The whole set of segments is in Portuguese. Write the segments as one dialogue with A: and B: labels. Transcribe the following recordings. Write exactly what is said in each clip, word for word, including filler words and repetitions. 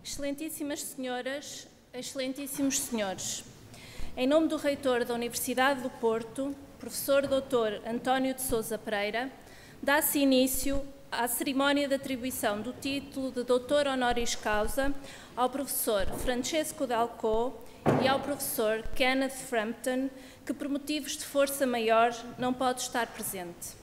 A: Excelentíssimas senhoras, excelentíssimos senhores, em nome do reitor da Universidade do Porto, professor doutor António de Sousa Pereira, dá-se início à cerimónia de atribuição do título de doutor honoris causa ao professor Francesco Dalcó e ao professor Kenneth Frampton, que por motivos de força maior não pode estar presente.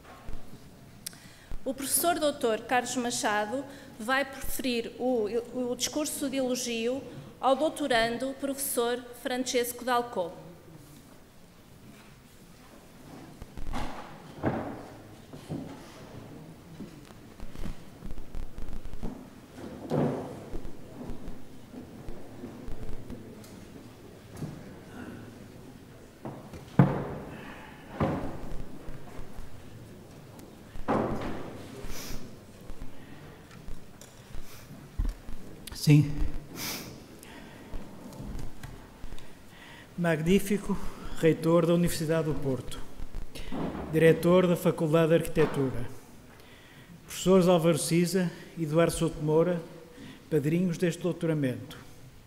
A: O professor doutor Carlos Machado vai proferir o, o discurso de elogio ao doutorando professor Francesco Dalcó.
B: Sim. Magnífico reitor da Universidade do Porto, diretor da Faculdade de Arquitetura, professores Álvaro Cisa e Eduardo Souto Moura, padrinhos deste doutoramento,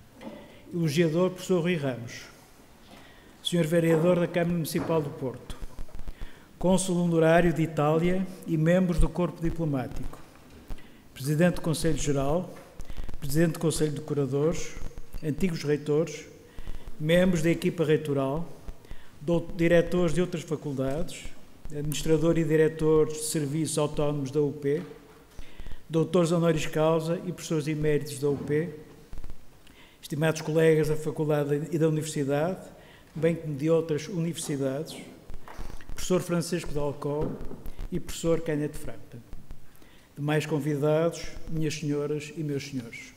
B: elogiador professor Rui Ramos, senhor vereador da Câmara Municipal do Porto, cônsul honorário de Itália e membros do corpo diplomático, presidente do Conselho Geral, presidente do Conselho de Curadores, antigos reitores, membros da equipa reitoral, diretores de outras faculdades, administrador e diretores de serviços autónomos da U P, doutores honoris causa e professores eméritos da U P, estimados colegas da faculdade e da universidade, bem como de outras universidades, professor Francesco Dalcó e professor Kenneth Frampton. Demais convidados, minhas senhoras e meus senhores.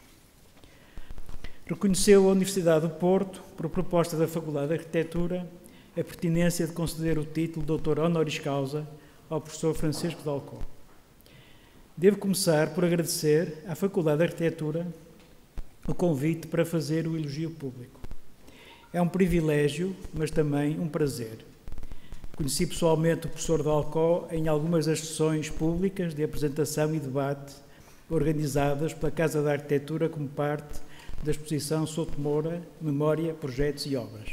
B: Reconheceu a Universidade do Porto, por proposta da Faculdade de Arquitetura, a pertinência de conceder o título de doutor honoris causa ao professor Francesco Dalcó. Devo começar por agradecer à Faculdade de Arquitetura o convite para fazer o elogio público. É um privilégio, mas também um prazer. Conheci pessoalmente o professor Dalcó em algumas das sessões públicas de apresentação e debate organizadas pela Casa da Arquitetura como parte da exposição Souto Moura, Memória, Projetos e Obras.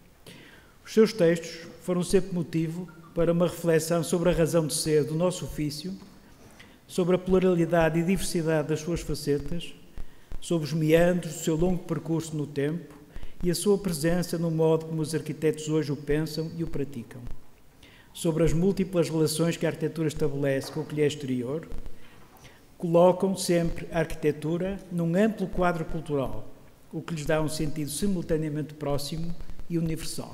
B: Os seus textos foram sempre motivo para uma reflexão sobre a razão de ser do nosso ofício, sobre a pluralidade e diversidade das suas facetas, sobre os meandros do seu longo percurso no tempo e a sua presença no modo como os arquitetos hoje o pensam e o praticam, sobre as múltiplas relações que a arquitetura estabelece com o que lhe é exterior, colocam sempre a arquitetura num amplo quadro cultural, o que lhes dá um sentido simultaneamente próximo e universal.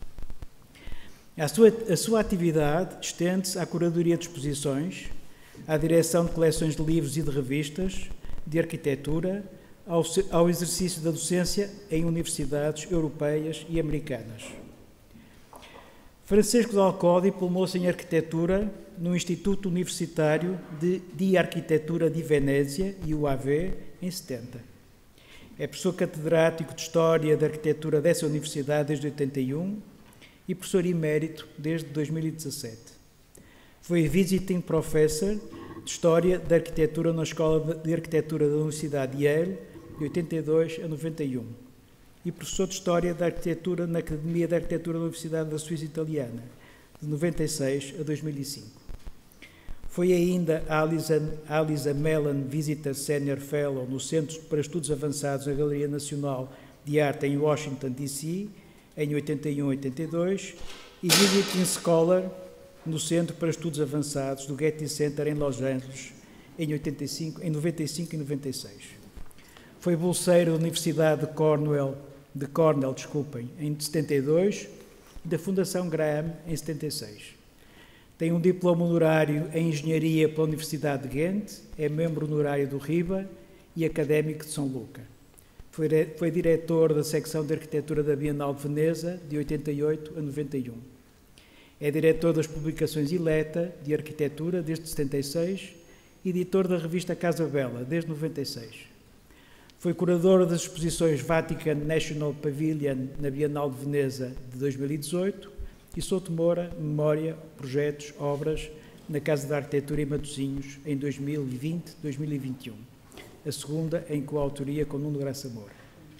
B: A sua, a sua atividade estende-se à curadoria de exposições, à direção de coleções de livros e de revistas, de arquitetura, ao, ao exercício da docência em universidades europeias e americanas. Francesco Dalcó diplomou-se em Arquitetura no Instituto Universitário de, de Arquitetura de Venezia, I U A V, em setenta. É professor catedrático de História da Arquitetura dessa universidade desde oitenta e um e professor emérito desde dois mil e dezassete. Foi visiting professor de História da Arquitetura na Escola de Arquitetura da Universidade de Yale, de oitenta e dois a noventa e um. E professor de História da Arquitetura na Academia de Arquitetura da Universidade da Suíça Italiana, de noventa e seis a dois mil e cinco. Foi ainda a Alisa Mellon Visitor Senior Fellow no Centro para Estudos Avançados da Galeria Nacional de Arte em Washington, D C, em oitenta e um a oitenta e dois, e Visiting Scholar no Centro para Estudos Avançados do Getty Center em Los Angeles, em, oitenta e cinco, em noventa e cinco e noventa e seis. Foi bolseiro da Universidade de Cornell, de Cornell, desculpem, em setenta e dois, e da Fundação Graham, em setenta e seis. Tem um diploma honorário em Engenharia pela Universidade de Ghent, é membro honorário do RIBA e académico de São Luca. Foi, foi diretor da secção de Arquitetura da Bienal de Veneza, de oitenta e oito a noventa e um. É diretor das publicações Ileta, de Arquitetura, desde setenta e seis, e editor da revista Casa Bela, desde noventa e seis. Foi curador das exposições Vatican National Pavilion na Bienal de Veneza de dois mil e dezoito e Souto Moura, Memória, Projetos, Obras na Casa da Arquitetura em Matosinhos em dois mil e vinte a dois mil e vinte e um. a segunda em coautoria com Nuno Graça Moura.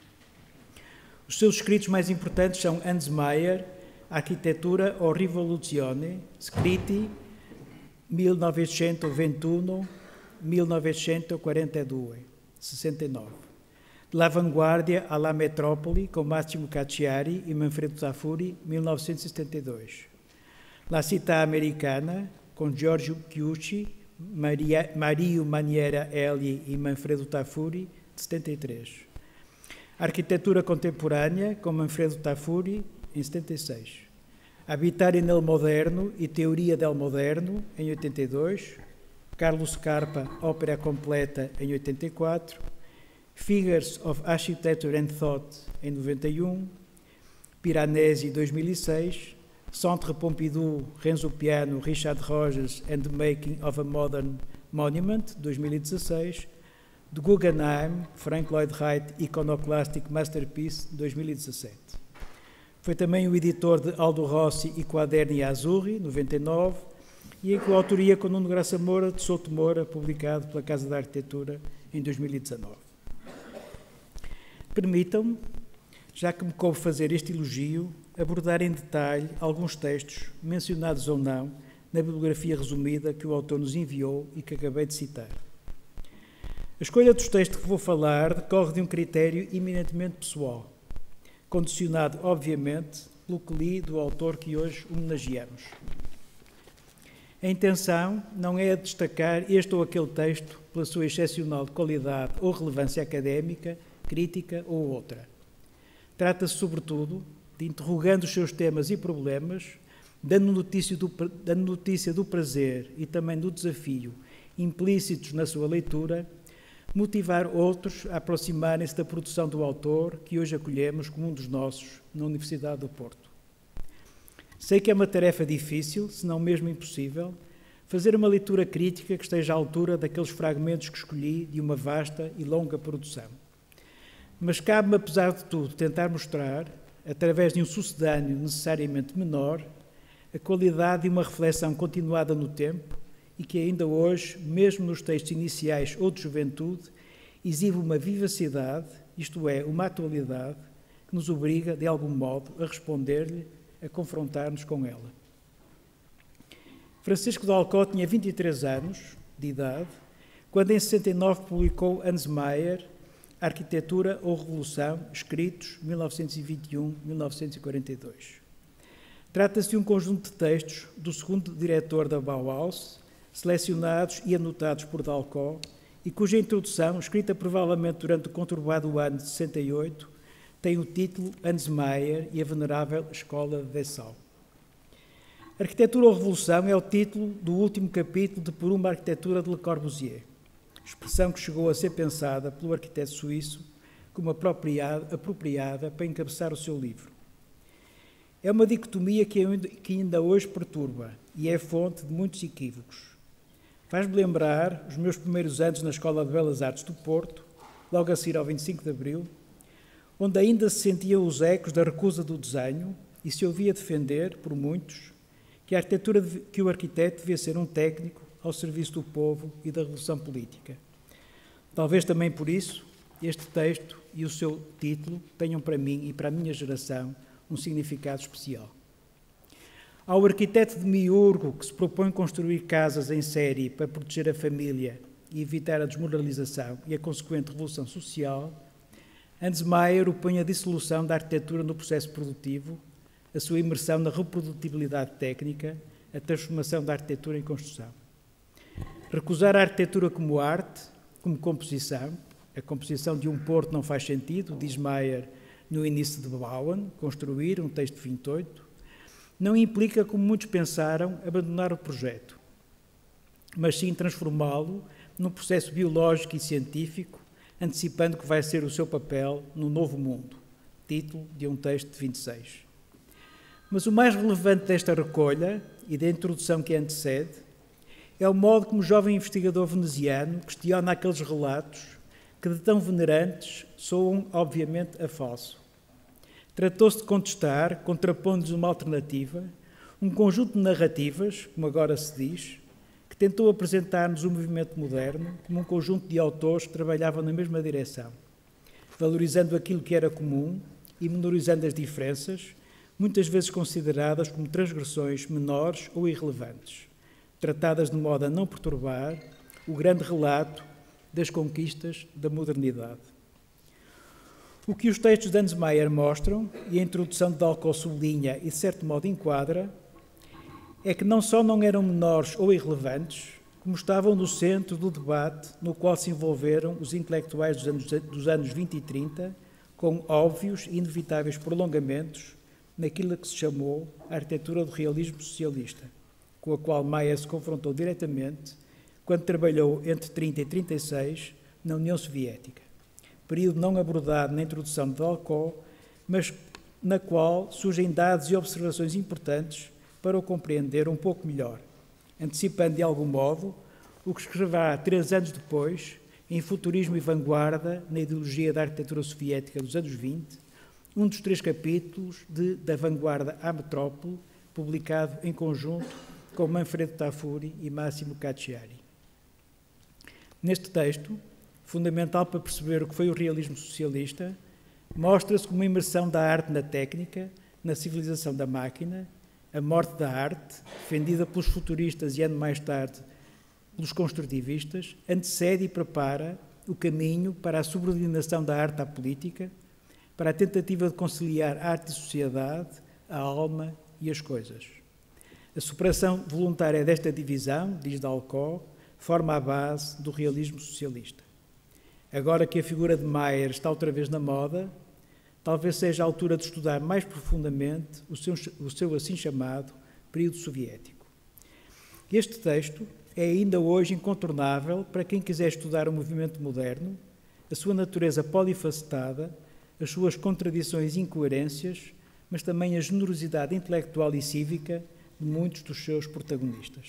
B: Os seus escritos mais importantes são Hans Mayr, Arquitetura o Rivoluzione, scritti millenovecentoventuno millenovecentoquarantadue, sessenta e nove. L'Avanguardia alla Metropoli, com Massimo Cacciari e Manfredo Tafuri, mil novecentos e setenta e dois. La Città Americana, com Giorgio Chiucci, Maria, Mario Maniera Elli e Manfredo Tafuri, de setenta e três. Arquitetura Contemporânea, com Manfredo Tafuri, em setenta e seis. Abitare nel Moderno e Teoria del Moderno, em oitenta e dois. Carlos Scarpa, Ópera Completa, em oitenta e quatro. Figures of Architecture and Thought, em noventa e um. Piranesi, dois mil e seis. Centre Pompidou, Renzo Piano, Richard Rogers and the Making of a Modern Monument, dois mil e dezasseis. De Guggenheim, Frank Lloyd Wright, Iconoclastic Masterpiece, dois mil e dezassete. Foi também o editor de Aldo Rossi e Quaderni Azzurri, noventa e nove, e em coautoria com Nuno Graça Moura, de Souto Moura, publicado pela Casa da Arquitetura em dois mil e dezanove. Permitam-me, já que me coube fazer este elogio, abordar em detalhe alguns textos, mencionados ou não, na bibliografia resumida que o autor nos enviou e que acabei de citar. A escolha dos textos que vou falar decorre de um critério eminentemente pessoal, condicionado, obviamente, pelo que li do autor que hoje homenageamos. A intenção não é a destacar este ou aquele texto pela sua excepcional qualidade ou relevância académica, crítica ou outra. Trata-se, sobretudo, de, interrogando os seus temas e problemas, dando notícia do, dando notícia do prazer e também do desafio implícitos na sua leitura, motivar outros a aproximarem-se da produção do autor que hoje acolhemos como um dos nossos na Universidade do Porto. Sei que é uma tarefa difícil, se não mesmo impossível, fazer uma leitura crítica que esteja à altura daqueles fragmentos que escolhi de uma vasta e longa produção. Mas cabe-me, apesar de tudo, tentar mostrar, através de um sucedâneo necessariamente menor, a qualidade de uma reflexão continuada no tempo e que ainda hoje, mesmo nos textos iniciais ou de juventude, exibe uma vivacidade, isto é, uma atualidade, que nos obriga, de algum modo, a responder-lhe, a confrontar-nos com ela. Francisco de Alcó tinha vinte e três anos de idade, quando em sessenta e nove publicou Hans Mayr, Arquitetura ou Revolução, escritos mil novecentos e vinte e um a mil novecentos e quarenta e dois. Trata-se de um conjunto de textos do segundo diretor da Bauhaus, selecionados e anotados por Dalcó, e cuja introdução, escrita provavelmente durante o conturbado ano de sessenta e oito, tem o título Hans Mayr e a Venerável Escola de Dessau. Arquitetura ou Revolução é o título do último capítulo de Por uma Arquitetura de Le Corbusier, expressão que chegou a ser pensada pelo arquiteto suíço como apropriada, apropriada para encabeçar o seu livro. É uma dicotomia que ainda hoje perturba e é fonte de muitos equívocos. Faz-me lembrar os meus primeiros anos na Escola de Belas Artes do Porto, logo a seguir ao vinte e cinco de Abril, onde ainda se sentiam os ecos da recusa do desenho e se ouvia defender, por muitos, que a arquitetura, que o arquiteto devia ser um técnico ao serviço do povo e da revolução política. Talvez também por isso, este texto e o seu título tenham para mim e para a minha geração um significado especial. Ao arquiteto de miúrgo que se propõe construir casas em série para proteger a família e evitar a desmoralização e a consequente revolução social, Hans Mayr opõe a dissolução da arquitetura no processo produtivo, a sua imersão na reprodutibilidade técnica, a transformação da arquitetura em construção. Recusar a arquitetura como arte, como composição, a composição de um porto não faz sentido, diz Mayr no início de Bauen, construir, um texto de vinte e oito, não implica, como muitos pensaram, abandonar o projeto, mas sim transformá-lo num processo biológico e científico, antecipando que vai ser o seu papel no novo mundo, título de um texto de vinte e seis. Mas o mais relevante desta recolha e da introdução que a antecede é o modo como o jovem investigador veneziano questiona aqueles relatos que, de tão venerantes, soam, obviamente, a falso. Tratou-se de contestar, contrapondo-lhes uma alternativa, um conjunto de narrativas, como agora se diz, que tentou apresentar-nos o movimento moderno como um conjunto de autores que trabalhavam na mesma direção, valorizando aquilo que era comum e menorizando as diferenças, muitas vezes consideradas como transgressões menores ou irrelevantes, tratadas de modo a não perturbar o grande relato das conquistas da modernidade. O que os textos de Hans Mayer mostram, e a introdução de Dalcó sublinha e de certo modo enquadra, é que não só não eram menores ou irrelevantes, como estavam no centro do debate no qual se envolveram os intelectuais dos anos, dos anos vinte e trinta, com óbvios e inevitáveis prolongamentos naquilo que se chamou a arquitetura do realismo socialista, com a qual Mayer se confrontou diretamente quando trabalhou entre trinta e trinta e seis na União Soviética, período não abordado na introdução de Dalcó, mas na qual surgem dados e observações importantes para o compreender um pouco melhor, antecipando de algum modo o que escreverá três anos depois, em Futurismo e Vanguarda, na ideologia da arquitetura soviética dos anos vinte, um dos três capítulos de Da Vanguarda à Metrópole, publicado em conjunto com Manfredo Tafuri e Massimo Cacciari. Neste texto, fundamental para perceber o que foi o realismo socialista, mostra-se como uma imersão da arte na técnica, na civilização da máquina, a morte da arte, defendida pelos futuristas e ano mais tarde pelos construtivistas, antecede e prepara o caminho para a subordinação da arte à política, para a tentativa de conciliar arte e sociedade, a alma e as coisas. A superação voluntária desta divisão, diz Dalcó, forma a base do realismo socialista. Agora que a figura de Mayer está outra vez na moda, talvez seja a altura de estudar mais profundamente o seu, o seu assim chamado período soviético. Este texto é ainda hoje incontornável para quem quiser estudar o movimento moderno, a sua natureza polifacetada, as suas contradições e incoerências, mas também a generosidade intelectual e cívica de muitos dos seus protagonistas.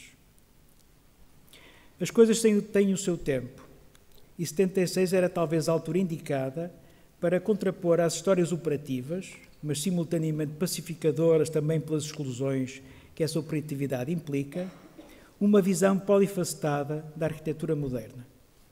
B: As coisas têm o seu tempo, e setenta e seis era talvez a altura indicada para contrapor às histórias operativas, mas simultaneamente pacificadoras também pelas exclusões que essa operatividade implica, uma visão polifacetada da arquitetura moderna.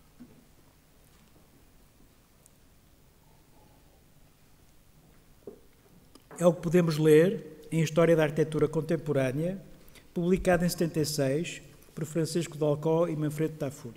B: É o que podemos ler em História da Arquitetura Contemporânea, publicada em setenta e seis por Francisco Dalcó e Manfredo Tafuri.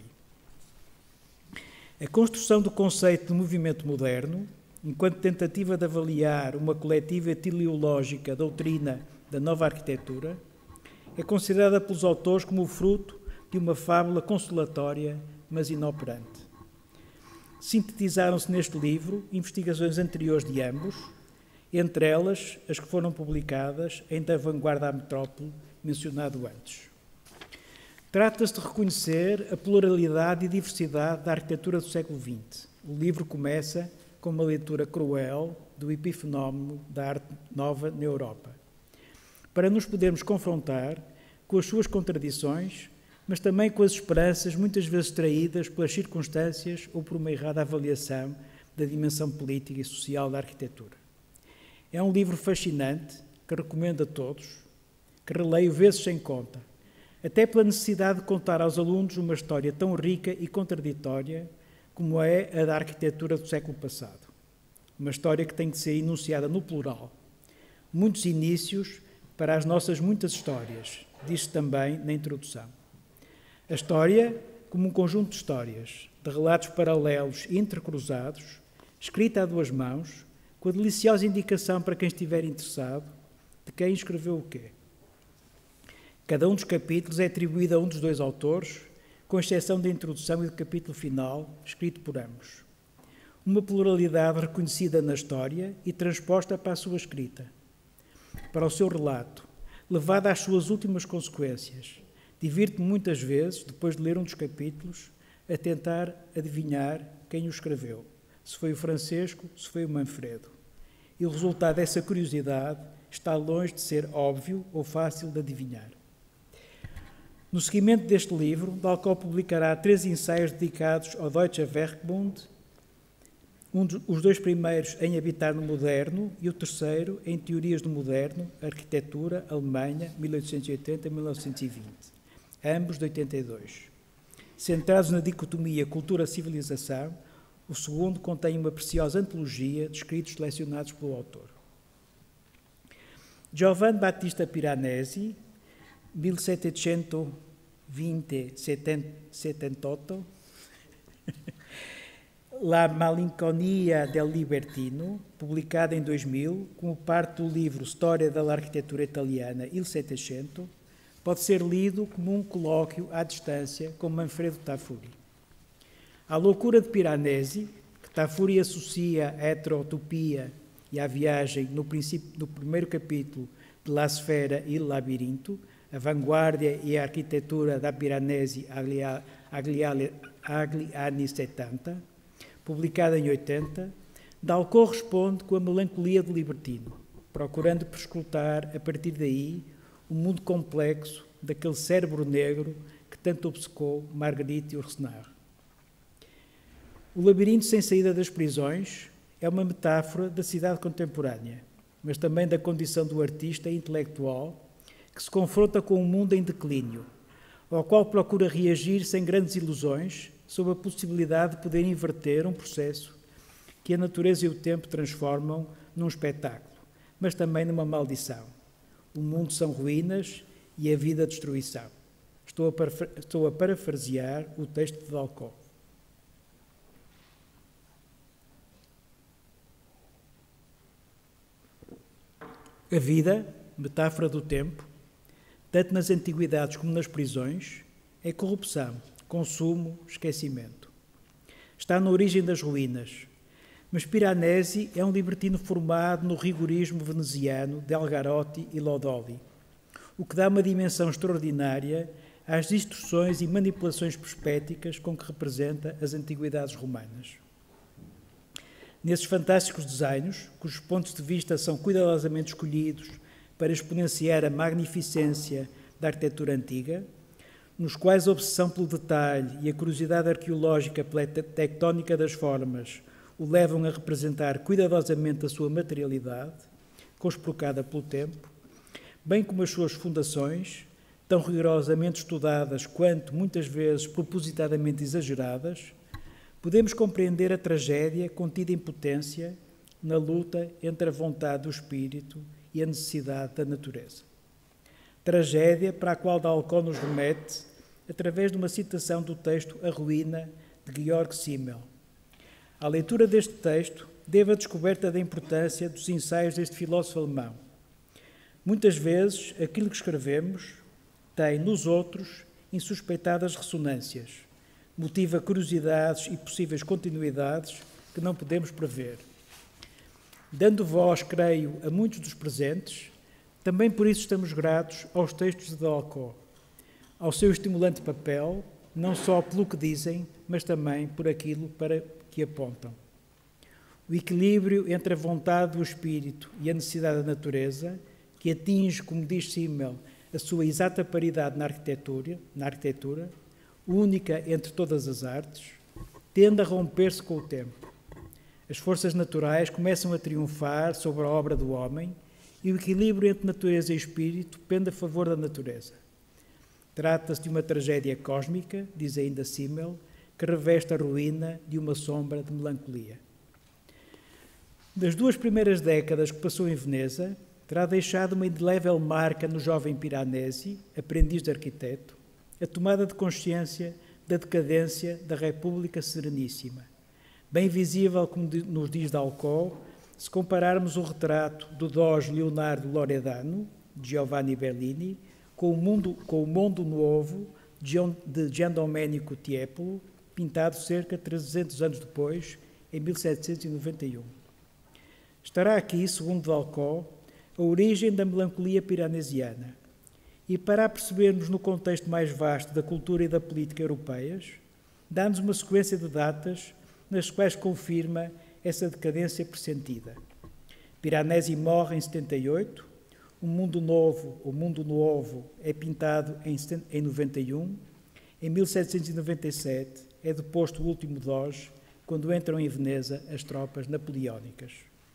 B: A construção do conceito de movimento moderno, enquanto tentativa de avaliar uma coletiva e teleológica doutrina da nova arquitetura, é considerada pelos autores como o fruto de uma fábula consolatória, mas inoperante. Sintetizaram-se neste livro investigações anteriores de ambos, entre elas as que foram publicadas em Da Vanguarda à Metrópole, mencionado antes. Trata-se de reconhecer a pluralidade e diversidade da arquitetura do século vinte. O livro começa com uma leitura cruel do epifenómeno da arte nova na Europa, para nos podermos confrontar com as suas contradições, mas também com as esperanças muitas vezes traídas pelas circunstâncias ou por uma errada avaliação da dimensão política e social da arquitetura. É um livro fascinante que recomendo a todos, que releio vezes sem conta, até pela necessidade de contar aos alunos uma história tão rica e contraditória como é a da arquitetura do século passado. Uma história que tem de ser enunciada no plural. Muitos inícios para as nossas muitas histórias, diz-se também na introdução. A história como um conjunto de histórias, de relatos paralelos e intercruzados, escrita a duas mãos, com a deliciosa indicação para quem estiver interessado de quem escreveu o quê. Cada um dos capítulos é atribuído a um dos dois autores, com exceção da introdução e do capítulo final, escrito por ambos. Uma pluralidade reconhecida na história e transposta para a sua escrita, para o seu relato, levada às suas últimas consequências. Divirto-me muitas vezes, depois de ler um dos capítulos, a tentar adivinhar quem o escreveu, se foi o Francisco, se foi o Manfredo. E o resultado dessa curiosidade está longe de ser óbvio ou fácil de adivinhar. No seguimento deste livro, Dalcó publicará três ensaios dedicados ao Deutsche Werkbund, um dos, os dois primeiros em Habitar no Moderno e o terceiro em Teorias do Moderno, Arquitetura, Alemanha, mil oitocentos e oitenta a mil novecentos e vinte. ambos de oitenta e dois. Centrados na dicotomia cultura-civilização, o segundo contém uma preciosa antologia de escritos selecionados pelo autor. Giovanni Battista Piranesi, mil setecentos e vinte a setenta e oito, La Malinconia del Libertino, publicada em dois mil, como parte do livro História da Arquitetura Italiana Il Settecento, pode ser lido como um colóquio à distância com Manfredo Tafuri. A loucura de Piranesi, que Tafuri associa à heterotopia e à viagem no, princípio, no primeiro capítulo de La Sfera e Il Labirinto, a vanguardia e a arquitetura da Piranesi agli, agli, agli anni settanta, publicada em oitenta, Dalcó responde com a melancolia do libertino, procurando perscrutar, a partir daí, o mundo complexo daquele cérebro negro que tanto obcecou Marguerite Yourcenar. O labirinto sem saída das prisões é uma metáfora da cidade contemporânea, mas também da condição do artista intelectual que se confronta com um mundo em declínio, ao qual procura reagir sem grandes ilusões, sob a possibilidade de poder inverter um processo que a natureza e o tempo transformam num espetáculo, mas também numa maldição. O mundo são ruínas e a vida destruição. Estou a, estou a parafrasear o texto de Dalcó. A vida, metáfora do tempo, tanto nas antiguidades como nas prisões, é corrupção, consumo, esquecimento. Está na origem das ruínas, mas Piranesi é um libertino formado no rigorismo veneziano de Algarotti e Lodoli, o que dá uma dimensão extraordinária às distorções e manipulações perspéticas com que representa as antiguidades romanas. Nesses fantásticos desenhos, cujos pontos de vista são cuidadosamente escolhidos para exponenciar a magnificência da arquitetura antiga, nos quais a obsessão pelo detalhe e a curiosidade arqueológica pela tectónica das formas o levam a representar cuidadosamente a sua materialidade, conspurcada pelo tempo, bem como as suas fundações, tão rigorosamente estudadas quanto, muitas vezes, propositadamente exageradas, podemos compreender a tragédia contida em potência na luta entre a vontade do espírito e a necessidade da natureza. Tragédia para a qual Dalcó nos remete através de uma citação do texto A Ruína, de Georg Simmel. À leitura deste texto, devo a descoberta da importância dos ensaios deste filósofo alemão. Muitas vezes, aquilo que escrevemos tem, nos outros, insuspeitadas ressonâncias, motiva curiosidades e possíveis continuidades que não podemos prever. Dando voz, creio, a muitos dos presentes, também por isso estamos gratos aos textos de Dalcó, ao seu estimulante papel, não só pelo que dizem, mas também por aquilo para que apontam. O equilíbrio entre a vontade do espírito e a necessidade da natureza, que atinge, como diz Simmel, a sua exata paridade na arquitetura, na arquitetura, única entre todas as artes, tende a romper-se com o tempo. As forças naturais começam a triunfar sobre a obra do homem e o equilíbrio entre natureza e espírito pende a favor da natureza. Trata-se de uma tragédia cósmica, diz ainda Simmel, que reveste a ruína de uma sombra de melancolia. Das duas primeiras décadas que passou em Veneza, terá deixado uma indelével marca no jovem Piranesi, aprendiz de arquiteto, a tomada de consciência da decadência da República Sereníssima, bem visível, como nos diz Dalcó, se compararmos o retrato do Doge Leonardo Loredano, de Giovanni Bellini, com o Mundo, com o Mundo Novo, de Giandomenico Tiepolo, pintado cerca de trezentos anos depois, em mil setecentos e noventa e um. Estará aqui, segundo Dalcó, a origem da melancolia piranesiana. E para a percebermos no contexto mais vasto da cultura e da política europeias, dá-nos uma sequência de datas nas quais confirma essa decadência pressentida. Piranesi morre em setenta e oito, o Mundo Novo, o Mundo Novo é pintado em noventa e um, em mil setecentos e noventa e sete é deposto o último Doge, quando entram em Veneza as tropas napoleónicas.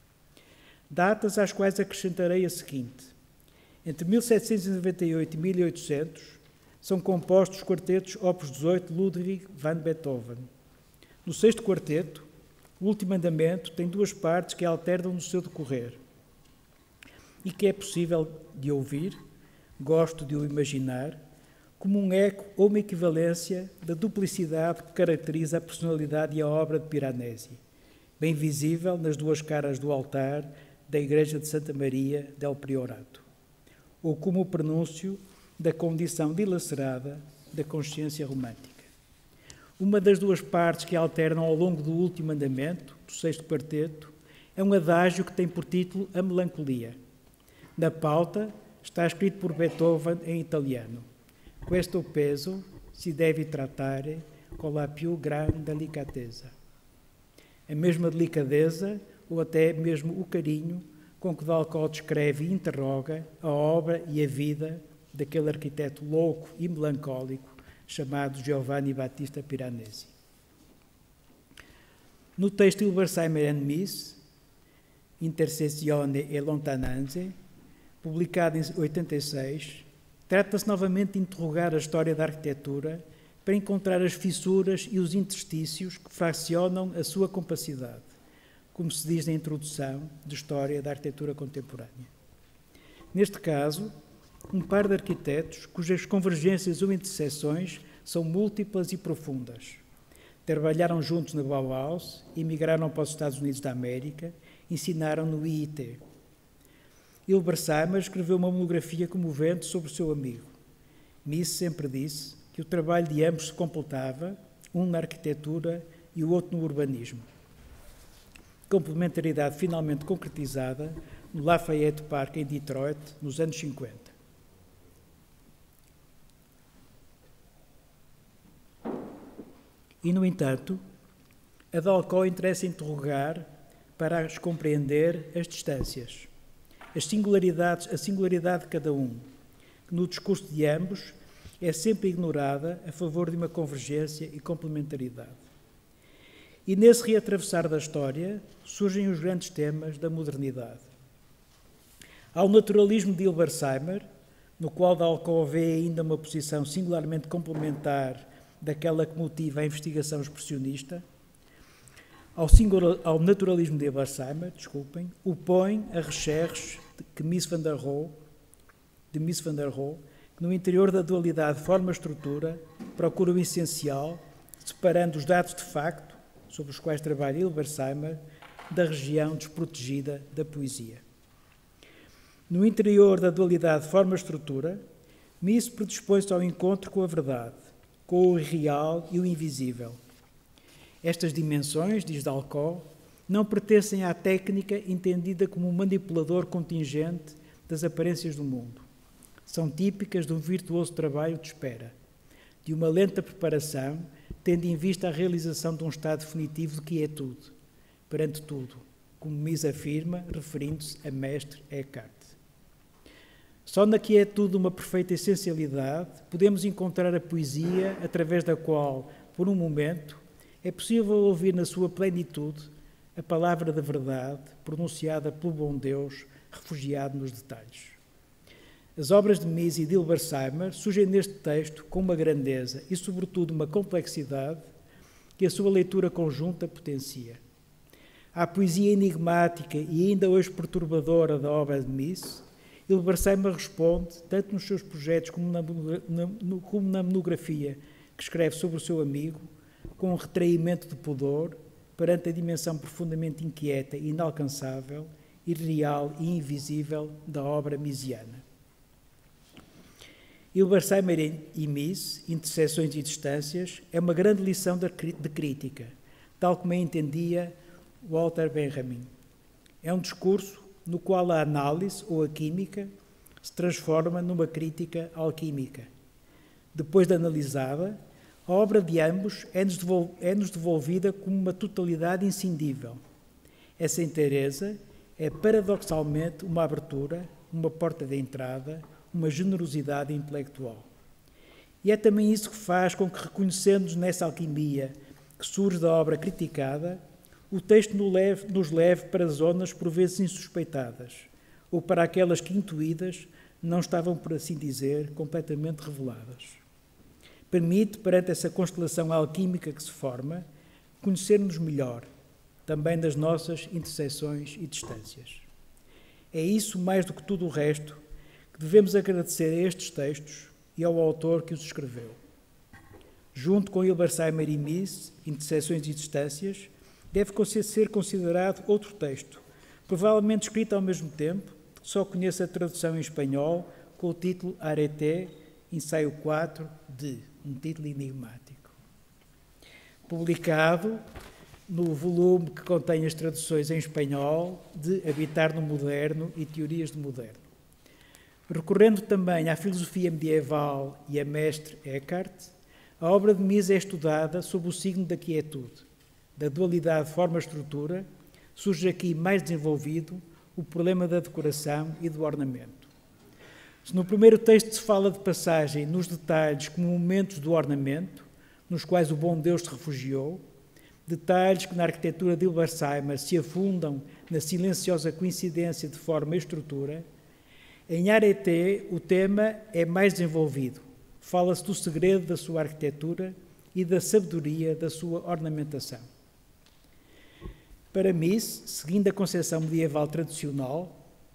B: Datas às quais acrescentarei a seguinte. Entre mil setecentos e noventa e oito e mil e oitocentos, são compostos os quartetos Opus dezoito Ludwig van Beethoven. No sexto quarteto, o último andamento tem duas partes que alternam no seu decorrer e que é possível de ouvir, gosto de o imaginar, como um eco ou uma equivalência da duplicidade que caracteriza a personalidade e a obra de Piranesi, bem visível nas duas caras do altar da Igreja de Santa Maria del Priorato, ou como o prenúncio da condição dilacerada da consciência romântica. Uma das duas partes que alternam ao longo do último andamento, do sexto quarteto, é um adágio que tem por título A Melancolia. Na pauta está escrito por Beethoven em italiano: Questo peso si deve trattare con la più grande delicatezza. A mesma delicadeza, ou até mesmo o carinho, com que Dalcó descreve e interroga a obra e a vida daquele arquiteto louco e melancólico chamado Giovanni Battista Piranesi. No texto Hilbersheimer and Mies, Intercessione e Lontananze, publicado em oitenta e seis, trata-se novamente de interrogar a história da arquitetura para encontrar as fissuras e os interstícios que fracionam a sua compacidade, como se diz na introdução de História da Arquitetura Contemporânea. Neste caso, um par de arquitetos cujas convergências ou interseções são múltiplas e profundas. Trabalharam juntos na Bauhaus, emigraram para os Estados Unidos da América, ensinaram no I I T. Hilbersheimer escreveu uma monografia comovente sobre o seu amigo. Mies sempre disse que o trabalho de ambos se completava, um na arquitetura e o outro no urbanismo. Complementaridade finalmente concretizada no Lafayette Park, em Detroit, nos anos cinquenta. E, no entanto, a Dalcó interessa interrogar para as compreender as distâncias, as singularidades, a singularidade de cada um, que no discurso de ambos é sempre ignorada a favor de uma convergência e complementaridade. E nesse reatravessar da história surgem os grandes temas da modernidade. Há o naturalismo de Hilbersheimer, no qual Dalcó vê ainda uma posição singularmente complementar daquela que motiva a investigação expressionista. Ao, singular, ao naturalismo de Hilbersheimer, desculpem, o põe a recherches de, que Mies van der Rohe, de Mies van der Rohe, que no interior da dualidade forma-estrutura procura o essencial, separando os dados de facto, sobre os quais trabalha Hilbersheimer, da região desprotegida da poesia. No interior da dualidade forma-estrutura, Mies predispõe-se ao encontro com a verdade, com o irreal e o invisível. Estas dimensões, diz Dalcó, não pertencem à técnica entendida como um manipulador contingente das aparências do mundo. São típicas de um virtuoso trabalho de espera, de uma lenta preparação, tendo em vista a realização de um estado definitivo de quietude, perante tudo, como Mies afirma, referindo-se a mestre Eckhart. Só na quietude de uma perfeita essencialidade podemos encontrar a poesia através da qual, por um momento, é possível ouvir na sua plenitude a palavra da verdade pronunciada pelo bom Deus, refugiado nos detalhes. As obras de Mies e de Hilbersheimer surgem neste texto com uma grandeza e, sobretudo, uma complexidade que a sua leitura conjunta potencia. À poesia enigmática e ainda hoje perturbadora da obra de Mies, Hilbersheimer responde, tanto nos seus projetos como na, na, no, como na monografia que escreve sobre o seu amigo, com um retraimento de pudor perante a dimensão profundamente inquieta e inalcançável, irreal e invisível da obra miesiana. Hilbersheimer e Mies, Interseções e Distâncias, é uma grande lição de crítica, tal como a entendia Walter Benjamin. É um discurso no qual a análise ou a química se transforma numa crítica alquímica. Depois de analisada, a obra de ambos é-nos devolvida como uma totalidade inscindível. Essa inteireza é paradoxalmente uma abertura, uma porta de entrada, uma generosidade intelectual. E é também isso que faz com que, reconhecendo-nos nessa alquimia que surge da obra criticada, o texto nos leve, nos leve para zonas por vezes insuspeitadas, ou para aquelas que, intuídas, não estavam, por assim dizer, completamente reveladas. permite, perante essa constelação alquímica que se forma, conhecermos melhor, também das nossas interseções e distâncias. É isso, mais do que tudo o resto, que devemos agradecer a estes textos e ao autor que os escreveu. Junto com Hilbersheimer e Mies, Interseções e Distâncias, deve ser considerado outro texto, provavelmente escrito ao mesmo tempo, que só conheço a tradução em espanhol, com o título Arete, ensaio quatro, de, um título enigmático. Publicado no volume que contém as traduções em espanhol de Habitar no Moderno e Teorias do Moderno. Recorrendo também à filosofia medieval e a mestre Eckhart, a obra de Mies é estudada sob o signo da quietude, da dualidade forma-estrutura. Surge aqui mais desenvolvido o problema da decoração e do ornamento. Se no primeiro texto se fala de passagem nos detalhes como momentos do ornamento, nos quais o bom Deus se refugiou, detalhes que na arquitetura de Hilbersheimer se afundam na silenciosa coincidência de forma e estrutura, em Arete o tema é mais desenvolvido. Fala-se do segredo da sua arquitetura e da sabedoria da sua ornamentação. Para Mies, seguindo a concepção medieval tradicional,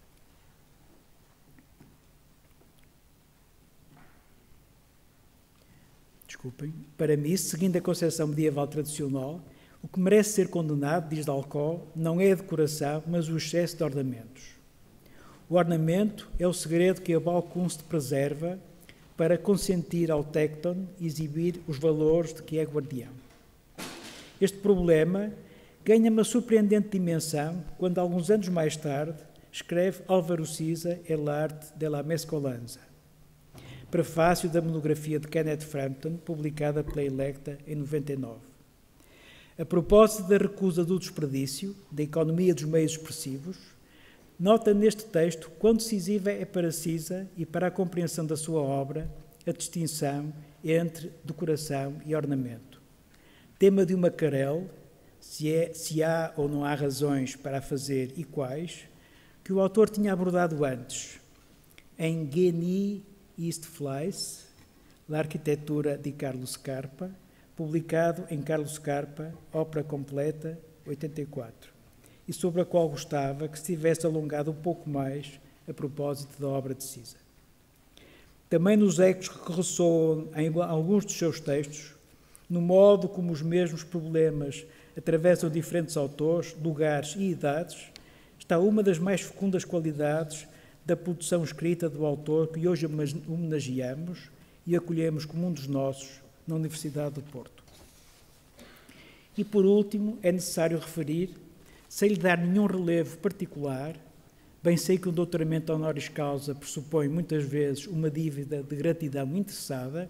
B: desculpem, para Mies, seguindo a concepção medieval tradicional, o que merece ser condenado, diz Dalcó, não é a decoração, mas o excesso de ornamentos. O ornamento é o segredo que a Baukunst preserva para consentir ao Tecton exibir os valores de que é guardião. Este problema ganha uma surpreendente dimensão quando, alguns anos mais tarde, escreve Álvaro Siza El arte de la mescolanza, prefácio da monografia de Kenneth Frampton, publicada pela Electa em noventa e nove. A propósito da recusa do desperdício, da economia dos meios expressivos, nota neste texto quão decisiva é para Siza e para a compreensão da sua obra a distinção entre decoração e ornamento. Tema de uma querela, se, é, se há ou não há razões para a fazer e quais, que o autor tinha abordado antes, em Genie Ist Fleiss, La Arquitetura de Carlos Scarpa, publicado em Carlos Scarpa, Ópera Completa, oitenta e quatro, e sobre a qual gostava que se tivesse alongado um pouco mais a propósito da obra de Siza. Também nos ecos que ressoam em alguns dos seus textos, no modo como os mesmos problemas atravessam diferentes autores, lugares e idades, está uma das mais fecundas qualidades da produção escrita do autor que hoje homenageamos e acolhemos como um dos nossos na Universidade do Porto. E, por último, é necessário referir, sem lhe dar nenhum relevo particular, bem sei que o doutoramento honoris causa pressupõe muitas vezes uma dívida de gratidão interessada,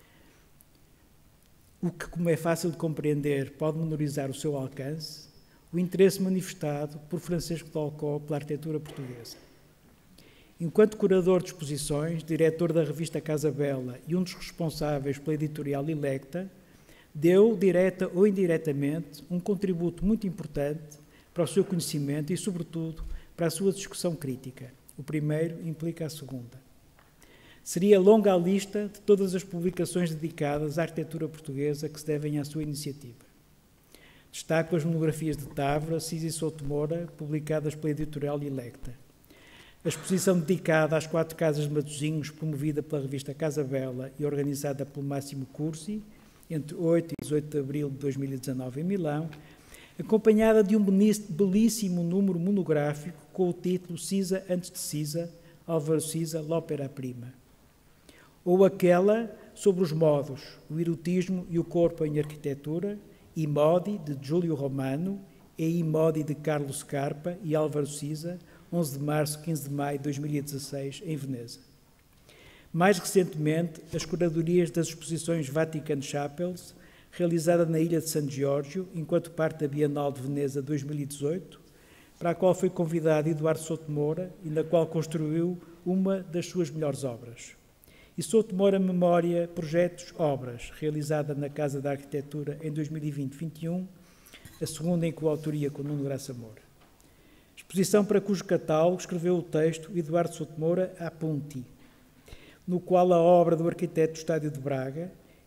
B: o que, como é fácil de compreender, pode menorizar o seu alcance, o interesse manifestado por Francisco Dalcó pela arquitetura portuguesa. Enquanto curador de exposições, diretor da revista Casa Bela e um dos responsáveis pela editorial Electa, deu, direta ou indiretamente, um contributo muito importante para o seu conhecimento e, sobretudo, para a sua discussão crítica. O primeiro implica a segunda. Seria longa a lista de todas as publicações dedicadas à arquitetura portuguesa que se devem à sua iniciativa. Destaco as monografias de Távora, Siza e Souto Moura, publicadas pela editorial Electa. A exposição dedicada às quatro casas de Matosinhos, promovida pela revista Casa Bela e organizada pelo Máximo Cursi, entre oito e dezoito de abril de dois mil e dezanove em Milão, acompanhada de um belíssimo número monográfico com o título Siza antes de Siza, Álvaro Siza, l'Opera Prima. Ou aquela sobre os modos, o erotismo e o corpo em arquitetura, I Modi, de Giulio Romano, e I Modi, de Carlos Scarpa e Álvaro Siza, onze de março, quinze de maio de dois mil e dezasseis, em Veneza. Mais recentemente, as curadorias das exposições Vatican Chapels, realizada na ilha de San Giorgio, enquanto parte da Bienal de Veneza dois mil e dezoito, para a qual foi convidado Eduardo Souto Moura e na qual construiu uma das suas melhores obras. E Souto Moura Memória, Projetos, Obras, realizada na Casa da Arquitetura em dois mil e vinte a vinte e um, a segunda em coautoria com Nuno Graça Moura. Exposição para cujo catálogo escreveu o texto Eduardo Souto Moura Apunti, no qual a obra do arquiteto do Estádio de Braga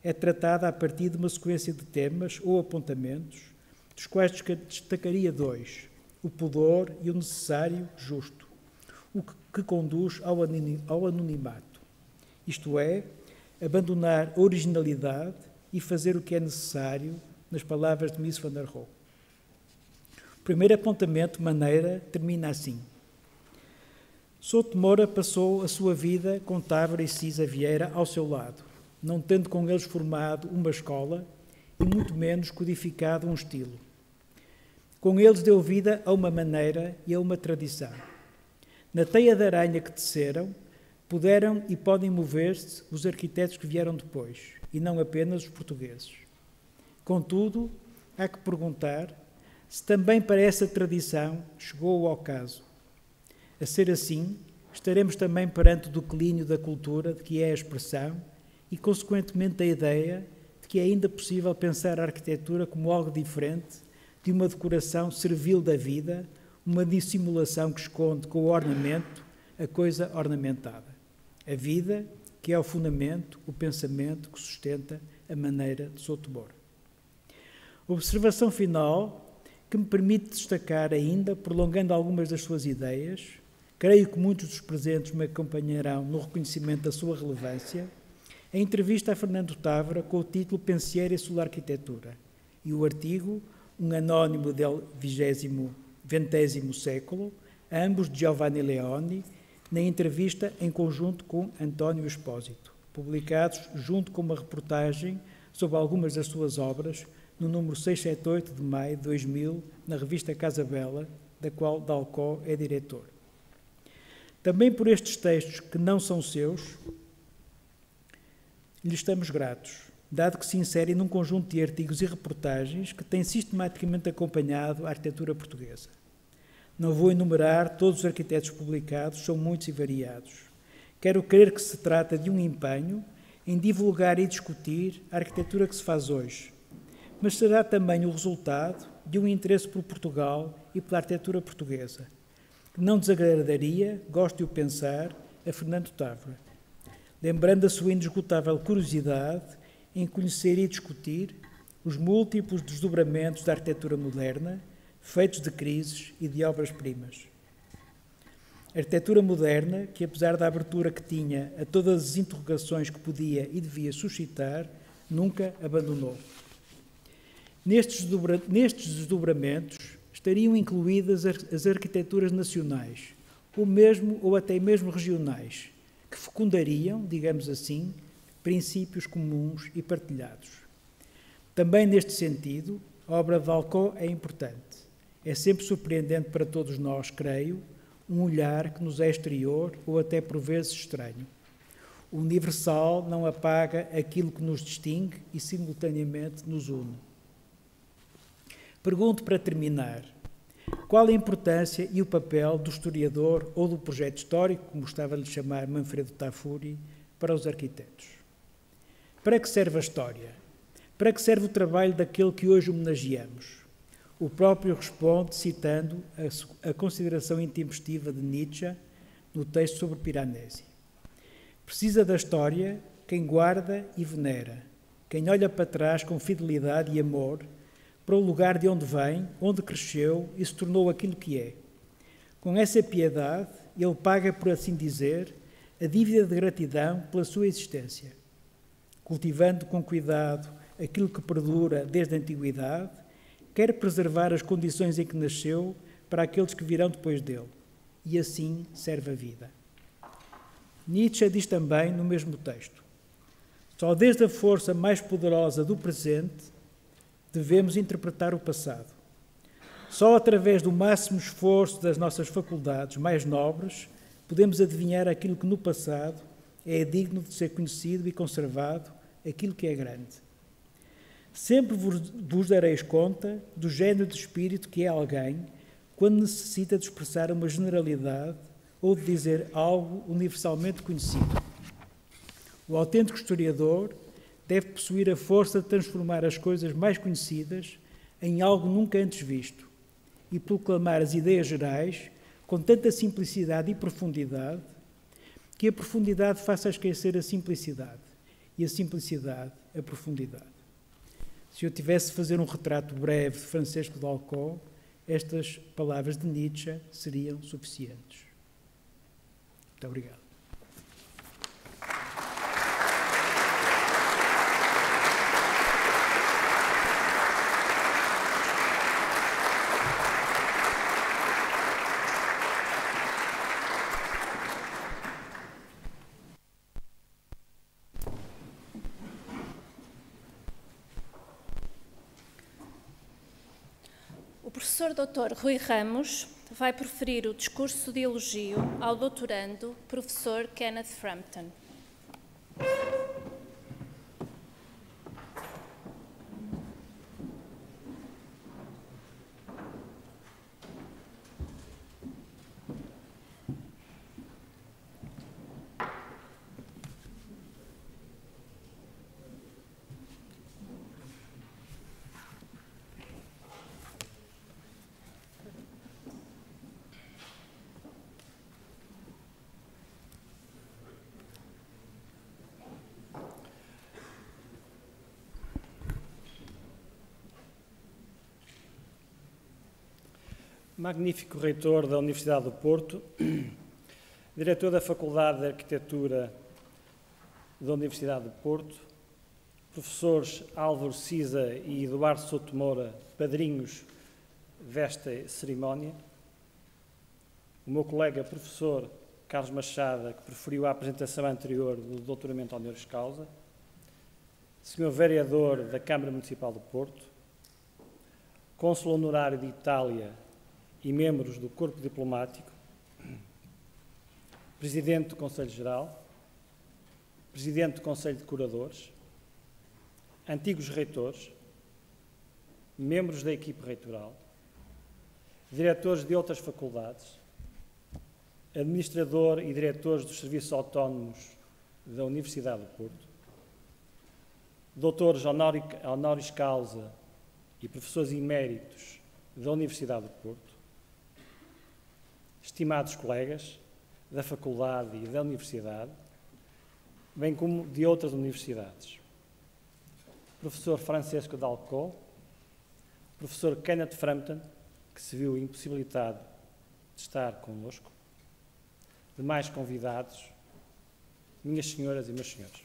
B: é tratada a partir de uma sequência de temas ou apontamentos, dos quais destacaria dois: o pudor e o necessário justo, o que, que conduz ao anonimato, isto é, abandonar a originalidade e fazer o que é necessário, nas palavras de Mies van der Rohe. O primeiro apontamento, maneira, termina assim: Souto Moura passou a sua vida com Távora e Cisa Vieira ao seu lado, não tendo com eles formado uma escola e muito menos codificado um estilo. Com eles deu vida a uma maneira e a uma tradição. Na teia de aranha que teceram, puderam e podem mover-se os arquitetos que vieram depois, e não apenas os portugueses. Contudo, há que perguntar se também para essa tradição chegou ao caso. A ser assim, estaremos também perante o declínio da cultura de que é a expressão e, consequentemente, a ideia de que é ainda possível pensar a arquitetura como algo diferente de uma decoração servil da vida, uma dissimulação que esconde com o ornamento a coisa ornamentada. A vida, que é o fundamento, o pensamento que sustenta a maneira de Souto Moura. Observação final que me permite destacar ainda, prolongando algumas das suas ideias, creio que muitos dos presentes me acompanharão no reconhecimento da sua relevância, a entrevista a Fernando Távora com o título Pensiero sulla Arquitetura e o artigo Um anónimo del ventesimo século, ambos de Giovanni Leoni, na entrevista em conjunto com António Espósito, publicados junto com uma reportagem sobre algumas das suas obras no número seiscentos e setenta e oito de maio de dois mil, na revista Casa Bela, da qual Dalcó é diretor. Também por estes textos que não são seus, lhe estamos gratos, dado que se inserem num conjunto de artigos e reportagens que têm sistematicamente acompanhado a arquitetura portuguesa. Não vou enumerar todos os arquitetos publicados, são muitos e variados. Quero crer que se trata de um empenho em divulgar e discutir a arquitetura que se faz hoje, mas será também o resultado de um interesse por Portugal e pela arquitetura portuguesa, que não desagradaria, gosto de o pensar, a Fernando Távora, lembrando a sua indesgotável curiosidade em conhecer e discutir os múltiplos desdobramentos da arquitetura moderna, feitos de crises e de obras-primas. A arquitetura moderna, que apesar da abertura que tinha a todas as interrogações que podia e devia suscitar, nunca abandonou. Nestes, desdobra- nestes desdobramentos estariam incluídas as arquiteturas nacionais, ou mesmo ou até mesmo regionais, que fecundariam, digamos assim, princípios comuns e partilhados. Também neste sentido, a obra de Dalcó é importante. É sempre surpreendente para todos nós, creio, um olhar que nos é exterior ou até por vezes estranho. O universal não apaga aquilo que nos distingue e simultaneamente nos une. Pergunto para terminar, qual a importância e o papel do historiador ou do projeto histórico, como gostava de lhe chamar Manfredo Tafuri, para os arquitetos? Para que serve a história? Para que serve o trabalho daquele que hoje homenageamos? O próprio responde citando a, a consideração intempestiva de Nietzsche no texto sobre Piranesi. Precisa da história quem guarda e venera, quem olha para trás com fidelidade e amor para o lugar de onde vem, onde cresceu e se tornou aquilo que é. Com essa piedade, ele paga, por assim dizer, a dívida de gratidão pela sua existência, cultivando com cuidado aquilo que perdura desde a antiguidade, quer preservar as condições em que nasceu para aqueles que virão depois dele, e assim serve a vida. Nietzsche diz também no mesmo texto: só desde a força mais poderosa do presente devemos interpretar o passado. Só através do máximo esforço das nossas faculdades mais nobres podemos adivinhar aquilo que no passado é digno de ser conhecido e conservado, aquilo que é grande. Sempre vos dareis conta do género de espírito que é alguém quando necessita de expressar uma generalidade ou de dizer algo universalmente conhecido. O autêntico historiador deve possuir a força de transformar as coisas mais conhecidas em algo nunca antes visto e proclamar as ideias gerais com tanta simplicidade e profundidade que a profundidade faça esquecer a simplicidade e a simplicidade a profundidade. Se eu tivesse de fazer um retrato breve de Francisco de Alcó, estas palavras de Nietzsche seriam suficientes. Muito obrigado.
A: O professor doutor Rui Ramos vai proferir o discurso de elogio ao doutorando, professor Kenneth Frampton.
C: Magnífico reitor da Universidade do Porto, diretor da Faculdade de Arquitetura da Universidade do Porto, professores Álvaro Cisa e Eduardo Souto Moura, padrinhos desta cerimónia, o meu colega professor Carlos Machada, que preferiu a apresentação anterior do doutoramento honoris causa, senhor vereador da Câmara Municipal do Porto, cônsul honorário de Itália e membros do Corpo Diplomático, Presidente do Conselho Geral, Presidente do Conselho de Curadores, antigos reitores, membros da equipe reitoral, diretores de outras faculdades, administrador e diretores dos serviços autónomos da Universidade do Porto, doutores honoris causa e professores eméritos da Universidade do Porto, estimados colegas da Faculdade e da Universidade, bem como de outras universidades. Professor Francisco de Alcó, professor Kenneth Frampton, que se viu impossibilitado de estar connosco, demais convidados, minhas senhoras e meus senhores.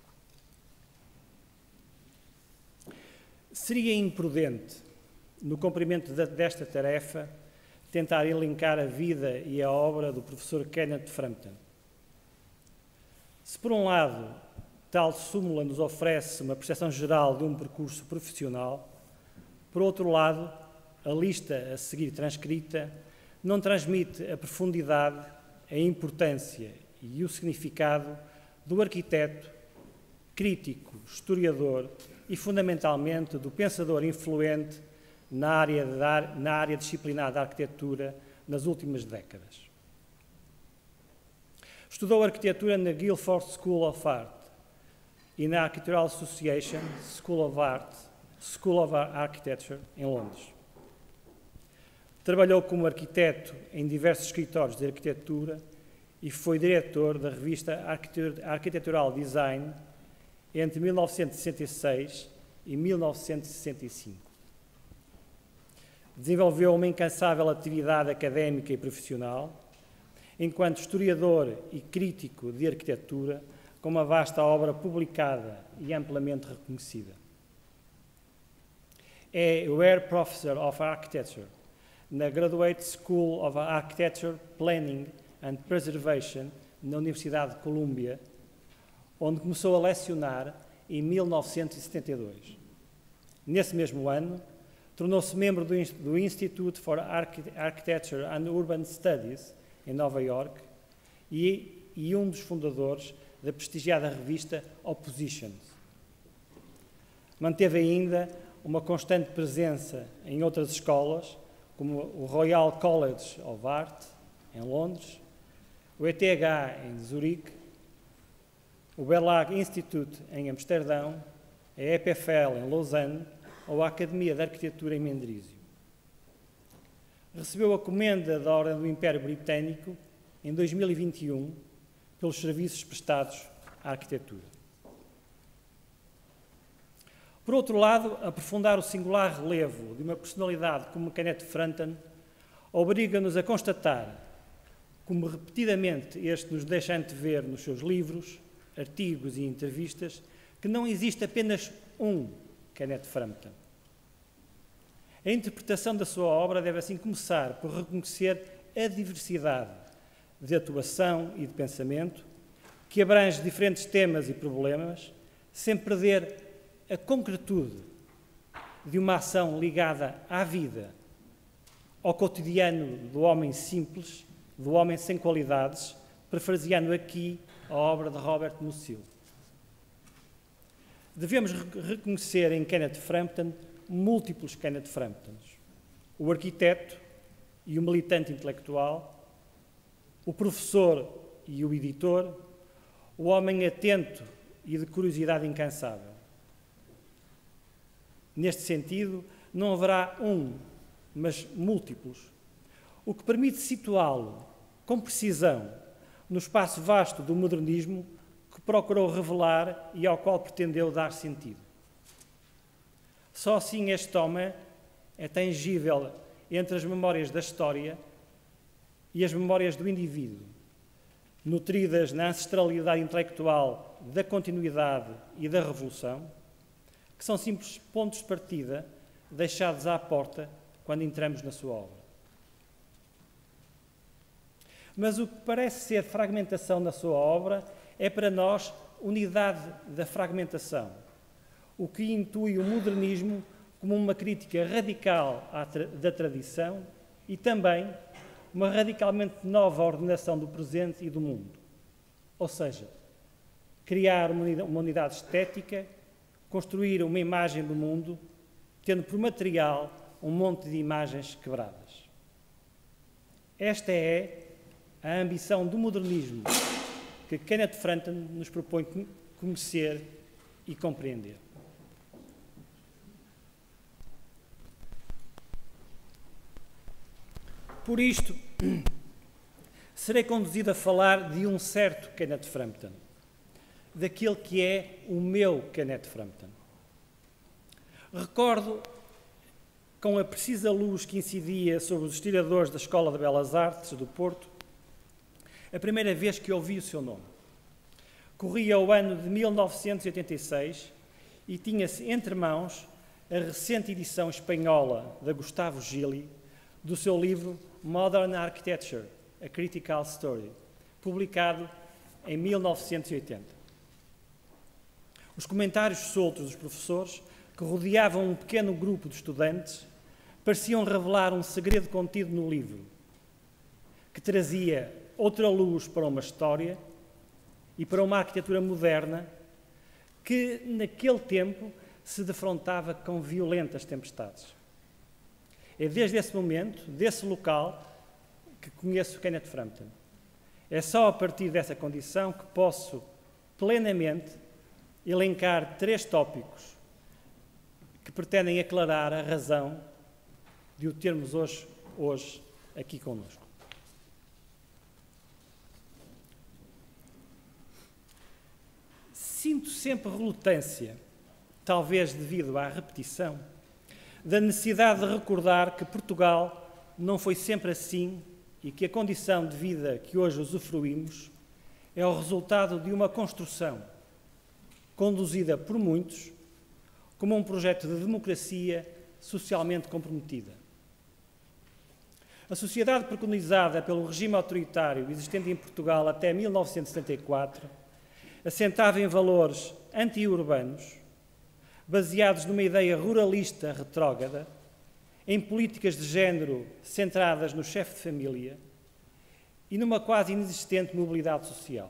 C: Seria imprudente, no cumprimento desta tarefa, tentar elencar a vida e a obra do professor Kenneth Frampton. Se, por um lado, tal súmula nos oferece uma percepção geral de um percurso profissional, por outro lado, a lista a seguir transcrita não transmite a profundidade, a importância e o significado do arquiteto, crítico, historiador e, fundamentalmente, do pensador influente na área, de, na área disciplinar da arquitetura nas últimas décadas. Estudou arquitetura na Guildford School of Art e na Architectural Association School of Art, School of Architecture, em Londres. Trabalhou como arquiteto em diversos escritórios de arquitetura e foi diretor da revista Architectural Design entre mil novecentos e sessenta e seis e mil novecentos e sessenta e cinco. Desenvolveu uma incansável atividade académica e profissional, enquanto historiador e crítico de arquitetura, com uma vasta obra publicada e amplamente reconhecida. É Ware Professor of Architecture na Graduate School of Architecture, Planning and Preservation na Universidade de Columbia, onde começou a lecionar em mil novecentos e setenta e dois. Nesse mesmo ano, tornou-se membro do Institute for Architecture and Urban Studies, em Nova York, e, e um dos fundadores da prestigiada revista Oppositions. Manteve ainda uma constante presença em outras escolas, como o Royal College of Art, em Londres, o E T H, em Zurique, o Berlage Institute, em Amsterdão, a E P F L, em Lausanne, ou a Academia de Arquitetura em Mendrisio. Recebeu a comenda da Ordem do Império Britânico em dois mil e vinte e um pelos serviços prestados à arquitetura. Por outro lado, aprofundar o singular relevo de uma personalidade como Kenneth Frampton obriga-nos a constatar, como repetidamente este nos deixa antever nos seus livros, artigos e entrevistas, que não existe apenas um Kenneth Frampton. A interpretação da sua obra deve assim começar por reconhecer a diversidade de atuação e de pensamento, que abrange diferentes temas e problemas, sem perder a concretude de uma ação ligada à vida, ao cotidiano do homem simples, do homem sem qualidades, parafraseando aqui a obra de Robert Musil. Devemos reconhecer em Kenneth Frampton múltiplos Kenneth Framptons: o arquiteto e o militante intelectual, o professor e o editor, o homem atento e de curiosidade incansável. Neste sentido, não haverá um, mas múltiplos, o que permite situá-lo com precisão no espaço vasto do modernismo que procurou revelar e ao qual pretendeu dar sentido. Só assim este homem é tangível entre as memórias da história e as memórias do indivíduo, nutridas na ancestralidade intelectual da continuidade e da revolução, que são simples pontos de partida deixados à porta quando entramos na sua obra. Mas o que parece ser fragmentação na sua obra é para nós unidade da fragmentação, o que intui o modernismo como uma crítica radical da tradição e também uma radicalmente nova ordenação do presente e do mundo. Ou seja, criar uma unidade estética, construir uma imagem do mundo, tendo por material um monte de imagens quebradas. Esta é a ambição do modernismo que Kenneth Frampton nos propõe conhecer e compreender. Por isto, serei conduzido a falar de um certo Kenneth Frampton, daquele que é o meu Kenneth Frampton. Recordo, com a precisa luz que incidia sobre os historiadores da Escola de Belas Artes do Porto, a primeira vez que ouvi o seu nome. Corria o ano de mil novecentos e oitenta e seis e tinha-se entre mãos a recente edição espanhola da Gustavo Gili do seu livro Modern Architecture, A Critical Story, publicado em mil novecentos e oitenta. Os comentários soltos dos professores, que rodeavam um pequeno grupo de estudantes, pareciam revelar um segredo contido no livro, que trazia outra luz para uma história e para uma arquitetura moderna que, naquele tempo, se defrontava com violentas tempestades. É desde esse momento, desse local, que conheço Kenneth Frampton. É só a partir dessa condição que posso plenamente elencar três tópicos que pretendem aclarar a razão de o termos hoje, hoje aqui connosco. Sinto sempre relutância, talvez devido à repetição, da necessidade de recordar que Portugal não foi sempre assim e que a condição de vida que hoje usufruímos é o resultado de uma construção conduzida por muitos como um projeto de democracia socialmente comprometida. A sociedade preconizada pelo regime autoritário existente em Portugal até mil novecentos e setenta e quatro assentava em valores anti-urbanos, baseados numa ideia ruralista retrógrada, em políticas de género centradas no chefe de família e numa quase inexistente mobilidade social.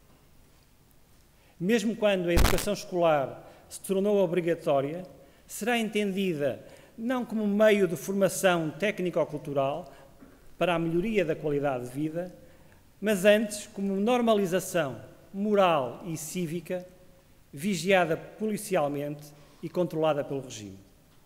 C: Mesmo quando a educação escolar se tornou obrigatória, será entendida não como meio de formação técnico-cultural para a melhoria da qualidade de vida, mas antes como normalização moral e cívica, vigiada policialmente e controlada pelo regime.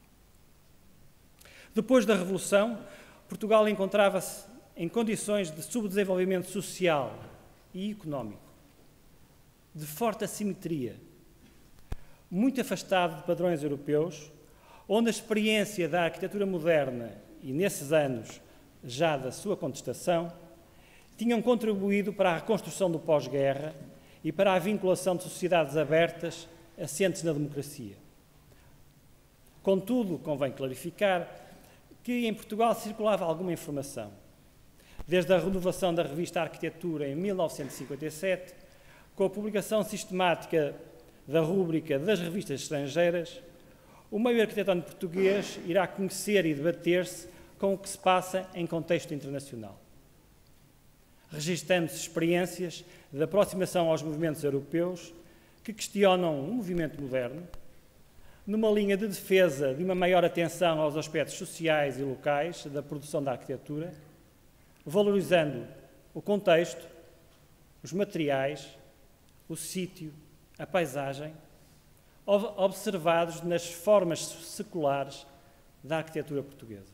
C: Depois da Revolução, Portugal encontrava-se em condições de subdesenvolvimento social e económico, de forte assimetria, muito afastado de padrões europeus, onde a experiência da arquitetura moderna e, nesses anos, já da sua contestação, tinham contribuído para a reconstrução do pós-guerra e para a vinculação de sociedades abertas assentes na democracia. Contudo, convém clarificar que em Portugal circulava alguma informação, desde a renovação da revista Arquitetura em mil novecentos e cinquenta e sete, com a publicação sistemática da rúbrica das revistas estrangeiras, o meio arquitetónico português irá conhecer e debater-se com o que se passa em contexto internacional, registando-se experiências de aproximação aos movimentos europeus que questionam o movimento moderno, numa linha de defesa de uma maior atenção aos aspectos sociais e locais da produção da arquitetura, valorizando o contexto, os materiais, o sítio, a paisagem, observados nas formas seculares da arquitetura portuguesa.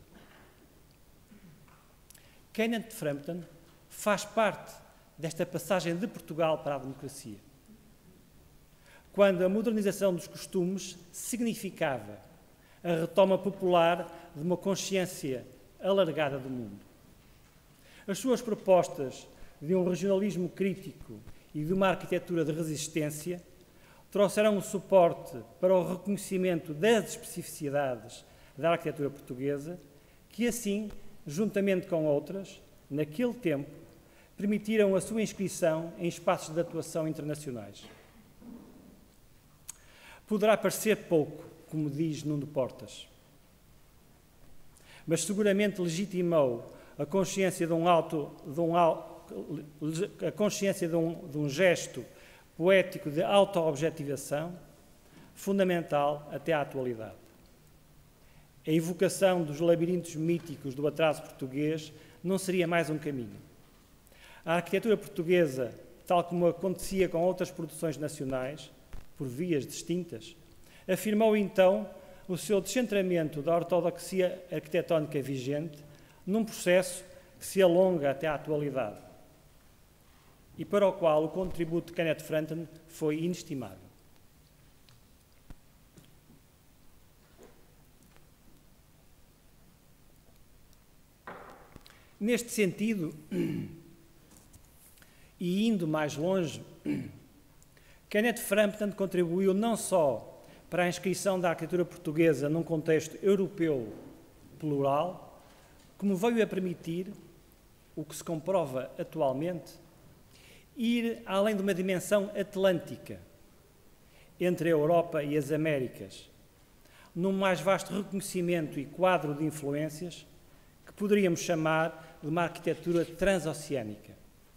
C: Kenneth Frampton faz parte desta passagem de Portugal para a democracia, quando a modernização dos costumes significava a retoma popular de uma consciência alargada do mundo. As suas propostas de um regionalismo crítico e de uma arquitetura de resistência trouxeram o suporte para o reconhecimento das especificidades da arquitetura portuguesa, que assim, juntamente com outras, naquele tempo, permitiram a sua inscrição em espaços de atuação internacionais. Poderá parecer pouco, como diz Nuno Portas, mas seguramente legitimou a consciência de um, auto, de um, a consciência de um, de um gesto poético de auto-objetivação, fundamental até à atualidade. A evocação dos labirintos míticos do atraso português não seria mais um caminho. A arquitetura portuguesa, tal como acontecia com outras produções nacionais, por vias distintas, afirmou então o seu descentramento da ortodoxia arquitetónica vigente num processo que se alonga até à atualidade e para o qual o contributo de Kenneth Frampton foi inestimável. Neste sentido, e indo mais longe, Kenneth Frampton contribuiu não só para a inscrição da arquitetura portuguesa num contexto europeu plural, como veio a permitir, o que se comprova atualmente, ir além de uma dimensão atlântica entre a Europa e as Américas, num mais vasto reconhecimento e quadro de influências que poderíamos chamar de uma arquitetura transoceânica.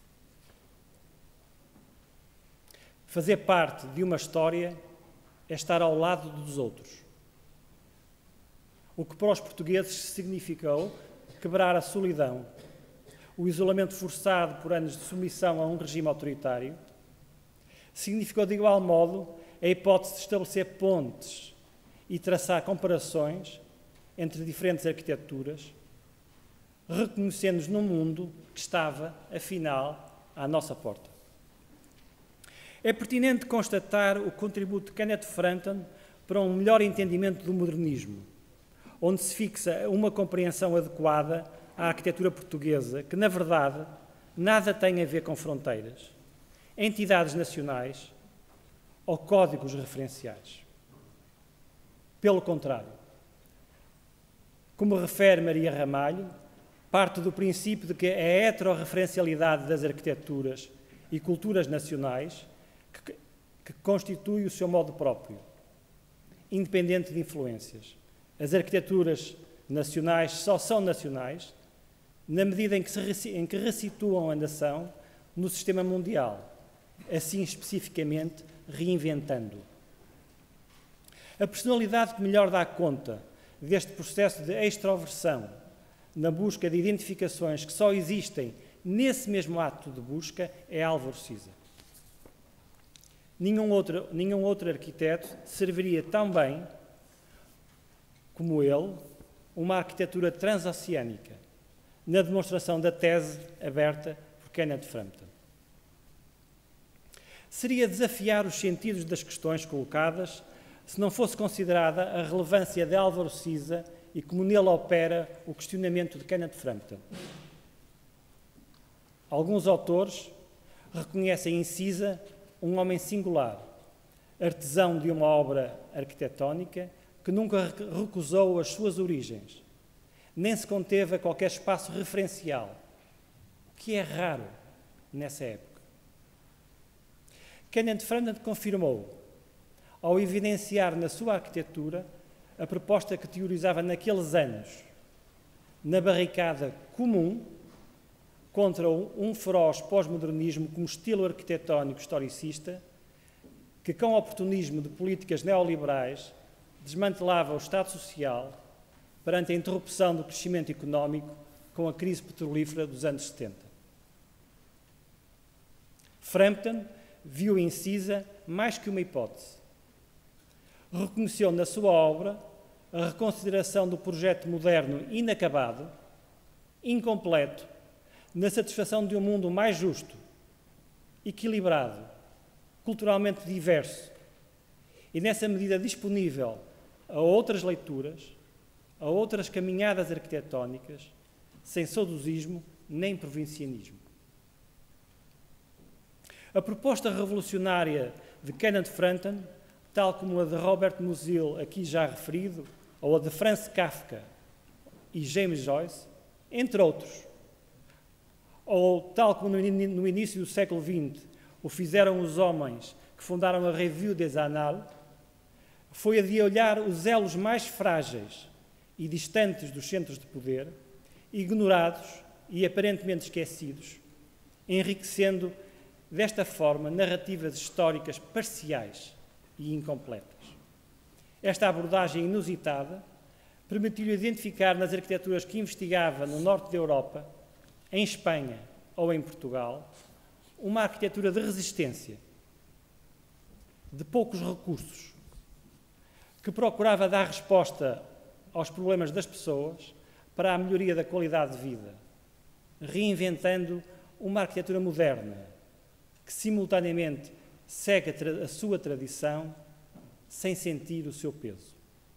C: Fazer parte de uma história é estar ao lado dos outros, o que para os portugueses significou quebrar a solidão, o isolamento forçado por anos de submissão a um regime autoritário, significou de igual modo a hipótese de estabelecer pontes e traçar comparações entre diferentes arquiteturas, reconhecendo-nos num mundo que estava, afinal, à nossa porta. É pertinente constatar o contributo de Kenneth Frampton para um melhor entendimento do modernismo, onde se fixa uma compreensão adequada à arquitetura portuguesa, que, na verdade, nada tem a ver com fronteiras, entidades nacionais ou códigos referenciais. Pelo contrário, como refere Maria Ramalho, parte do princípio de que a heterorreferencialidade das arquiteturas e culturas nacionais que, que constitui o seu modo próprio, independente de influências. As arquiteturas nacionais só são nacionais na medida em que, se, em que resituam a nação no sistema mundial, assim especificamente reinventando. A personalidade que melhor dá conta deste processo de extroversão na busca de identificações que só existem nesse mesmo ato de busca é Álvaro Siza. Nenhum outro, nenhum outro arquiteto serviria tão bem como ele uma arquitetura transoceânica, na demonstração da tese aberta por Kenneth Frampton. Seria desafiar os sentidos das questões colocadas se não fosse considerada a relevância de Álvaro Siza e como nele opera o questionamento de Kenneth Frampton. Alguns autores reconhecem em Siza um homem singular, artesão de uma obra arquitetónica que nunca recusou as suas origens, nem se conteve a qualquer espaço referencial, o que é raro nessa época. Kenneth Frampton confirmou, ao evidenciar na sua arquitetura a proposta que teorizava naqueles anos, na barricada comum contra um feroz pós-modernismo como estilo arquitetónico historicista, que com o oportunismo de políticas neoliberais desmantelava o Estado Social perante a interrupção do crescimento económico com a crise petrolífera dos anos setenta. Frampton viu em Siza mais que uma hipótese. Reconheceu na sua obra a reconsideração do projeto moderno inacabado, incompleto, na satisfação de um mundo mais justo, equilibrado, culturalmente diverso e, nessa medida, disponível a outras leituras, a outras caminhadas arquitetónicas, sem saudosismo nem provincianismo. A proposta revolucionária de Kenneth Frampton, tal como a de Robert Musil, aqui já referido, ou a de Franz Kafka e James Joyce, entre outros, ou tal como no início do século vinte o fizeram os homens que fundaram a Revue des Annales, foi a de olhar os elos mais frágeis e distantes dos centros de poder, ignorados e aparentemente esquecidos, enriquecendo desta forma narrativas históricas parciais e incompletas. Esta abordagem inusitada permitiu-lhe identificar nas arquiteturas que investigava no norte da Europa, em Espanha ou em Portugal, uma arquitetura de resistência, de poucos recursos, que procurava dar resposta aos problemas das pessoas para a melhoria da qualidade de vida, reinventando uma arquitetura moderna, que simultaneamente segue a, a sua tradição sem sentir o seu peso.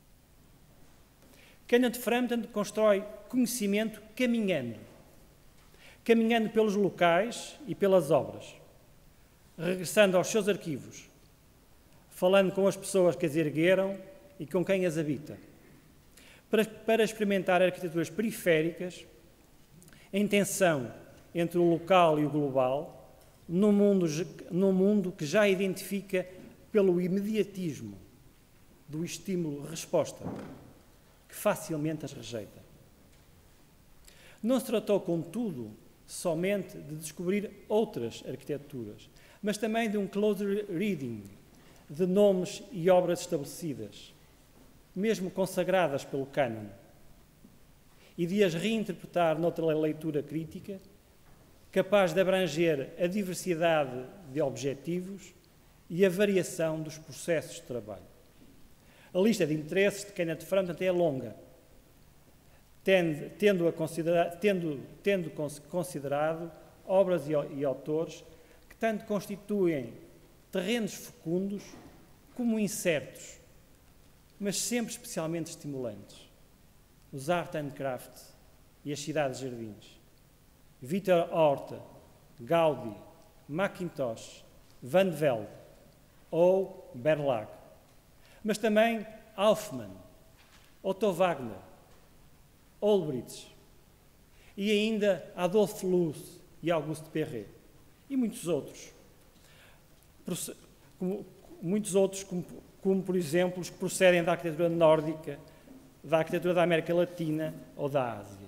C: Kenneth Frampton constrói conhecimento caminhando, caminhando pelos locais e pelas obras, regressando aos seus arquivos, falando com as pessoas que as ergueram e com quem as habita, para, para experimentar arquiteturas periféricas em tensão entre o local e o global, num mundo, num mundo que já identifica pelo imediatismo do estímulo-resposta, que facilmente as rejeita. Não se tratou, contudo, somente de descobrir outras arquiteturas, mas também de um close reading de nomes e obras estabelecidas, mesmo consagradas pelo cânon, e de as reinterpretar noutra leitura crítica, capaz de abranger a diversidade de objetivos e a variação dos processos de trabalho. A lista de interesses de Kenneth Frampton é longa, tendo, tendo, a considerar, tendo, tendo considerado obras e, e autores que tanto constituem terrenos fecundos como incertos, mas sempre especialmente estimulantes. Os Art and Craft e as cidades-jardins. Victor Horta, Gaudi, Mackintosh, Van Velde ou Berlage. Mas também Hofmann, Otto Wagner, Olbrich e ainda Adolphe Loos e Auguste Perret e muitos outros. Como, muitos outros, como, como por exemplo os que procedem da arquitetura nórdica, da arquitetura da América Latina ou da Ásia.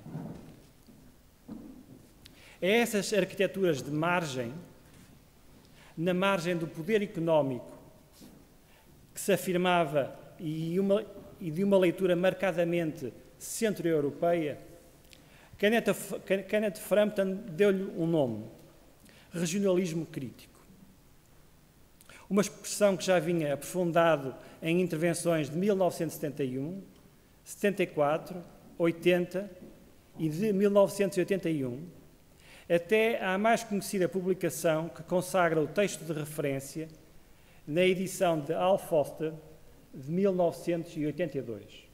C: É essas arquiteturas de margem, na margem do poder económico, que se afirmava e, uma, e de uma leitura marcadamente centro-europeia, Kenneth, Kenneth Frampton deu-lhe um nome: regionalismo crítico. Uma expressão que já vinha aprofundado em intervenções de mil novecentos e setenta e um, setenta e quatro, oitenta e de mil novecentos e oitenta e um, até à mais conhecida publicação que consagra o texto de referência na edição de Al Foster de mil novecentos e oitenta e dois.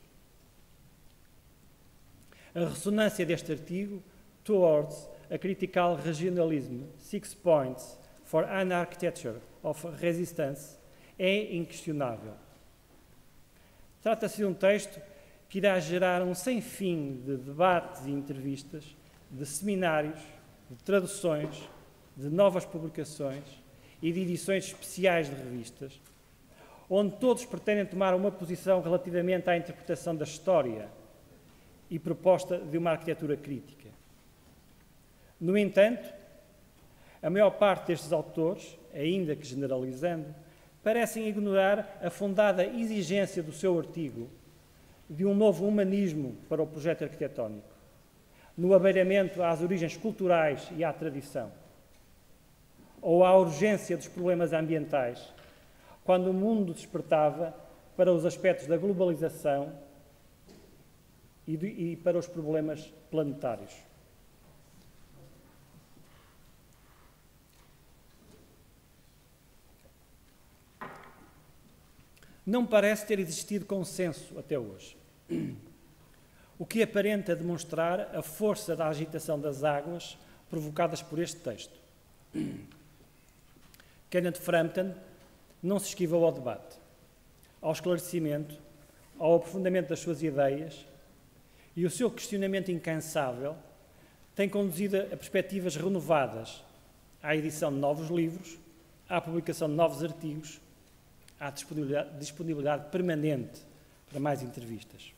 C: A ressonância deste artigo, Towards a Critical Regionalism, Six Points for an Architecture of Resistance, é inquestionável. Trata-se de um texto que irá gerar um sem fim de debates e entrevistas, de seminários, de traduções, de novas publicações e de edições especiais de revistas, onde todos pretendem tomar uma posição relativamente à interpretação da história e proposta de uma arquitetura crítica. No entanto, a maior parte destes autores, ainda que generalizando, parecem ignorar a fundada exigência do seu artigo de um novo humanismo para o projeto arquitetónico, no abeiramento às origens culturais e à tradição, ou à urgência dos problemas ambientais, quando o mundo despertava para os aspectos da globalização e, de, e para os problemas planetários. Não parece ter existido consenso até hoje, o que aparenta demonstrar a força da agitação das águas provocadas por este texto. Kenneth Frampton não se esquivou ao debate, ao esclarecimento, ao aprofundamento das suas ideias, e o seu questionamento incansável tem conduzido a perspectivas renovadas à edição de novos livros, à publicação de novos artigos, à disponibilidade, disponibilidade permanente para mais entrevistas.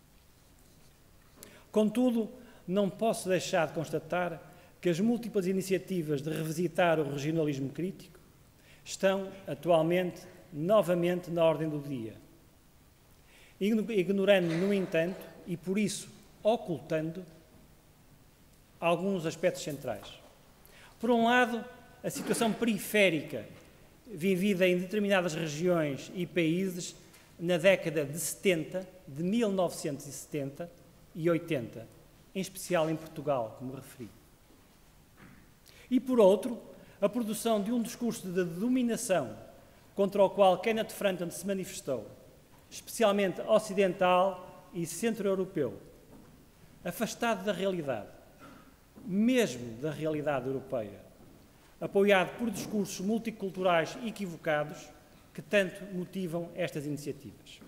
C: Contudo, não posso deixar de constatar que as múltiplas iniciativas de revisitar o regionalismo crítico estão atualmente novamente na ordem do dia, ignorando, no entanto, e por isso ocultando alguns aspectos centrais. Por um lado, a situação periférica vivida em determinadas regiões e países na década de setenta, de mil novecentos e setenta e oitenta, em especial em Portugal, como referi. E, por outro, a produção de um discurso de dominação contra o qual Kenneth Frampton se manifestou, especialmente ocidental e centro-europeu, afastado da realidade, mesmo da realidade europeia, apoiado por discursos multiculturais equivocados que tanto motivam estas iniciativas.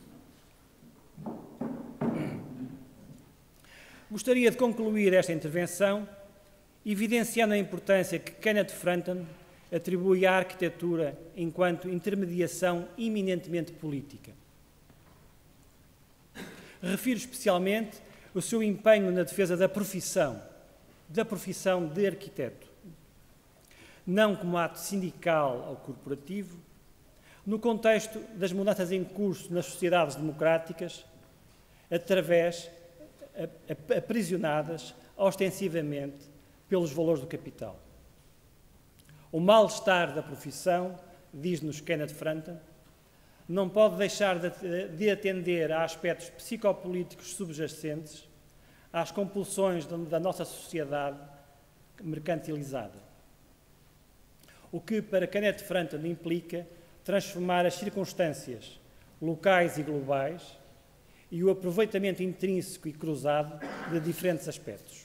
C: Gostaria de concluir esta intervenção evidenciando a importância que Kenneth Frampton atribui à arquitetura enquanto intermediação eminentemente política. Refiro especialmente o seu empenho na defesa da profissão, da profissão de arquiteto, não como ato sindical ou corporativo, no contexto das mudanças em curso nas sociedades democráticas, através, aprisionadas ostensivamente pelos valores do capital. O mal-estar da profissão, diz-nos Kenneth Frampton, não pode deixar de, de atender a aspectos psicopolíticos subjacentes às compulsões da nossa sociedade mercantilizada. O que, para Kenneth Frampton, implica transformar as circunstâncias locais e globais e o aproveitamento intrínseco e cruzado de diferentes aspectos.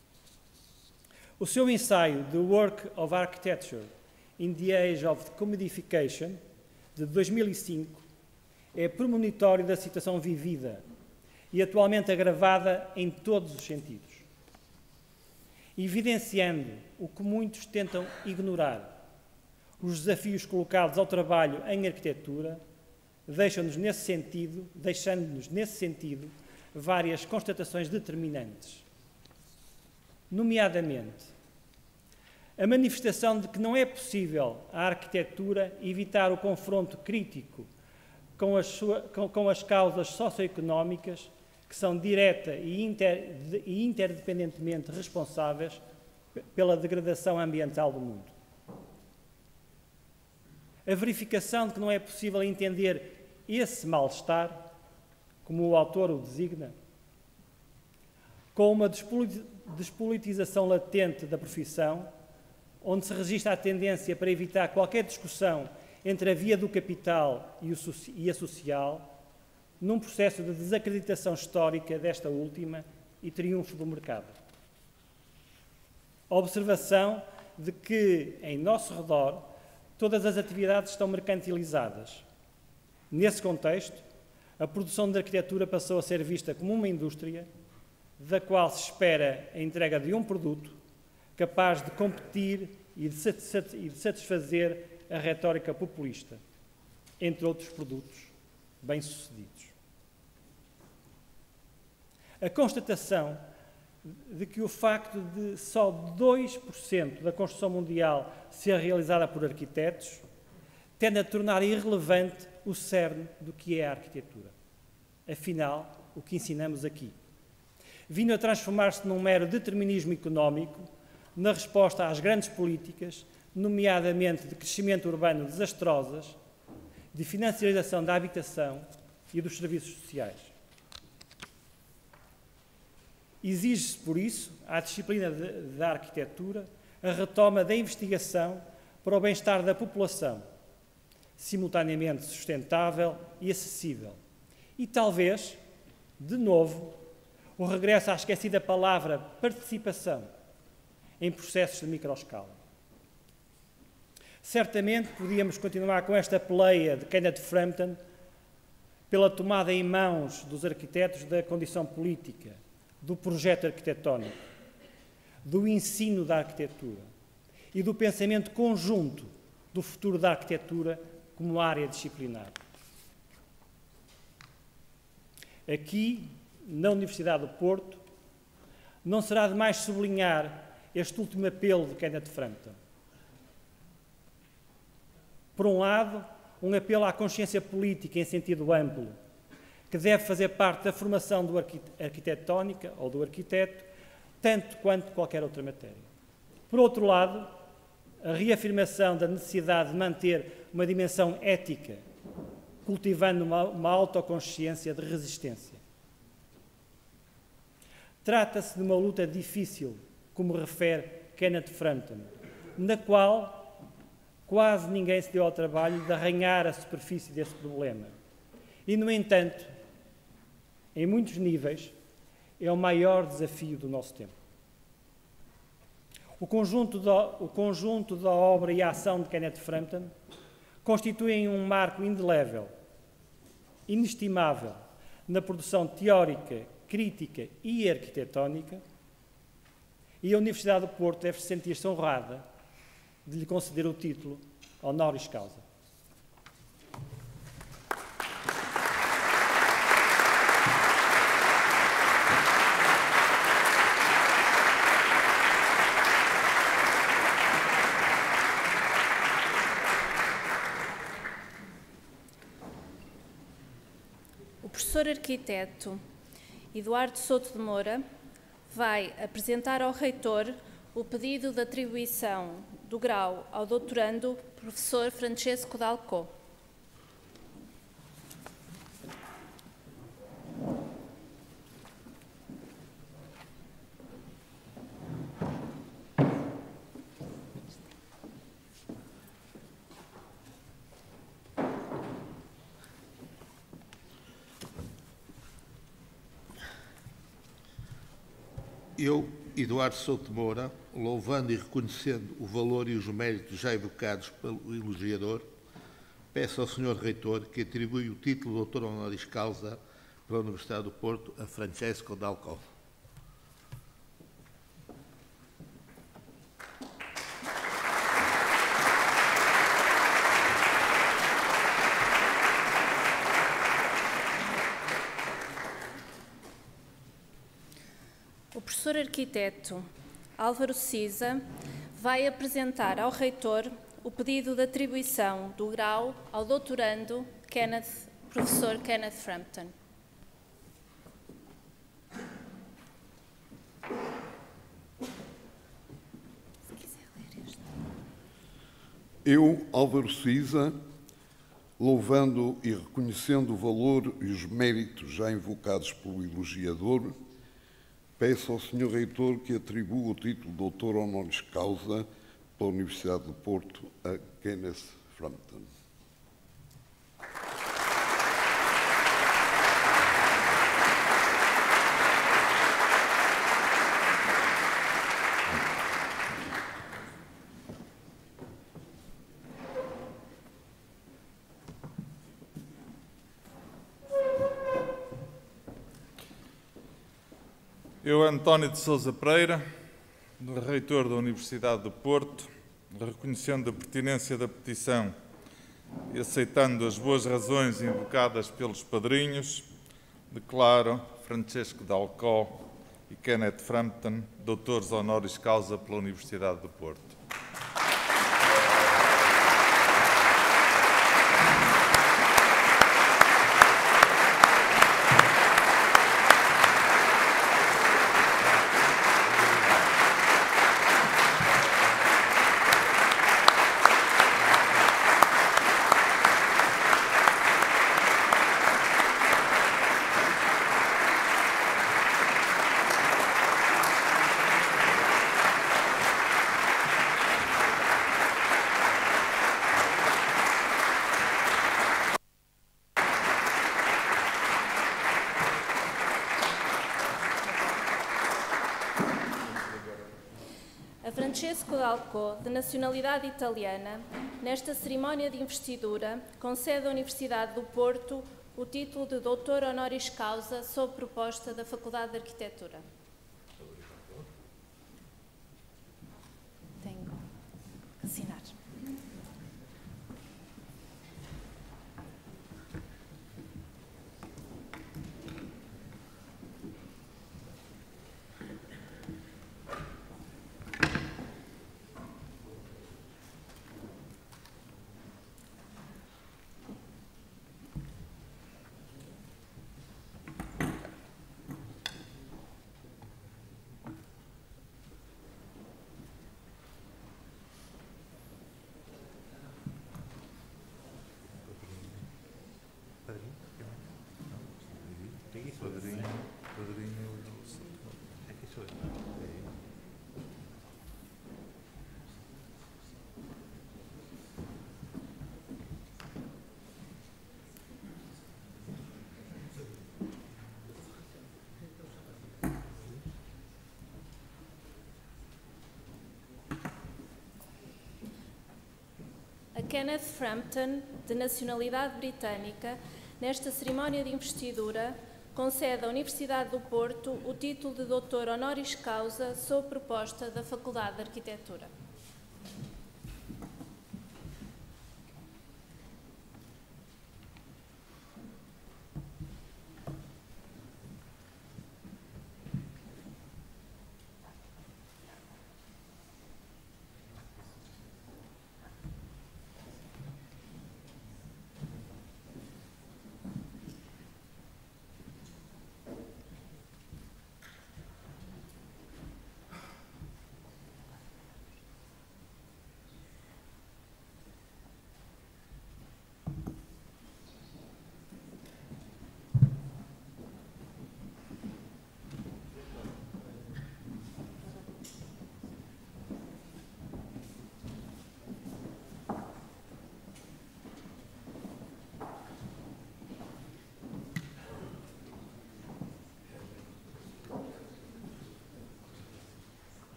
C: O seu ensaio The Work of Architecture in the Age of Commodification, de dois mil e cinco, é premonitório da situação vivida e atualmente agravada em todos os sentidos, evidenciando o que muitos tentam ignorar. Os desafios colocados ao trabalho em arquitetura deixam-nos nesse sentido, deixando-nos nesse sentido várias constatações determinantes. Nomeadamente, a manifestação de que não é possível a arquitetura evitar o confronto crítico com as, sua, com, com as causas socioeconómicas que são direta e, inter, e interdependentemente responsáveis pela degradação ambiental do mundo. A verificação de que não é possível entender esse mal-estar, como o autor o designa, com uma despolitização latente da profissão, onde se registra a tendência para evitar qualquer discussão entre a via do capital e, o, e a social, num processo de desacreditação histórica desta última e triunfo do mercado. A observação de que, em nosso redor, todas as atividades estão mercantilizadas. Nesse contexto, a produção de arquitetura passou a ser vista como uma indústria da qual se espera a entrega de um produto capaz de competir e de satisfazer a retórica populista, entre outros produtos bem-sucedidos. A constatação de que o facto de só dois por cento da construção mundial ser realizada por arquitetos tende a tornar irrelevante o cerne do que é a arquitetura. Afinal, o que ensinamos aqui, vindo a transformar-se num mero determinismo económico na resposta às grandes políticas, nomeadamente de crescimento urbano desastrosas, de financiarização da habitação e dos serviços sociais. Exige-se, por isso, à disciplina de, da arquitetura, a retoma da investigação para o bem-estar da população, simultaneamente sustentável e acessível. E talvez, de novo, o regresso à esquecida palavra participação em processos de microescala. Certamente podíamos continuar com esta peleia de Kenneth Frampton pela tomada em mãos dos arquitetos da condição política, do projeto arquitetónico, do ensino da arquitetura e do pensamento conjunto do futuro da arquitetura como área disciplinar. Aqui, na Universidade do Porto, não será demais sublinhar este último apelo de Kenneth Frampton. Por um lado, um apelo à consciência política em sentido amplo, que deve fazer parte da formação do arquitetónica ou do arquiteto, tanto quanto qualquer outra matéria. Por outro lado, a reafirmação da necessidade de manter uma dimensão ética, cultivando uma, uma autoconsciência de resistência. Trata-se de uma luta difícil, como refere Kenneth Frampton, na qual quase ninguém se deu ao trabalho de arranhar a superfície desse problema. E, no entanto, em muitos níveis, é o maior desafio do nosso tempo. O conjunto da, o conjunto da obra e a ação de Kenneth Frampton constituem um marco indelével, inestimável, na produção teórica, crítica e arquitetónica, e a Universidade do Porto deve sentir-se honrada de lhe conceder o título honoris causa.
A: O professor arquiteto Eduardo Souto de Moura vai apresentar ao reitor o pedido de atribuição do grau ao doutorando professor Francesco Dalcó.
D: Eu, Eduardo Souto de Moura, louvando e reconhecendo o valor e os méritos já evocados pelo elogiador, peço ao senhor Reitor que atribui o título de doutor honoris causa pela Universidade do Porto a Francesco Dalcó.
A: O professor arquiteto Álvaro Cisa vai apresentar ao reitor o pedido de atribuição do grau ao doutorando Kenneth, professor Kenneth Frampton.
E: Eu, Álvaro Cisa, louvando e reconhecendo o valor e os méritos já invocados pelo elogiador, peço ao senhor Reitor que atribua o título de doutor honoris causa pela Universidade do Porto a Kenneth Frampton.
F: Eu, António de Sousa Pereira, reitor da Universidade do Porto, reconhecendo a pertinência da petição e aceitando as boas razões invocadas pelos padrinhos, declaro Francesco Dalcó e Kenneth Frampton doutores honoris causa pela Universidade do Porto.
A: Francesco Dalcó, de nacionalidade italiana, nesta cerimónia de investidura, concede à Universidade do Porto o título de doutor honoris causa sob proposta da Faculdade de Arquitetura. Tenho que assinar. A Kenneth Frampton, de nacionalidade britânica, nesta cerimónia de investidura, concede à Universidade do Porto o título de doutor honoris causa sob proposta da Faculdade de Arquitetura.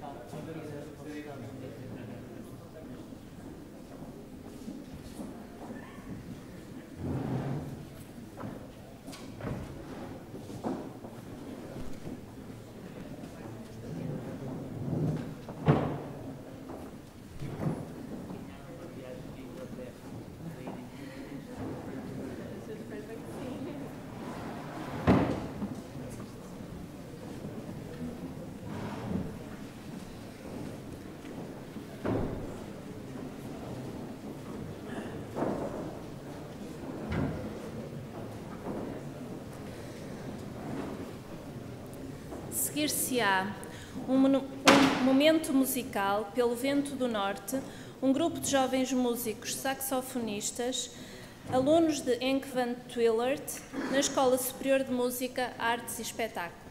A: Seguir-se-á um, um momento musical pelo Vento do Norte, um grupo de jovens músicos saxofonistas, alunos de Henk van Twillert, na Escola Superior de Música, Artes e Espetáculo.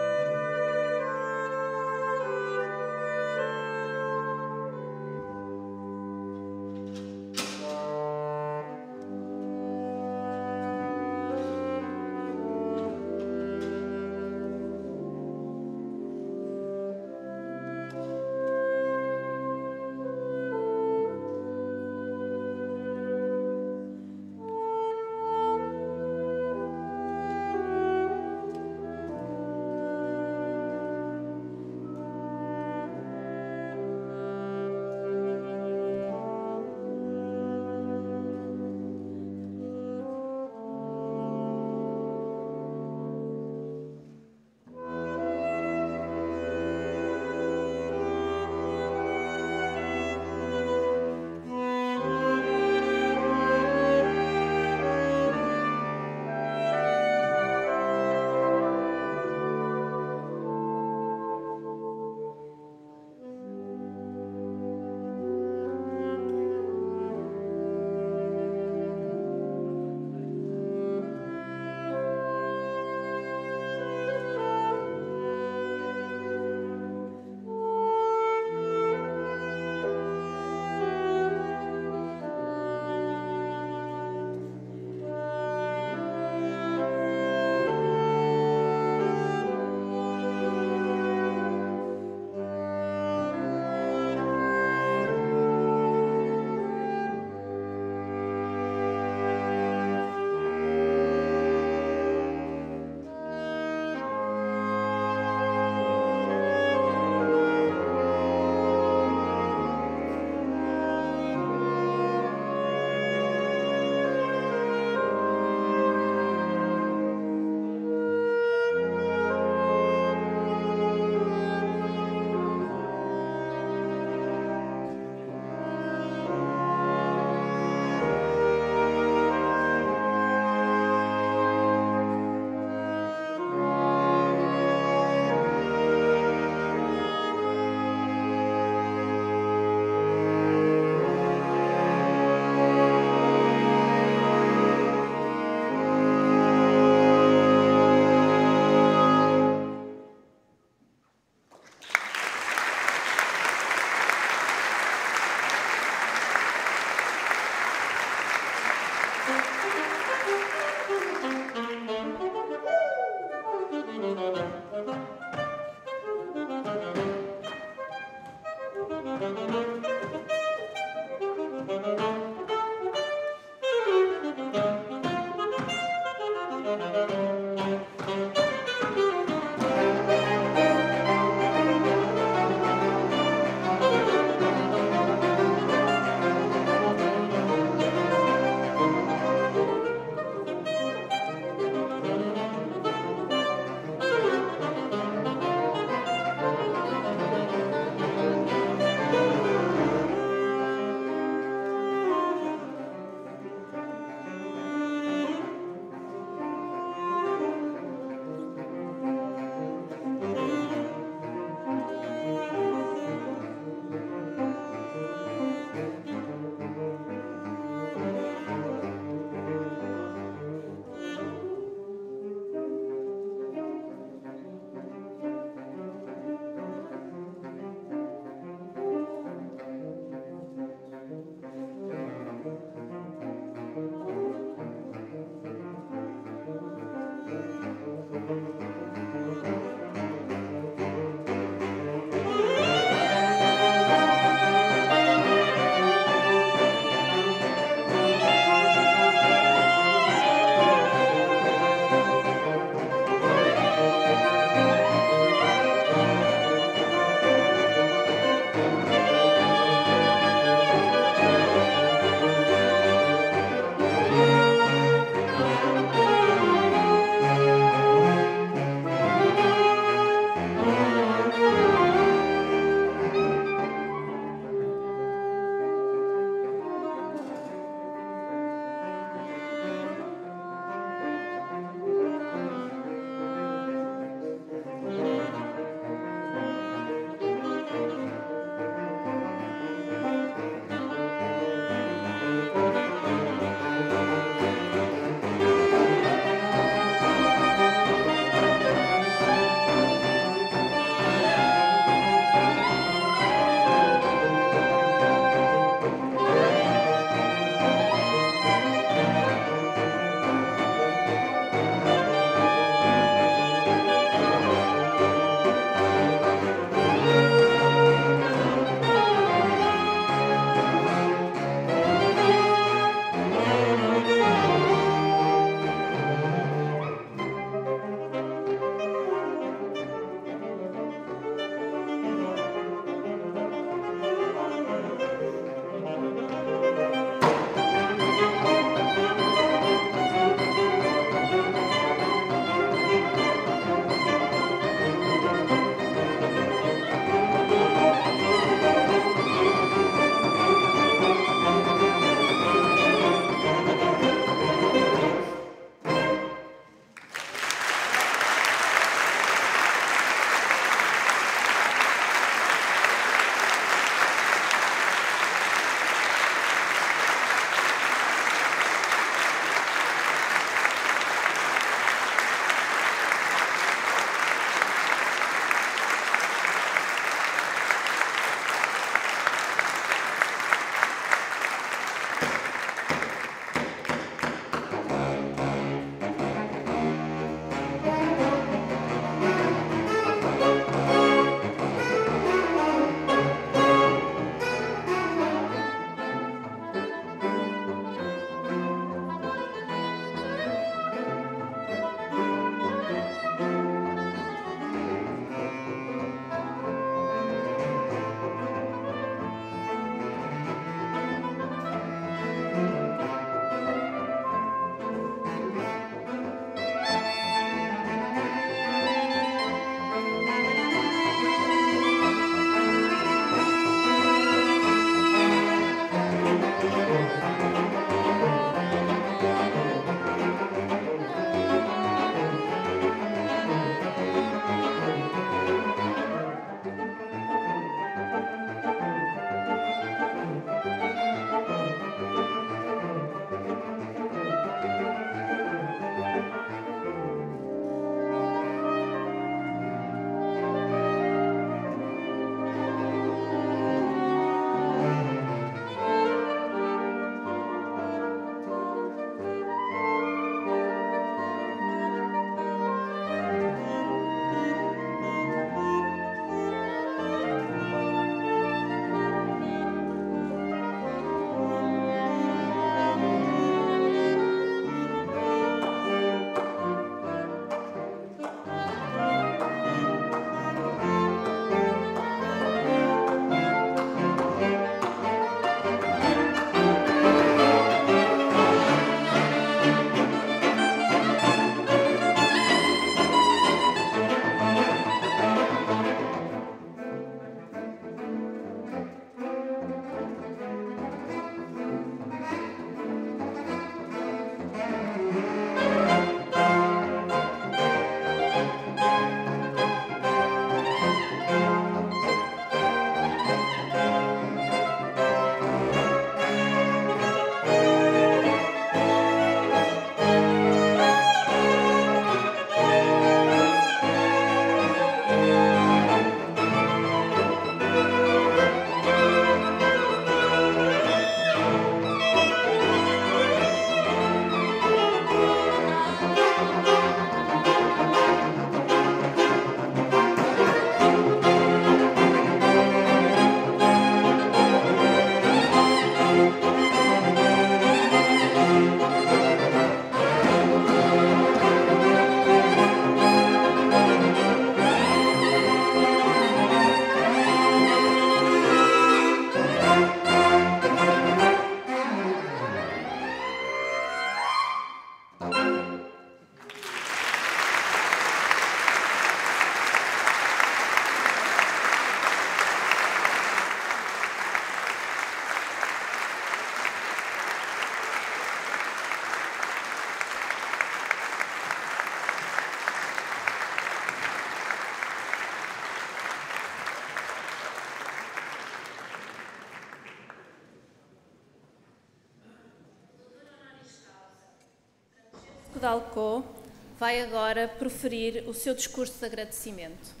A: Arcebispo de Alcó vai agora proferir o seu discurso de agradecimento.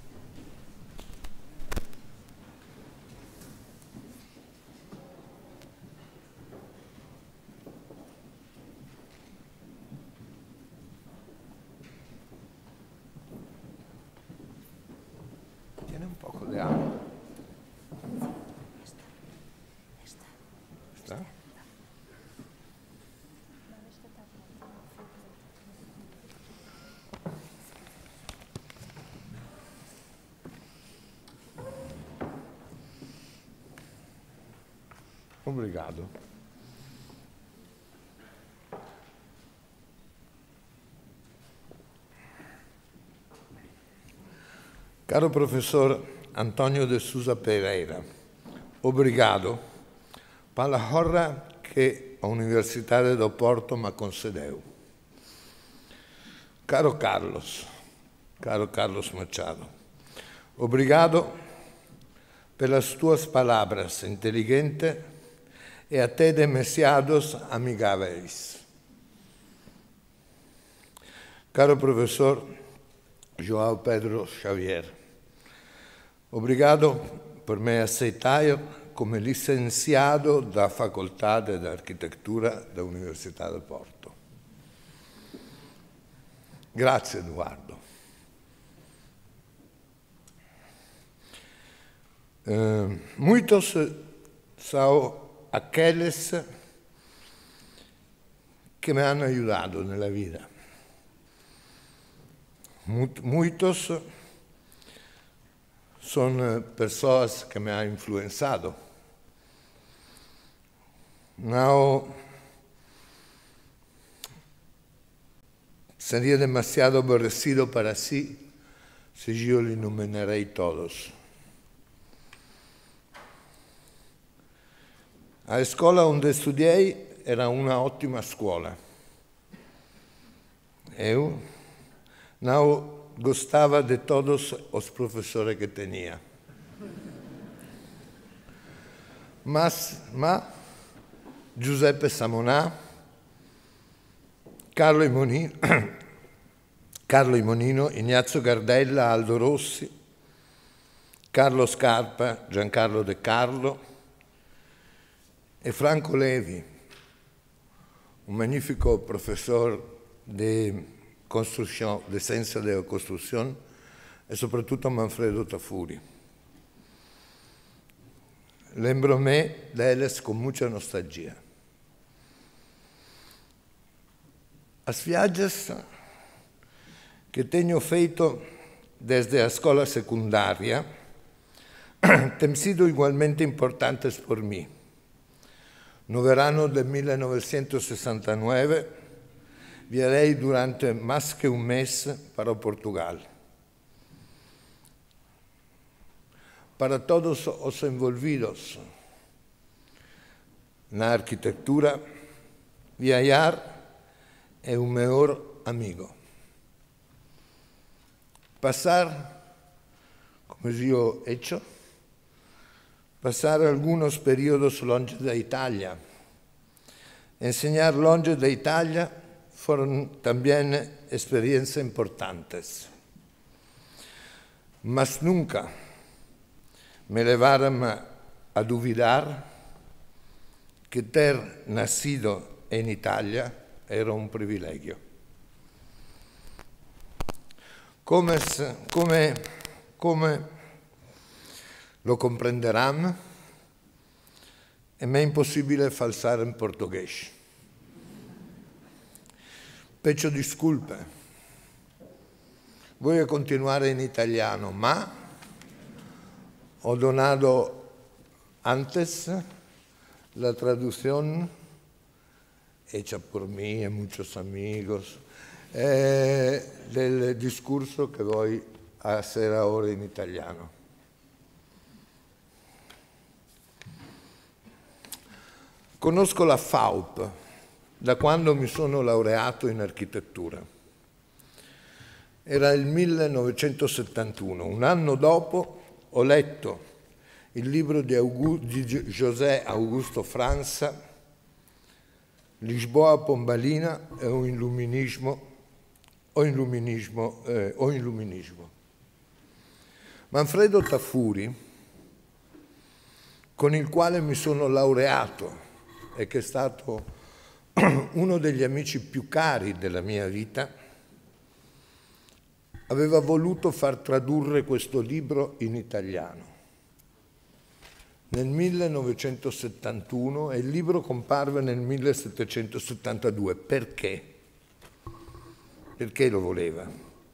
G: Tiene un poco de agua. ¿Está? Obrigado. Caro professor António de Sousa Pereira, obrigado pela honra que a Universidade do Porto me concedeu. Caro Carlos, caro Carlos Machado, obrigado pelas tuas palavras inteligentes e até demasiados amigáveis. Caro professor João Pedro Xavier, obrigado por me aceitar como licenciado da Faculdade de Arquitetura da Universidade de Porto. Grazie, Eduardo. Uh, muitos são aqueles que me han ajudado nella vida. Muitos são pessoas que me han influenciado. Não seria demasiado aborrecido para si se eu li enumerarei todos. A escola onde estudei era uma ótima escola. Eu não gostava de todos os professores que tinha. Mas, mas Giuseppe Samonà, Carlo Imonino, Carlo Imonino, Ignazio Gardella, Aldo Rossi, Carlo Scarpa, Giancarlo De Carlo e Franco Levi, un magnifico professor di construção, de ciência da construção, e soprattutto Manfredo Tafuri. Lembro-me deles com muita nostalgia. As viagens que tenho feito desde a escola secundária têm sido igualmente importantes por mim. No verano del millenovecentosessantanove viajei durante mais que um mês para o Portugal. Para todos os envolvidos na arquitetura, viajar é o melhor amigo. Passar, como eu he hecho, passar alguns períodos longe da Itália, ensinar longe da Itália foram também experiências importantes. Mas nunca me levaram a duvidar que ter nascido em Itália era um privilégio. Come, come, come lo comprenderanno, è me impossibile falsare in portoghese. Peço disculpe. Voy a continuare in italiano, ma ho donato antes la traducción hecha por mí y muchos amigos eh, del discurso que voy a hacer ahora in italiano. Conosco la F A U P da quando mi sono laureato in architettura. Era il millenovecentosettantuno. Un anno dopo ho letto il libro di, Augu- di José Augusto França, Lisboa Pombalina è un illuminismo o illuminismo eh, o illuminismo. Manfredo Tafuri, con il quale mi sono laureato e che è stato uno degli amici più cari della mia vita, aveva voluto far tradurre questo libro in italiano nel millenovecentosettantuno e il libro comparve nel millesettecentosettantadue. Perché? Perché lo voleva?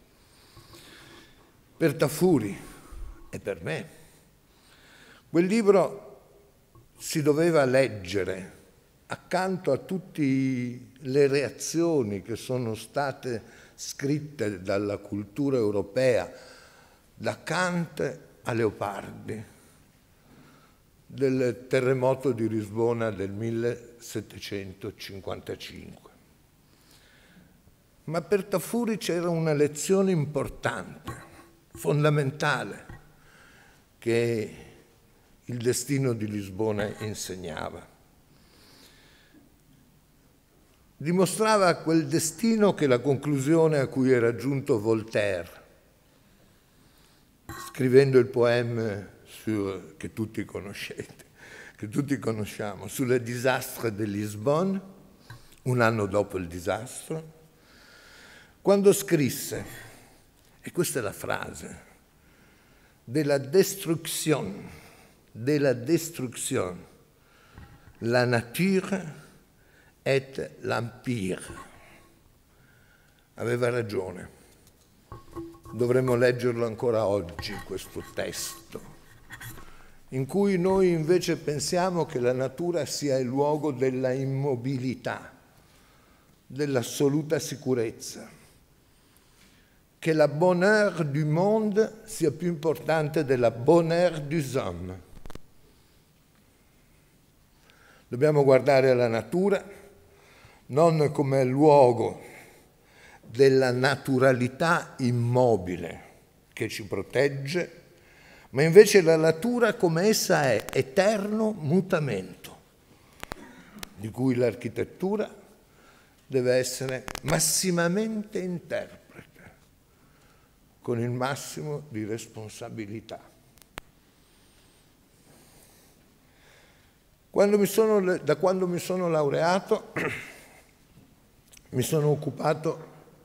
G: Per Tafuri e per me. Quel libro si doveva leggere accanto a tutte le reazioni che sono state scritte dalla cultura europea, da Kant a Leopardi, del terremoto di Lisbona del millesettecentocinquantacinque. Ma per Tafuri c'era una lezione importante, fondamentale, che il destino di Lisbona insegnava. Dimostrava quel destino che la conclusione a cui era giunto Voltaire, scrivendo il poema sur, che tutti conoscete, che tutti conosciamo, sulle disastre di Lisbonne, un anno dopo il disastro, quando scrisse, e questa è la frase, della destruction, della destruction, la nature et l'empire. Aveva ragione. Dovremmo leggerlo ancora oggi, questo testo, in cui noi invece pensiamo che la natura sia il luogo della immobilità, dell'assoluta sicurezza, che la bonheur du monde sia più importante della bonheur des hommes. Dobbiamo guardare alla natura non come luogo della naturalità immobile che ci protegge, ma invece la natura come essa è, eterno mutamento, di cui l'architettura deve essere massimamente interprete, con il massimo di responsabilità. Quando mi sono, da quando mi sono laureato mi sono occupato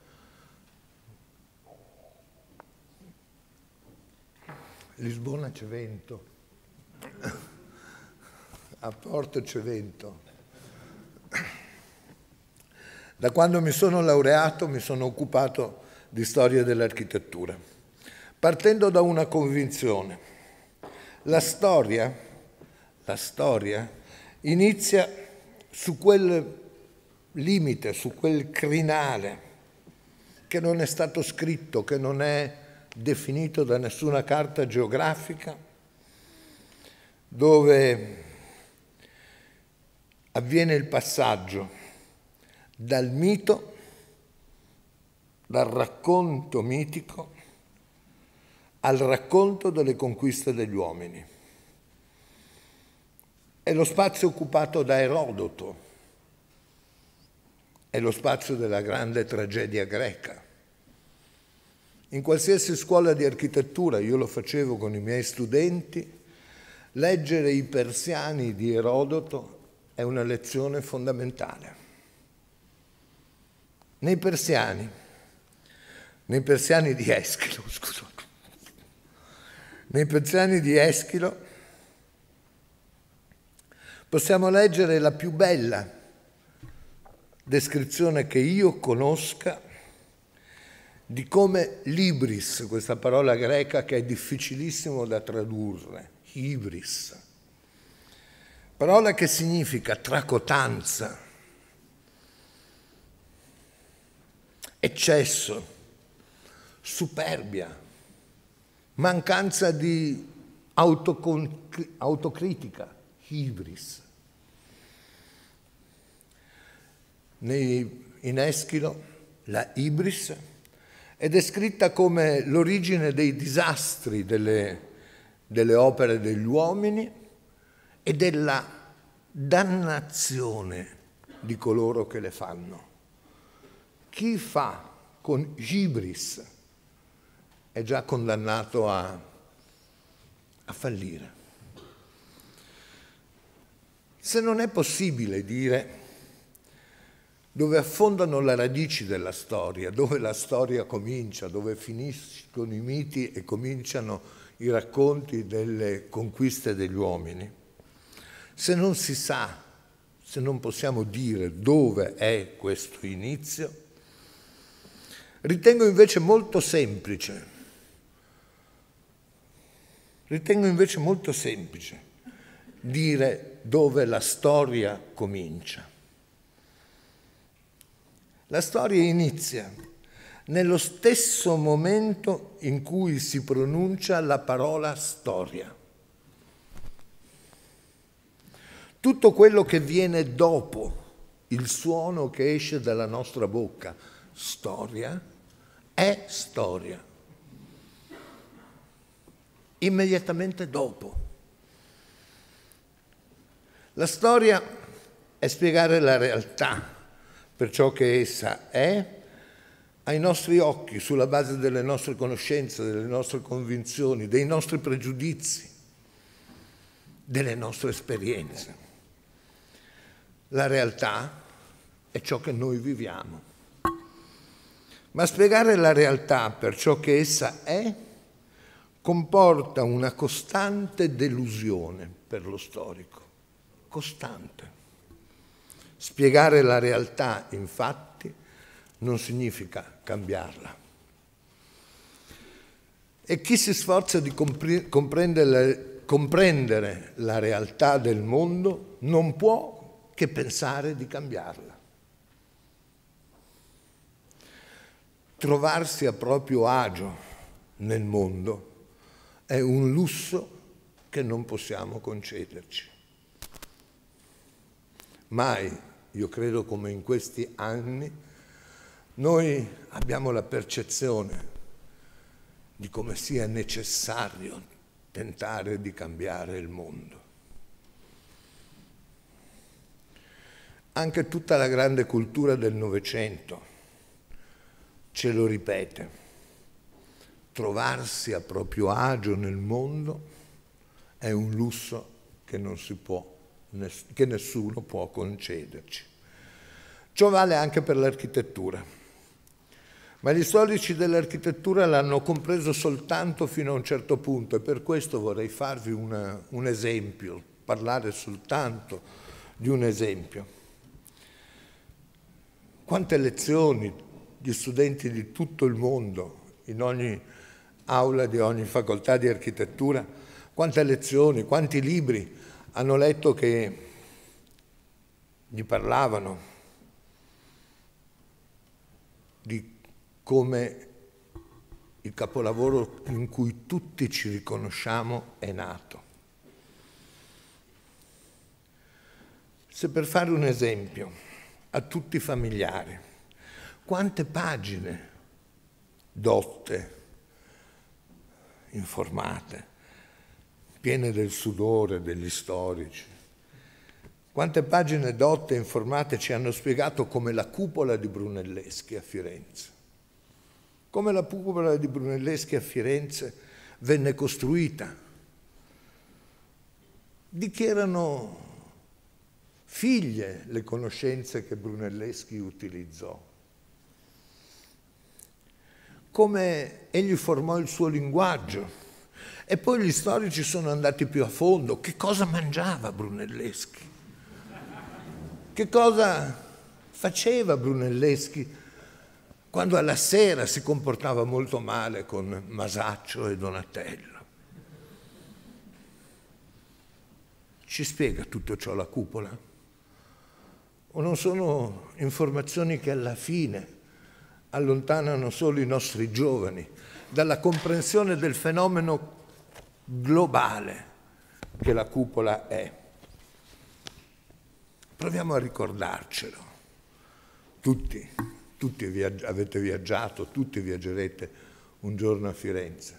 G: Lisbona c'è vento, a Porto c'è vento. Da quando mi sono laureato mi sono occupato di storia dell'architettura, partendo da una convinzione. La storia, la storia inizia su quel limite, su quel crinale che non è stato scritto, che non è definito da nessuna carta geografica, dove avviene il passaggio dal mito, dal racconto mitico, al racconto delle conquiste degli uomini. È lo spazio occupato da Erodoto, è lo spazio della grande tragedia greca. In qualsiasi scuola di architettura, io lo facevo con i miei studenti, leggere i Persiani di Erodoto è una lezione fondamentale. Nei Persiani, nei Persiani di Eschilo, scusate, nei Persiani di Eschilo possiamo leggere la più bella descrizione che io conosca di come l'ibris, questa parola greca che è difficilissimo da tradurre, ibris, parola che significa tracotanza, eccesso, superbia, mancanza di autocritica, ibris. Nei, in Eschilo la ibris è descritta come l'origine dei disastri delle, delle opere degli uomini e della dannazione di coloro che le fanno. Chi fa con hybris è già condannato a, a fallire. Se non è possibile dire dove affondano le radici della storia, dove la storia comincia, dove finiscono i miti e cominciano i racconti delle conquiste degli uomini, se non si sa, se non possiamo dire dove è questo inizio, ritengo invece molto semplice, ritengo invece molto semplice dire dove la storia comincia. La storia inizia nello stesso momento in cui si pronuncia la parola storia. Tutto quello che viene dopo il suono che esce dalla nostra bocca, storia, è storia. Immediatamente dopo. La storia è spiegare la realtà per ciò che essa è, ai nostri occhi, sulla base delle nostre conoscenze, delle nostre convinzioni, dei nostri pregiudizi, delle nostre esperienze. La realtà è ciò che noi viviamo. Ma spiegare la realtà per ciò che essa è comporta una costante delusione per lo storico. Costante. Spiegare la realtà, infatti, non significa cambiarla. E chi si sforza di comprendere, comprendere la realtà del mondo non può che pensare di cambiarla. Trovarsi a proprio agio nel mondo è un lusso che non possiamo concederci. Mai, io credo come in questi anni, noi abbiamo la percezione di come sia necessario tentare di cambiare il mondo. Anche tutta la grande cultura del Novecento ce lo ripete. Trovarsi a proprio agio nel mondo è un lusso che non si può che nessuno può concederci. Ciò vale anche per l'architettura. Ma gli storici dell'architettura l'hanno compreso soltanto fino a un certo punto e per questo vorrei farvi una, un esempio, parlare soltanto di un esempio. Quante lezioni gli studenti di tutto il mondo, in ogni aula di ogni facoltà di architettura, quante lezioni, quanti libri hanno letto che gli parlavano di come il capolavoro in cui tutti ci riconosciamo è nato. Se per fare un esempio, a tutti familiari, quante pagine dotte, informate, piene del sudore degli storici. Quante pagine dotte e informate ci hanno spiegato come la cupola di Brunelleschi a Firenze. Come la cupola di Brunelleschi a Firenze venne costruita. Di che erano figlie le conoscenze che Brunelleschi utilizzò. Come egli formò il suo linguaggio. E poi gli storici sono andati più a fondo. Che cosa mangiava Brunelleschi? Che cosa faceva Brunelleschi quando alla sera si comportava molto male con Masaccio e Donatello? Ci spiega tutto ciò la cupola? O non sono informazioni che alla fine allontanano solo i nostri giovani dalla comprensione del fenomeno globale che la cupola è? Proviamo a ricordarcelo. Tutti, tutti viaggi- avete viaggiato, tutti viaggerete un giorno a Firenze.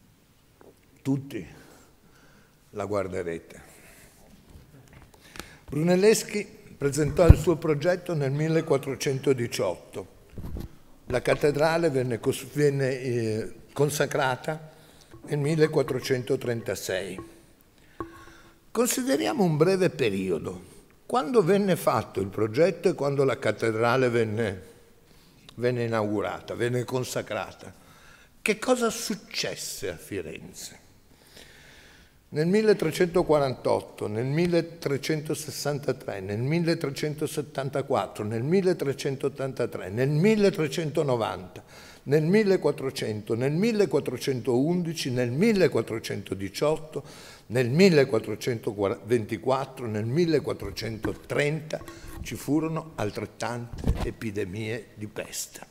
G: Tutti la guarderete. Brunelleschi presentò il suo progetto nel millequattrocentodiciotto. La cattedrale venne, venne eh, consacrata nel millequattrocentotrentasei. Consideriamo un breve periodo. Quando venne fatto il progetto e quando la cattedrale venne, venne inaugurata, venne consacrata, che cosa successe a Firenze? Nel milletrecentoquarantotto, nel milletrecentosessantatré, nel milletrecentosettantaquattro, nel milletrecentottantatré, nel milletrecentonovanta, nel millequattrocento, nel millequattrocentoundici, nel millequattrocentodiciotto, nel millequattrocentoventiquattro, nel millequattrocentotrenta ci furono altrettante epidemie di peste.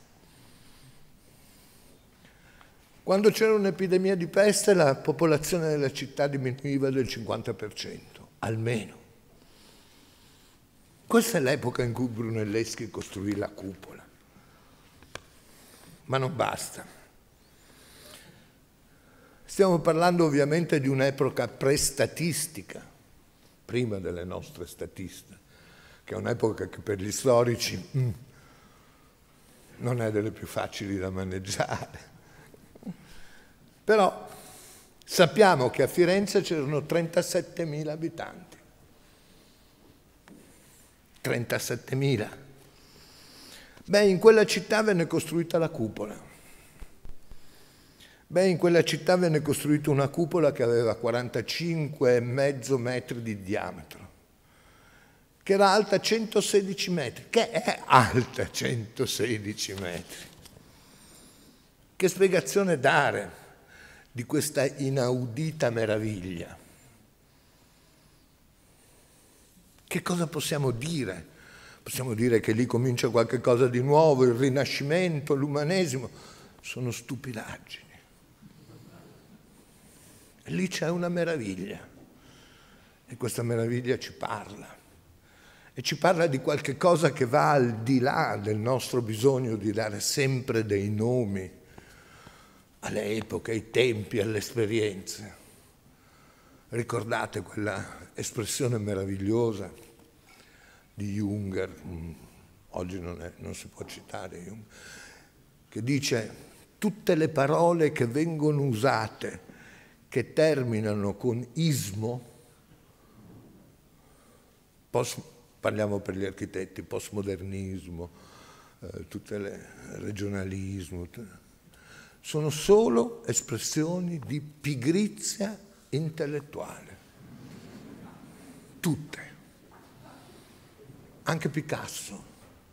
G: Quando c'era un'epidemia di peste la popolazione della città diminuiva del cinquanta per cento, almeno. Questa è l'epoca in cui Brunelleschi costruì la cupola. Ma non basta. Stiamo parlando ovviamente di un'epoca prestatistica, prima delle nostre statiste, che è un'epoca che per gli storici mm, non è delle più facili da maneggiare. Però sappiamo che a Firenze c'erano trentasettemila abitanti. trentasettemila. Beh, in quella città venne costruita la cupola. Beh, in quella città venne costruita una cupola che aveva quarantacinque e mezzo metri di diametro, che era alta centosedici metri, che è alta centosedici metri. Che spiegazione dare di questa inaudita meraviglia? Che cosa possiamo dire? Possiamo dire che lì comincia qualche cosa di nuovo, il Rinascimento, l'umanesimo. Sono stupidaggini. Lì c'è una meraviglia e questa meraviglia ci parla. E ci parla di qualche cosa che va al di là del nostro bisogno di dare sempre dei nomi alle epoche, ai tempi, alle esperienze. Ricordate quella espressione meravigliosa di Junger, oggi non, è, non si può citare Junger, che dice: tutte le parole che vengono usate, che terminano con ismo, post, parliamo per gli architetti, postmodernismo, eh, tutte le regionalismo, tutte, sono solo espressioni di pigrizia intellettuale. Tutte. Anche Picasso.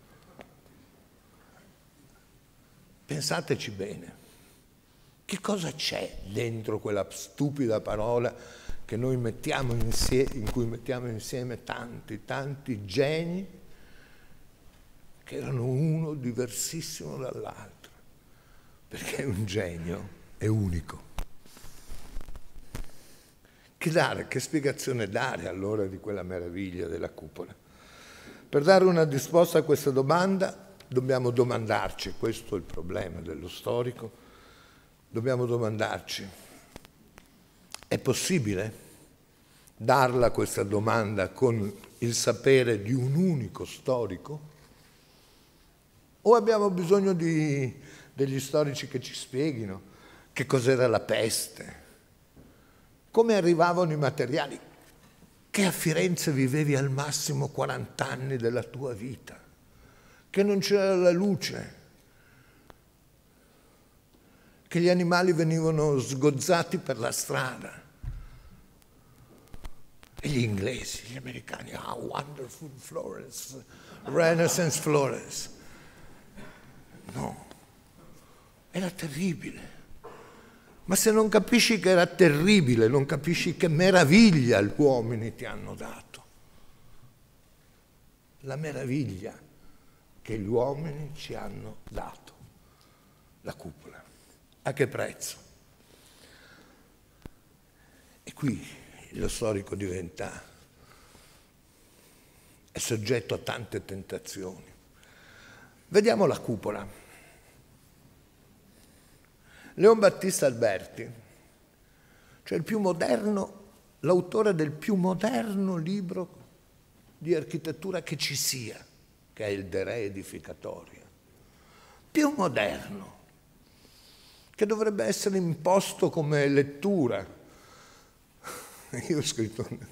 G: Pensateci bene. Che cosa c'è dentro quella stupida parola che noi mettiamo insieme, in cui mettiamo insieme tanti, tanti geni che erano uno diversissimo dall'altro? Perché un genio è unico. Che dare, che spiegazione dare allora di quella meraviglia della cupola? Per dare una risposta a questa domanda dobbiamo domandarci, questo è il problema dello storico, dobbiamo domandarci: è possibile darla questa domanda con il sapere di un unico storico? O abbiamo bisogno di degli storici che ci spieghino che cos'era la peste, come arrivavano i materiali, che a Firenze vivevi al massimo quaranta anni della tua vita, che non c'era la luce, che gli animali venivano sgozzati per la strada. E gli inglesi, gli americani, ah, wonderful Florence, Renaissance Florence. No. Era terribile. Ma se non capisci che era terribile, non capisci che meraviglia gli uomini ti hanno dato. La meraviglia che gli uomini ci hanno dato. La cupola. A che prezzo? E qui lo storico diventa, è soggetto a tante tentazioni. Vediamo la cupola. Leon Battista Alberti, cioè il più moderno, l'autore del più moderno libro di architettura che ci sia, che è il De Re Edificatoria, più moderno, che dovrebbe essere imposto come lettura. Io ho scritto un,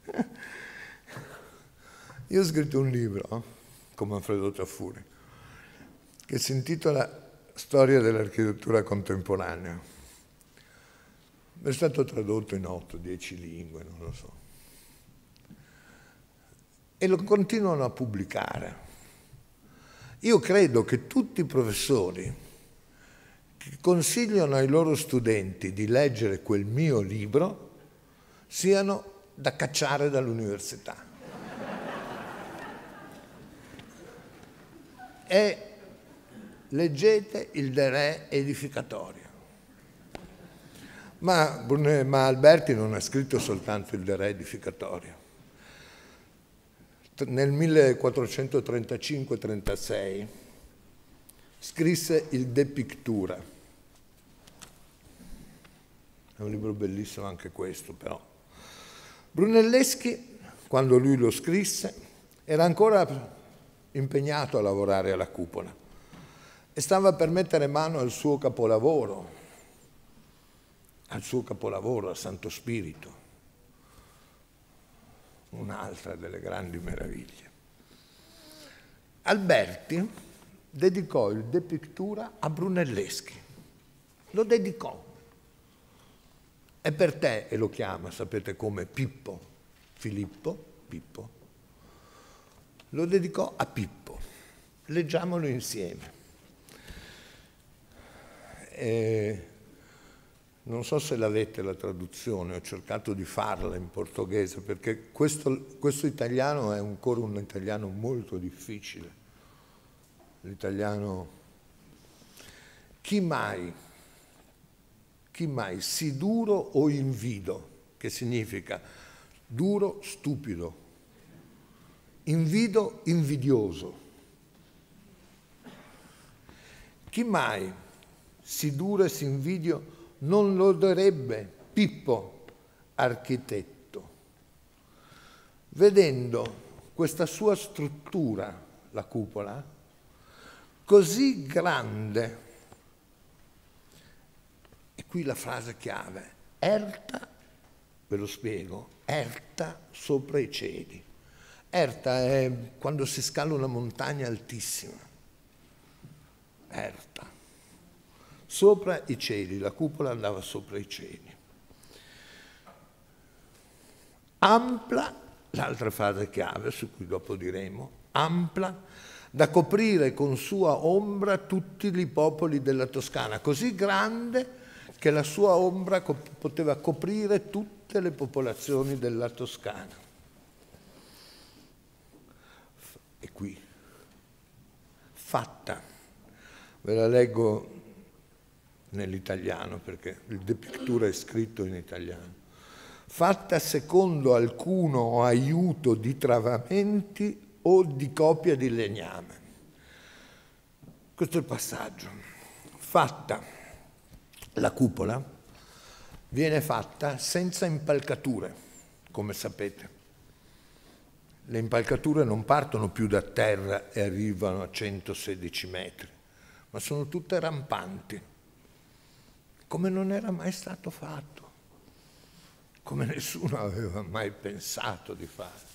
G: io ho scritto un libro con Manfredo Taffuri che si intitola Storia dell'architettura contemporanea. È stato tradotto in otto, dieci lingue, non lo so. E lo continuano a pubblicare. Io credo che tutti i professori che consigliano ai loro studenti di leggere quel mio libro siano da cacciare dall'università. E leggete il De Re Edificatoria. Ma, ma Alberti non ha scritto soltanto il De Re Edificatoria. Nel millequattrocentotrentacinque trentasei scrisse il De Pictura. È un libro bellissimo anche questo, però. Brunelleschi, quando lui lo scrisse, era ancora impegnato a lavorare alla cupola e stava per mettere mano al suo capolavoro, al suo capolavoro, a Santo Spirito, un'altra delle grandi meraviglie. Alberti dedicò il De Pictura a Brunelleschi, lo dedicò. È per te, e lo chiama, sapete come, Pippo, Filippo, Pippo, lo dedicò a Pippo. Leggiamolo insieme. E non so se l'avete la traduzione, ho cercato di farla in portoghese perché questo, questo italiano è ancora un italiano molto difficile. L'italiano... Chi mai, chi mai si duro o invido, che significa duro, stupido, invido, invidioso. Chi mai si duro e si invidio non loderebbe Pippo, architetto. Vedendo questa sua struttura, la cupola, così grande, e qui la frase chiave, erta, ve lo spiego, erta sopra i cieli. Erta è quando si scala una montagna altissima. Erta. Sopra i cieli, la cupola andava sopra i cieli. Ampla, l'altra frase chiave su cui dopo diremo, ampla, da coprire con sua ombra tutti i popoli della Toscana, così grande che la sua ombra poteva coprire tutte le popolazioni della Toscana. E qui, fatta, ve la leggo nell'italiano perché il De Pictura è scritto in italiano, fatta secondo alcuno aiuto di travamenti o di copia di legname. Questo è il passaggio. Fatta la cupola viene fatta senza impalcature, come sapete. Le impalcature non partono più da terra e arrivano a centosedici metri, ma sono tutte rampanti, come non era mai stato fatto, come nessuno aveva mai pensato di fare.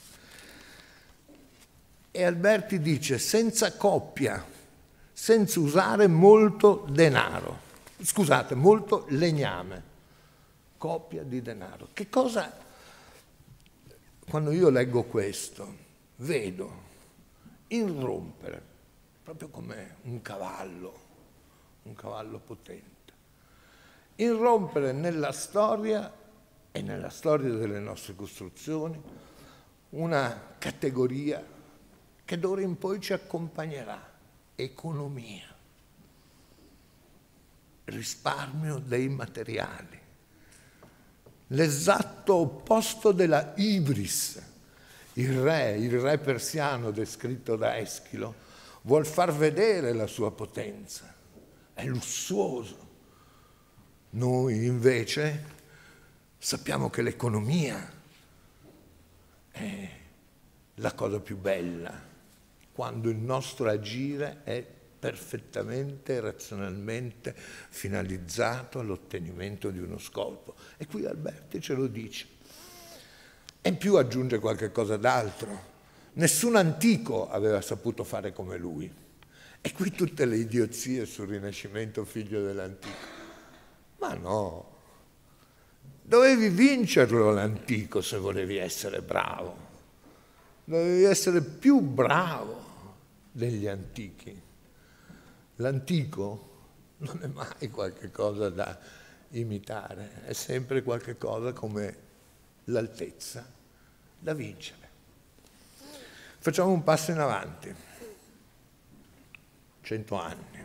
G: E Alberti dice senza coppia, senza usare molto denaro, scusate, molto legname, coppia di denaro. Che cosa, quando io leggo questo, vedo irrompere, proprio come un cavallo, un cavallo potente, irrompere nella storia e nella storia delle nostre costruzioni una categoria che d'ora in poi ci accompagnerà, economia, risparmio dei materiali, l'esatto opposto della ibris. Il re, il re persiano descritto da Eschilo, vuol far vedere la sua potenza, è lussuoso. Noi invece sappiamo che l'economia è la cosa più bella, quando il nostro agire è perfettamente e razionalmente finalizzato all'ottenimento di uno scopo. E qui Alberti ce lo dice. E in più aggiunge qualche cosa d'altro. Nessun antico aveva saputo fare come lui. E qui tutte le idiozie sul Rinascimento figlio dell'antico. Ma no, dovevi vincerlo l'antico se volevi essere bravo. Dovevi essere più bravo degli antichi. L'antico non è mai qualche cosa da imitare, è sempre qualche cosa come l'altezza da vincere. Facciamo un passo in avanti, cento anni,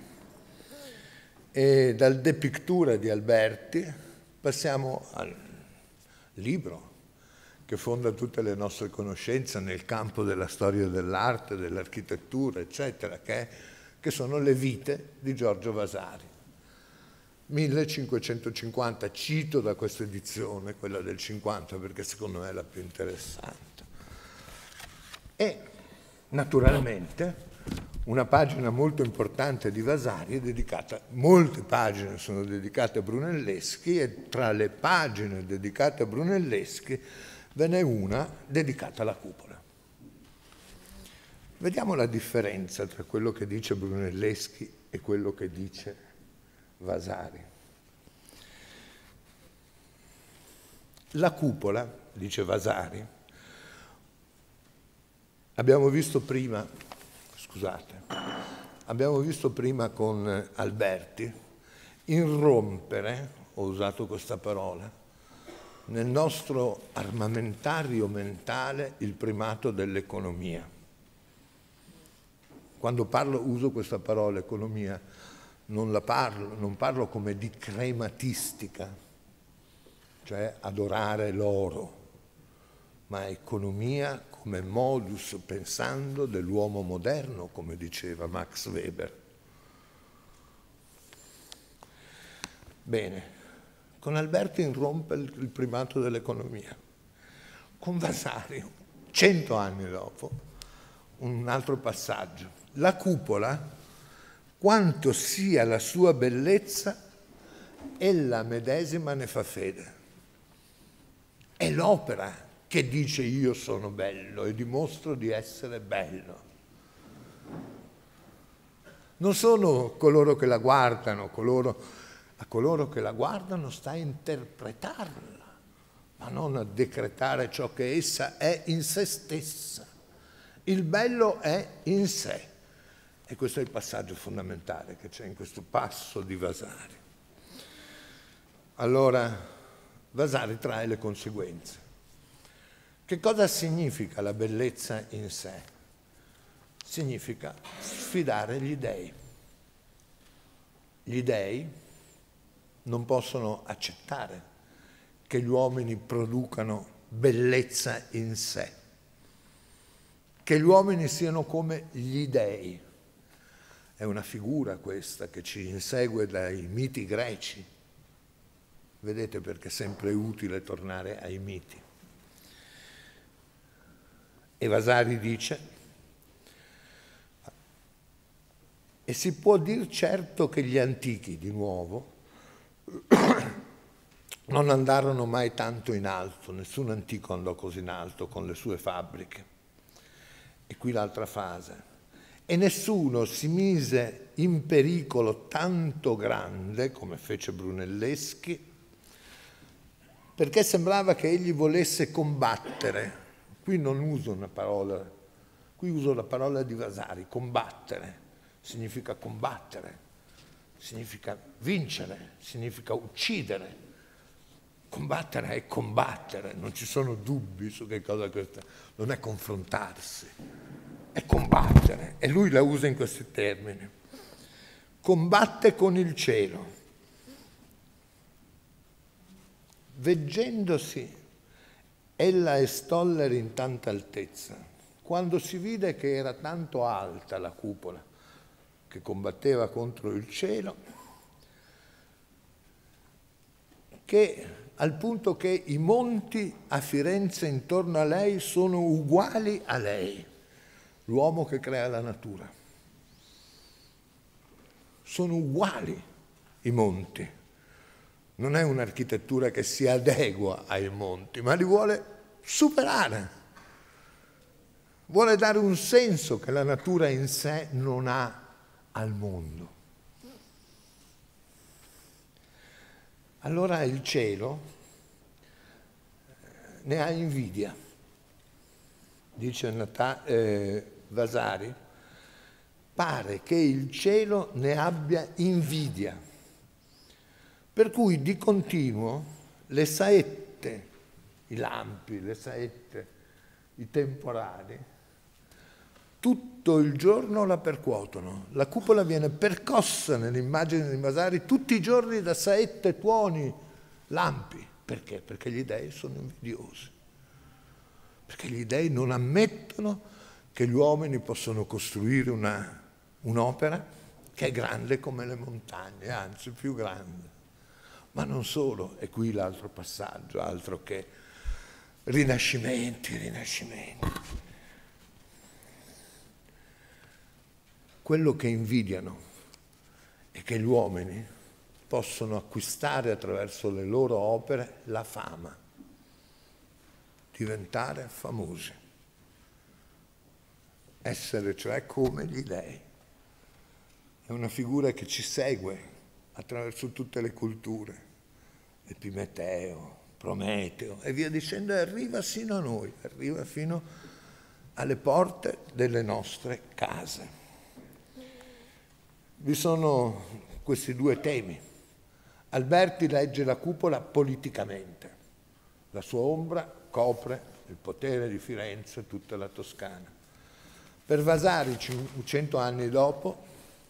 G: e dal De Pictura di Alberti passiamo al libro che fonda tutte le nostre conoscenze nel campo della storia dell'arte, dell'architettura, eccetera, che, è, che sono le vite di Giorgio Vasari. millecinquecentocinquanta, cito da questa edizione, quella del cinquanta, perché secondo me è la più interessante. E naturalmente una pagina molto importante di Vasari è dedicata, molte pagine sono dedicate a Brunelleschi e tra le pagine dedicate a Brunelleschi ve n'è una dedicata alla cupola. Vediamo la differenza tra quello che dice Brunelleschi e quello che dice Vasari. La cupola, dice Vasari, abbiamo visto prima, scusate, abbiamo visto prima con Alberti, irrompere, ho usato questa parola, nel nostro armamentario mentale il primato dell'economia. Quando parlo, uso questa parola, economia, non la parlo, non parlo come di crematistica, cioè adorare l'oro, ma economia come modus pensando dell'uomo moderno, come diceva Max Weber. Bene, con Alberti irrompe il primato dell'economia. Con Vasari, cento anni dopo, un altro passaggio. La cupola, quanto sia la sua bellezza, ella medesima ne fa fede. È l'opera che dice io sono bello e dimostro di essere bello. Non sono coloro che la guardano, coloro, a coloro che la guardano sta a interpretarla, ma non a decretare ciò che essa è in se stessa. Il bello è in sé. E questo è il passaggio fondamentale che c'è in questo passo di Vasari. Allora, Vasari trae le conseguenze. Che cosa significa la bellezza in sé? Significa sfidare gli dèi. Gli dèi non possono accettare che gli uomini producano bellezza in sé, che gli uomini siano come gli dèi. È una figura questa che ci insegue dai miti greci. Vedete perché è sempre utile tornare ai miti. E Vasari dice, e si può dir certo che gli antichi, di nuovo, non andarono mai tanto in alto, nessun antico andò così in alto con le sue fabbriche. E qui l'altra fase. E nessuno si mise in pericolo tanto grande, come fece Brunelleschi, perché sembrava che egli volesse combattere. Qui non uso una parola, qui uso la parola di Vasari, combattere. Significa combattere, significa vincere, significa uccidere. Combattere è combattere, non ci sono dubbi su che cosa questa, non è confrontarsi, è combattere. E lui la usa in questi termini. Combatte con il cielo, veggendosi ella e Stoller in tanta altezza, quando si vide che era tanto alta la cupola, che combatteva contro il cielo, che al punto che i monti a Firenze intorno a lei sono uguali a lei, l'uomo che crea la natura. Sono uguali i monti. Non è un'architettura che si adegua ai monti, ma li vuole superare. Vuole dare un senso che la natura in sé non ha al mondo. Allora il cielo ne ha invidia. Dice Nata- eh, Vasari, pare che il cielo ne abbia invidia, per cui di continuo le saette, i lampi, le saette, i temporali, tutto il giorno la percuotono. La cupola viene percossa nell'immagine di Vasari tutti i giorni da saette, tuoni, lampi. Perché? Perché gli dei sono invidiosi. Perché gli dei non ammettono che gli uomini possono costruire una, un'opera che è grande come le montagne, anzi più grande. Ma non solo, è qui l'altro passaggio, altro che rinascimenti, rinascimenti. Quello che invidiano è che gli uomini possono acquistare attraverso le loro opere la fama, diventare famosi, essere cioè come gli dei. È una figura che ci segue attraverso tutte le culture, Epimeteo, Prometeo e via dicendo, e arriva sino a noi, arriva fino alle porte delle nostre case. Vi sono questi due temi. Alberti legge la cupola politicamente. La sua ombra copre il potere di Firenze e tutta la Toscana. Per Vasari, cento anni dopo,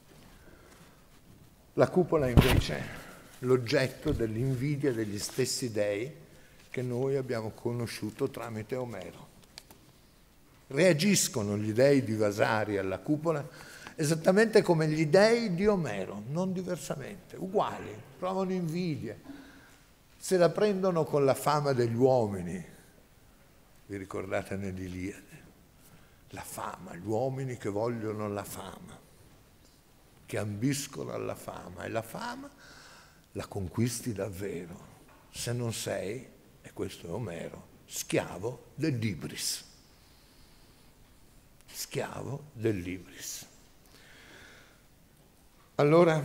G: la cupola è invece l'oggetto dell'invidia degli stessi dei che noi abbiamo conosciuto tramite Omero. Reagiscono gli dei di Vasari alla cupola esattamente come gli dei di Omero, non diversamente, uguali, provano invidia, se la prendono con la fama degli uomini. Vi ricordate nell'Iliade? La fama, gli uomini che vogliono la fama, che ambiscono alla fama, e la fama la conquisti davvero, se non sei, e questo è Omero, schiavo dell'ibris. Schiavo dell'ibris. Allora,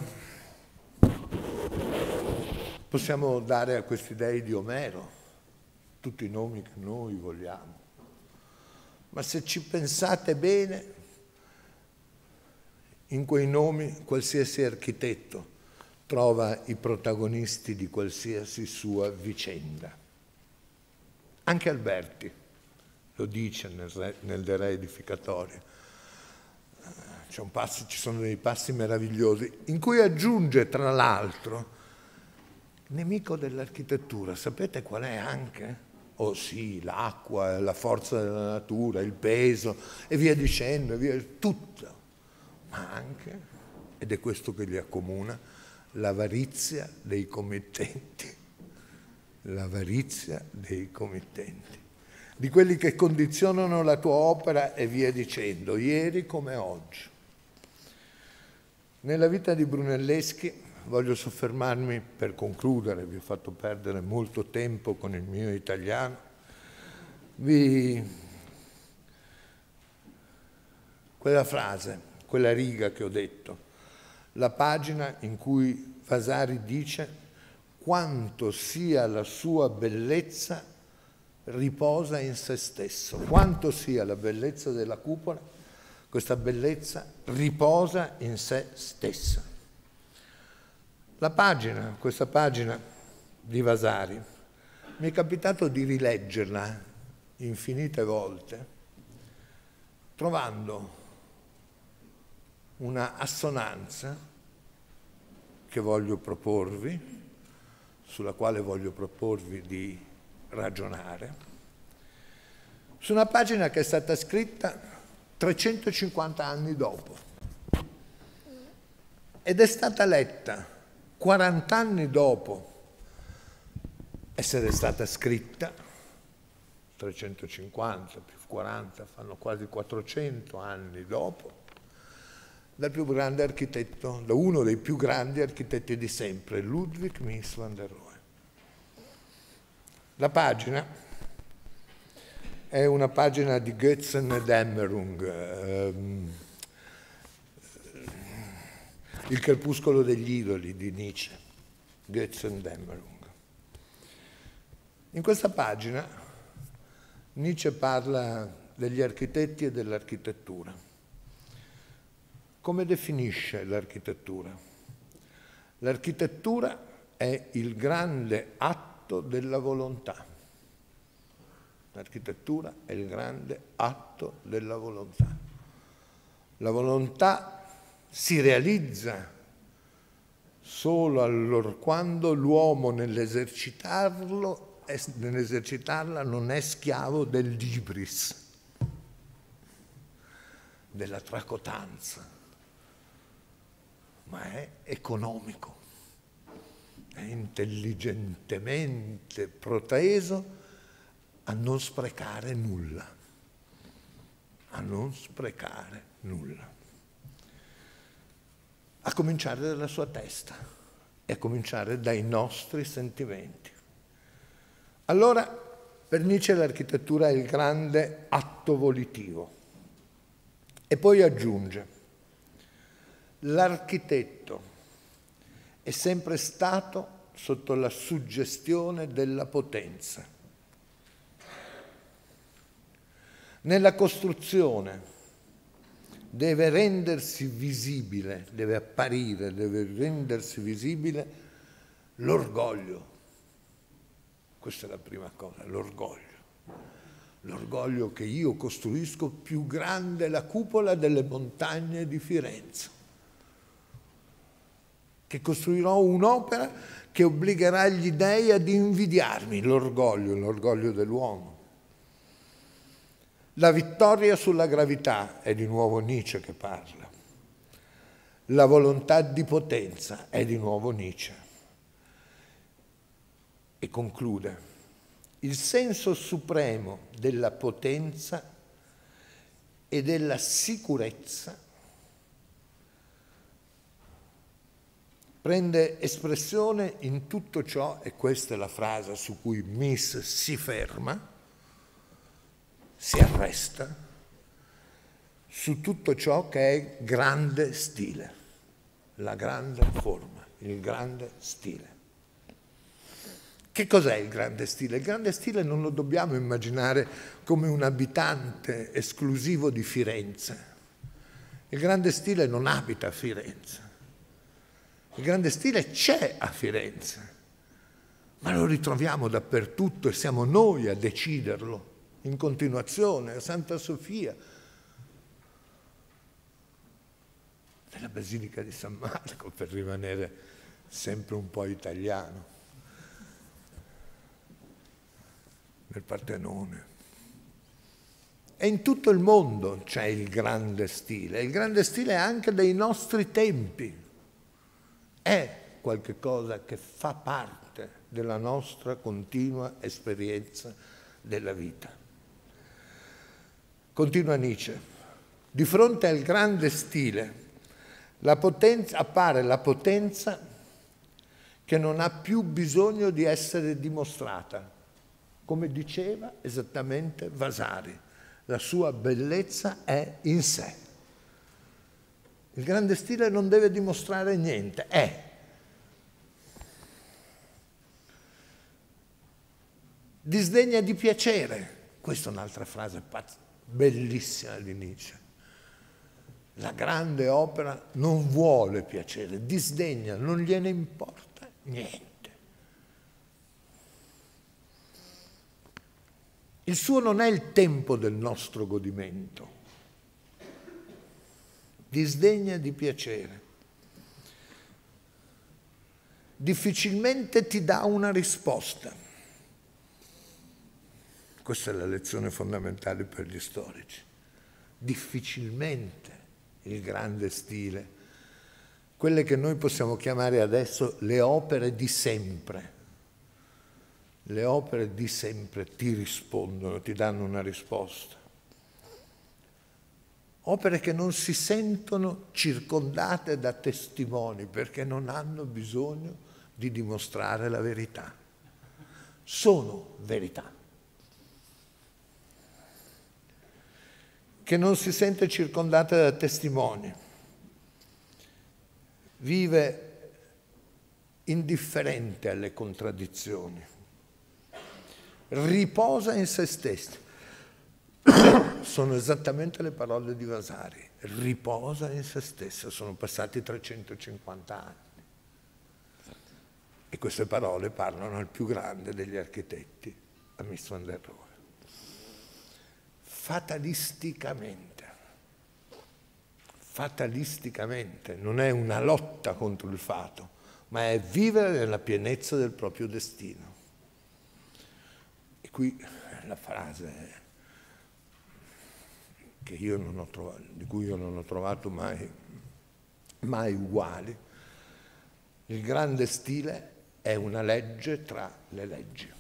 G: possiamo dare a questi dei di Omero tutti i nomi che noi vogliamo, ma se ci pensate bene, in quei nomi qualsiasi architetto trova i protagonisti di qualsiasi sua vicenda. Anche Alberti lo dice nel, re, nel De Re Edificatorio. C'è un passo, ci sono dei passi meravigliosi in cui aggiunge, tra l'altro, nemico dell'architettura. Sapete qual è anche? Oh sì, l'acqua, la forza della natura, il peso, e via dicendo, e via, tutto. Ma anche, ed è questo che li accomuna, l'avarizia dei committenti. L'avarizia dei committenti. Di quelli che condizionano la tua opera e via dicendo, ieri come oggi. Nella vita di Brunelleschi voglio soffermarmi, per concludere, vi ho fatto perdere molto tempo con il mio italiano, vi... quella frase, quella riga che ho detto, la pagina in cui Vasari dice quanto sia la sua bellezza riposa in se stesso, quanto sia la bellezza della cupola, questa bellezza riposa in se stessa. La pagina, questa pagina di Vasari, mi è capitato di rileggerla infinite volte, trovando una assonanza che voglio proporvi, sulla quale voglio proporvi di ragionare, su una pagina che è stata scritta trecentocinquanta anni dopo ed è stata letta quaranta anni dopo essere stata scritta, trecentocinquanta più quaranta, fanno quasi quattrocento anni dopo, dal più grande architetto, da uno dei più grandi architetti di sempre, Ludwig Mies van der Rohe. La pagina è una pagina di Götzendämmerung, ehm, Il crepuscolo degli idoli di Nietzsche, Götzendämmerung. In questa pagina Nietzsche parla degli architetti e dell'architettura. Come definisce l'architettura? L'architettura è il grande atto della volontà. L'architettura è il grande atto della volontà. La volontà si realizza solo allorquando l'uomo nell'esercitarlo, nell'esercitarla non è schiavo dell'ibris, della tracotanza, ma è economico, è intelligentemente proteso a non sprecare nulla, a non sprecare nulla. A cominciare dalla sua testa e a cominciare dai nostri sentimenti. Allora, per Nietzsche l'architettura è il grande atto volitivo. E poi aggiunge, l'architetto è sempre stato sotto la suggestione della potenza. Nella costruzione deve rendersi visibile, deve apparire, deve rendersi visibile l'orgoglio. Questa è la prima cosa, l'orgoglio. L'orgoglio che io costruisco più grande la cupola delle montagne di Firenze. Che costruirò un'opera che obbligherà gli dei ad invidiarmi, l'orgoglio, l'orgoglio dell'uomo. La vittoria sulla gravità, è di nuovo Nietzsche che parla. La volontà di potenza, è di nuovo Nietzsche. E conclude, il senso supremo della potenza e della sicurezza prende espressione in tutto ciò, e questa è la frase su cui Mies si ferma, si arresta su tutto ciò che è grande stile, la grande forma, il grande stile. Che cos'è il grande stile? Il grande stile non lo dobbiamo immaginare come un abitante esclusivo di Firenze. Il grande stile non abita a Firenze. Il grande stile c'è a Firenze, ma lo ritroviamo dappertutto e siamo noi a deciderlo. In continuazione, a Santa Sofia, nella Basilica di San Marco, per rimanere sempre un po' italiano, nel Partenone. E in tutto il mondo c'è il grande stile. Il grande stile è anche dei nostri tempi. È qualche cosa che fa parte della nostra continua esperienza della vita. Continua Nietzsche, di fronte al grande stile la potenza, appare la potenza che non ha più bisogno di essere dimostrata, come diceva esattamente Vasari, la sua bellezza è in sé. Il grande stile non deve dimostrare niente, è. Disdegna di piacere, questa è un'altra frase pazza. Bellissima di Nietzsche. La grande opera non vuole piacere, disdegna, non gliene importa niente. Il suo non è il tempo del nostro godimento. Disdegna di piacere. Difficilmente ti dà una risposta. Questa è la lezione fondamentale per gli storici. Difficilmente il grande stile, quelle che noi possiamo chiamare adesso le opere di sempre, Le opere di sempre ti rispondono, ti danno una risposta. Opere che non si sentono circondate da testimoni perché non hanno bisogno di dimostrare la verità. Sono verità. Che non si sente circondata da testimoni. Vive indifferente alle contraddizioni. Riposa in se stesso. Sono esattamente le parole di Vasari. Riposa in se stesso. Sono passati trecentocinquanta anni. E queste parole parlano al più grande degli architetti, a Mies van der Rohe. Fatalisticamente. Fatalisticamente. Non è una lotta contro il fato, ma è vivere nella pienezza del proprio destino. E qui la frase che io non ho trovato, di cui io non ho trovato mai, mai uguali. Il grande stile è una legge tra le leggi.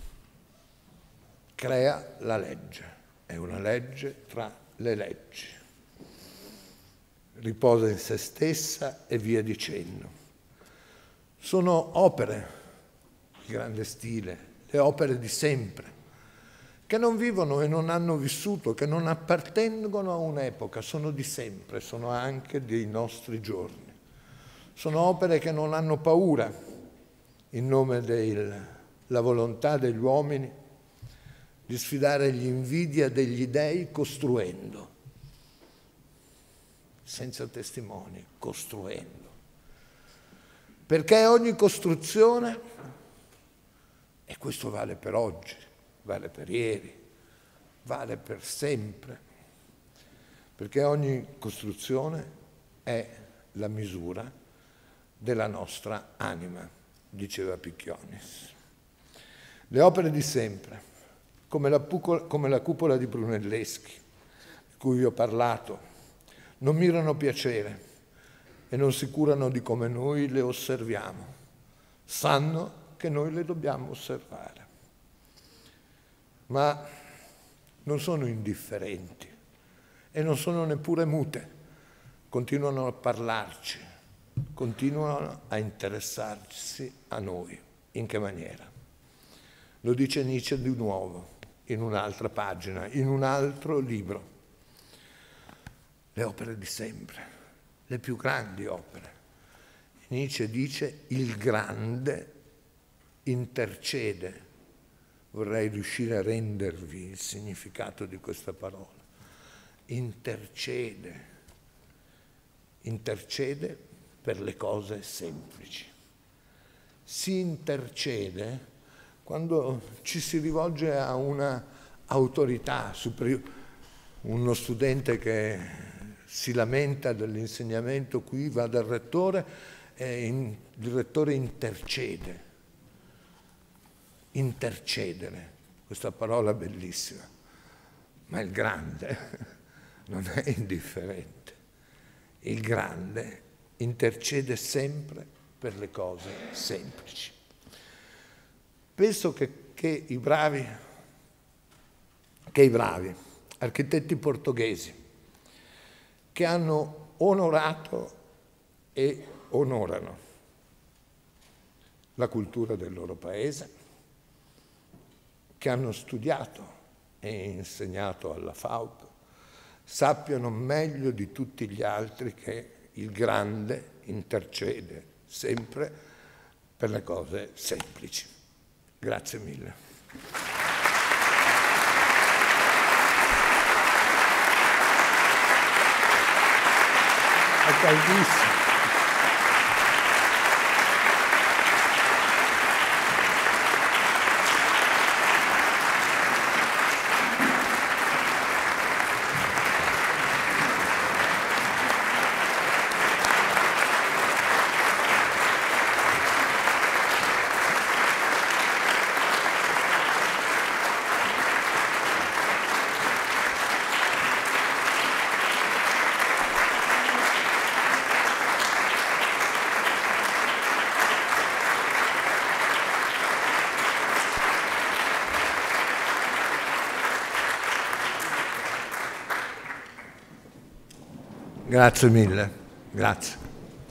G: Crea la legge, è una legge tra le leggi. Riposa in se stessa e via dicendo. Sono opere, il grande stile, le opere di sempre, che non vivono e non hanno vissuto, che non appartengono a un'epoca, sono di sempre, sono anche dei nostri giorni. Sono opere che non hanno paura, in nome della volontà degli uomini, di sfidare l'invidia degli dèi costruendo, senza testimoni, costruendo. Perché ogni costruzione, e questo vale per oggi, vale per ieri, vale per sempre, perché ogni costruzione è la misura della nostra anima, diceva Picchionis. Le opere di sempre, come la, come la cupola di Brunelleschi, di cui vi ho parlato, non mirano piacere e non si curano di come noi le osserviamo, sanno che noi le dobbiamo osservare. Ma non sono indifferenti e non sono neppure mute, continuano a parlarci, continuano a interessarsi a noi. In che maniera? Lo dice Nietzsche di nuovo, in un'altra pagina, in un altro libro. Le opere di sempre, le più grandi opere. Nietzsche dice: il grande intercede. Vorrei riuscire a rendervi il significato di questa parola. Intercede. Intercede per le cose semplici. Si intercede quando ci si rivolge a una autorità superiore. Uno studente che si lamenta dell'insegnamento qui va dal rettore e in, il rettore intercede. Intercedere, questa parola bellissima, ma il grande non è indifferente. Il grande intercede sempre per le cose semplici. Penso che, che, i bravi, che i bravi architetti portoghesi che hanno onorato e onorano la cultura del loro paese, che hanno studiato e insegnato alla F A U P, sappiano meglio di tutti gli altri che il grande intercede sempre per le cose semplici. Grazie mille. È caldissimo. Grazie mille. Grazie.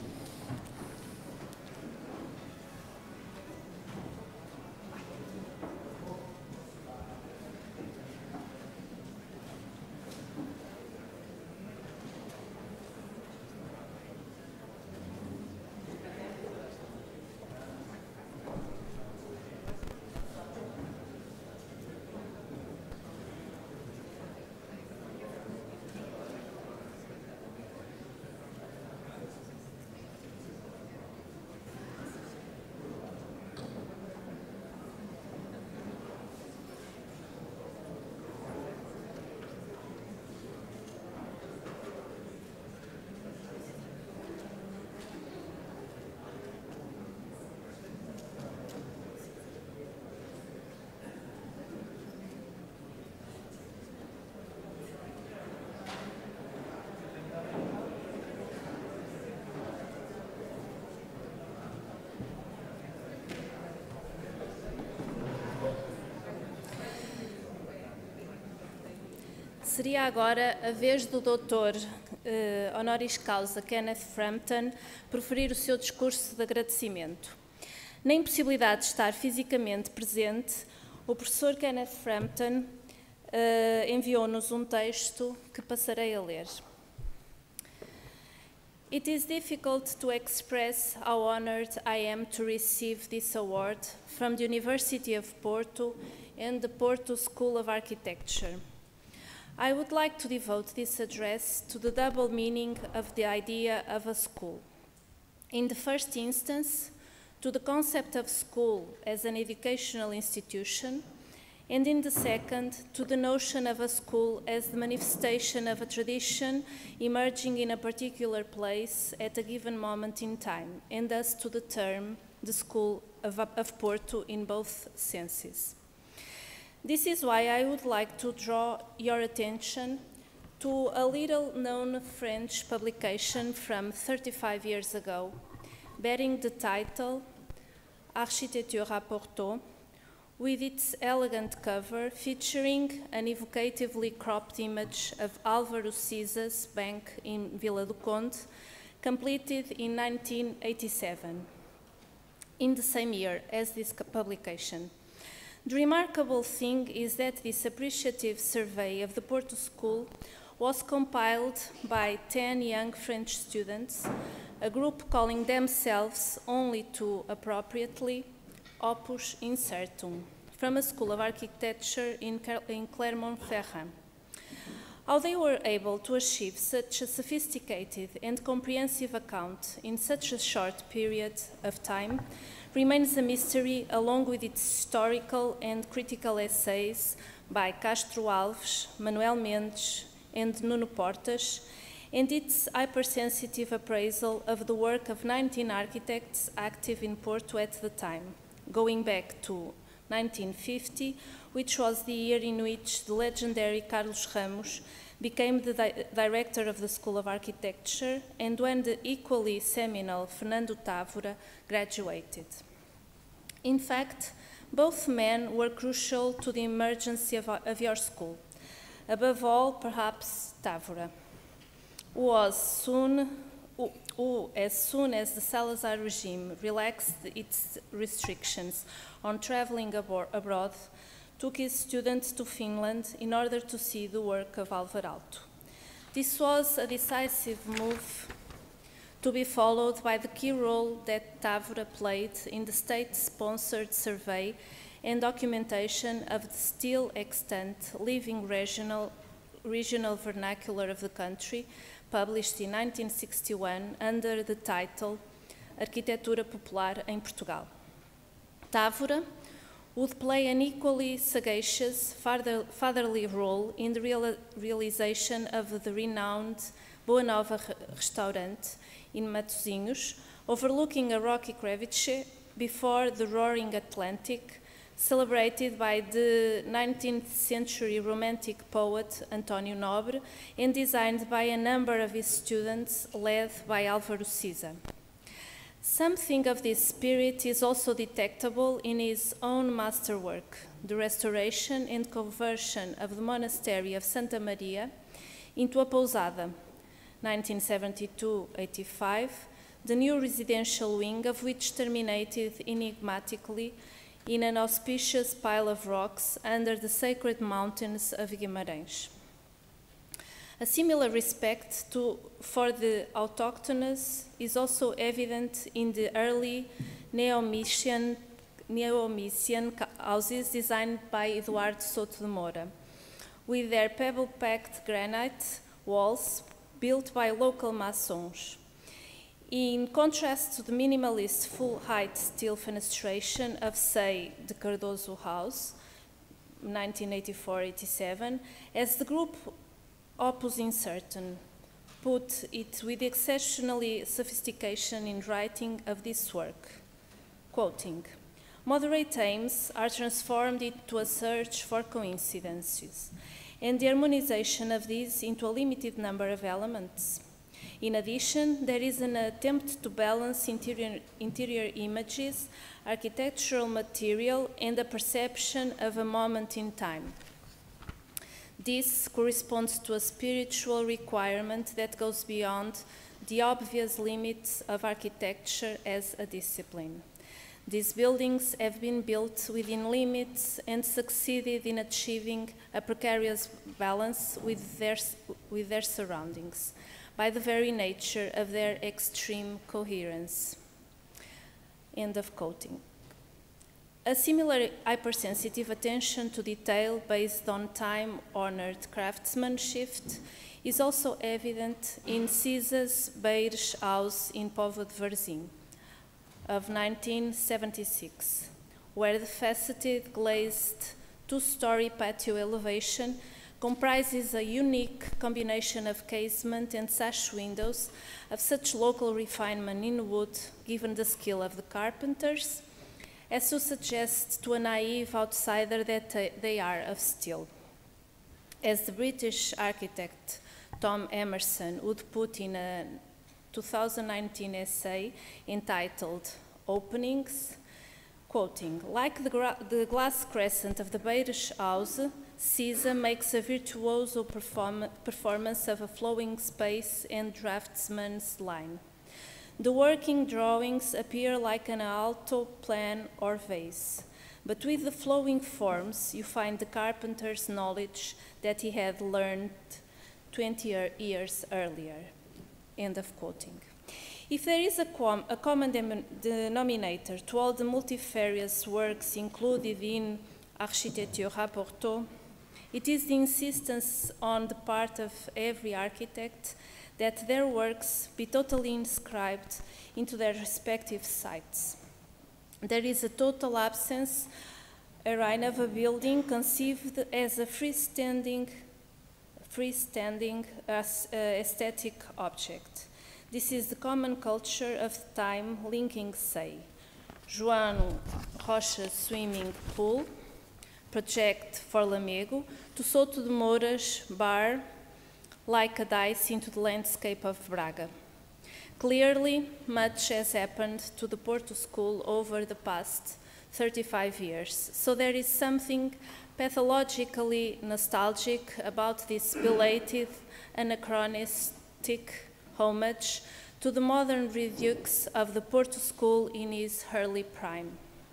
A: Seria agora a vez do doutor eh, honoris causa Kenneth Frampton proferir o seu discurso de agradecimento. Na impossibilidade de estar fisicamente presente, o professor Kenneth Frampton eh, enviou-nos um texto que passarei a ler. It is difficult to express how honored I am to receive this award from the University of Porto and the Porto School of Architecture. I would like to devote this address to the double meaning of the idea of a school. In the first instance, to the concept of school as an educational institution, and in the second, to the notion of a school as the manifestation of a tradition emerging in a particular place at a given moment in time, and thus to the term, the School of, of Porto in both senses. This is why I would like to draw your attention to a little-known French publication from thirty-five years ago, bearing the title Architecture à Porto, with its elegant cover featuring an evocatively cropped image of Álvaro Sisa's bank in Vila do Conde, completed in nineteen eighty-seven, in the same year as this publication. The remarkable thing is that this appreciative survey of the Porto School was compiled by ten young French students, a group calling themselves, only too appropriately, Opus Incertum, from a School of Architecture in, in Clermont-Ferrand. How they were able to achieve such a sophisticated and comprehensive account in such a short period of time remains a mystery, along with its historical and critical essays by Castro Alves, Manuel Mendes, and Nuno Portas, and its hypersensitive appraisal of the work of nineteen architects active in Porto at the time, going back to nineteen fifty, which was the year in which the legendary Carlos Ramos became the di director of the School of Architecture, and when the equally seminal Fernando Távora graduated. In fact, both men were crucial to the emergence of, of your school. Above all, perhaps Távora, who was soon, who, who, as soon as the Salazar regime relaxed its restrictions on traveling abroad, took his students to Finland in order to see the work of Alvar Aalto. This was a decisive move to be followed by the key role that Távora played in the state-sponsored survey and documentation of the still extant living regional, regional vernacular of the country, published in nineteen sixty-one under the title Arquitetura Popular em Portugal. Távora would play an equally sagacious father, fatherly role in the real, realization of the renowned Boa Nova restaurant in Matosinhos, overlooking a rocky crevice before the roaring Atlantic, celebrated by the nineteenth century romantic poet António Nobre and designed by a number of his students led by Álvaro Siza. Something of this spirit is also detectable in his own masterwork, the restoration and conversion of the monastery of Santa Maria into a pousada, nineteen seventy-two eighty-five, the new residential wing of which terminated enigmatically in an auspicious pile of rocks under the sacred mountains of Guimarães. A similar respect to, for the autochthonous is also evident in the early Neo-Misian, Neo-Misian houses designed by Eduardo Soto de Moura, with their pebble-packed granite walls built by local masons. In contrast to the minimalist full-height steel fenestration of, say, the Cardoso House, nineteen eighty-four eighty-seven, as the group Opus Incertain put it with exceptionally sophistication in writing of this work, quoting, "Moderate aims are transformed into a search for coincidences, and the harmonization of these into a limited number of elements. In addition, there is an attempt to balance interior, interior images, architectural material, and the perception of a moment in time. This corresponds to a spiritual requirement that goes beyond the obvious limits of architecture as a discipline. These buildings have been built within limits and succeeded in achieving a precarious balance with their, with their surroundings, by the very nature of their extreme coherence." End of quoting. A similar hypersensitive attention to detail based on time-honored craftsmanship is also evident in Cisa's Beires House in Póvoa de Varzim of nineteen seventy-six, where the faceted glazed two-story patio elevation comprises a unique combination of casement and sash windows of such local refinement in wood, given the skill of the carpenters, as to suggest to a naive outsider that they are of steel. As the British architect Tom Emerson would put in a two thousand nineteen essay entitled Openings, quoting, "Like the, gra the glass crescent of the Beires House, Cisa makes a virtuoso perform performance of a flowing space and draftsman's line. The working drawings appear like an alto plan or vase, but with the flowing forms you find the carpenter's knowledge that he had learned twenty years earlier." End of quoting. If there is a, com a common denominator to all the multifarious works included in Architecture Rapporto, it is the insistence on the part of every architect that their works be totally inscribed into their respective sites. There is a total absence, Irene, of a building conceived as a freestanding, freestanding uh, aesthetic object. This is the common culture of time linking, say, João Rocha Swimming Pool, project for Lamego, to Soto de Moura's bar, like a dice into the landscape of Braga. Clearly, much has happened to the Porto School over the past thirty-five years, so there is something pathologically nostalgic about this belated, anachronistic homage to the modern redux of the Porto School in its early prime.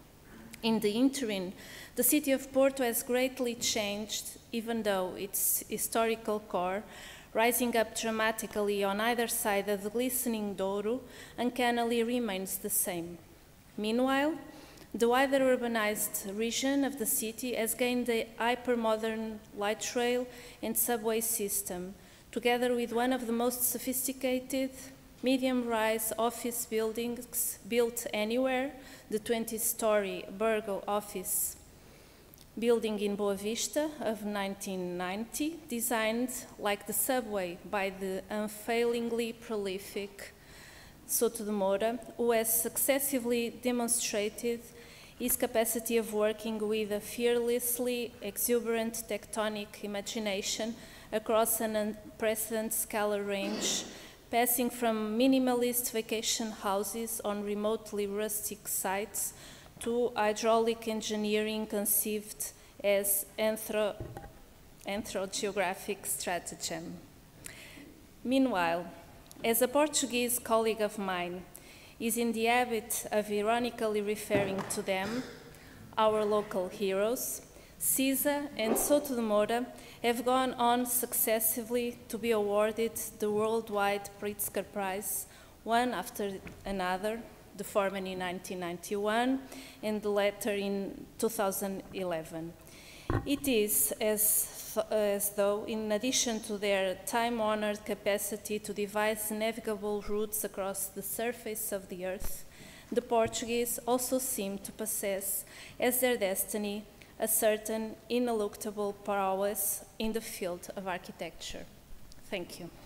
A: In the interim, the city of Porto has greatly changed, even though its historical core, rising up dramatically on either side of the glistening Douro, uncannily remains the same. Meanwhile, the wider urbanized region of the city has gained a hyper-modern light rail and subway system, together with one of the most sophisticated medium-rise office buildings built anywhere, the twenty-story Burgo office building in Boa Vista of nineteen ninety, designed like the subway by the unfailingly prolific Soto de Moura, who has successively demonstrated his capacity of working with a fearlessly exuberant tectonic imagination across an unprecedented scala range, passing from minimalist vacation houses on remotely rustic sites to hydraulic engineering conceived as anthro anthrogeographic stratagem. Meanwhile, as a Portuguese colleague of mine is in the habit of ironically referring to them, our local heroes, Cisa and Souto de Moura have gone on successively to be awarded the worldwide Pritzker Prize, one after another, the former in nineteen ninety-one and the latter in two thousand eleven. It is as, th as though, in addition to their time-honored capacity to devise navigable routes across the surface of the earth, the Portuguese also seem to possess as their destiny a certain ineluctable prowess in the field of architecture. Thank you.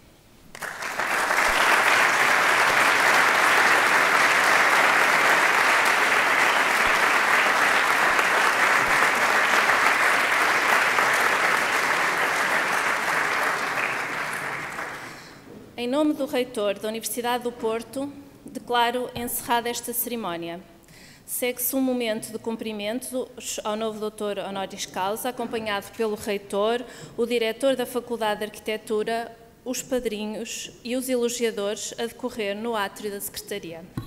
A: Em nome do reitor da Universidade do Porto, declaro encerrada esta cerimónia. Segue-se um momento de cumprimentos ao novo doutor honoris causa, acompanhado pelo reitor, o diretor da Faculdade de Arquitetura, os padrinhos e os elogiadores a decorrer no átrio da Secretaria.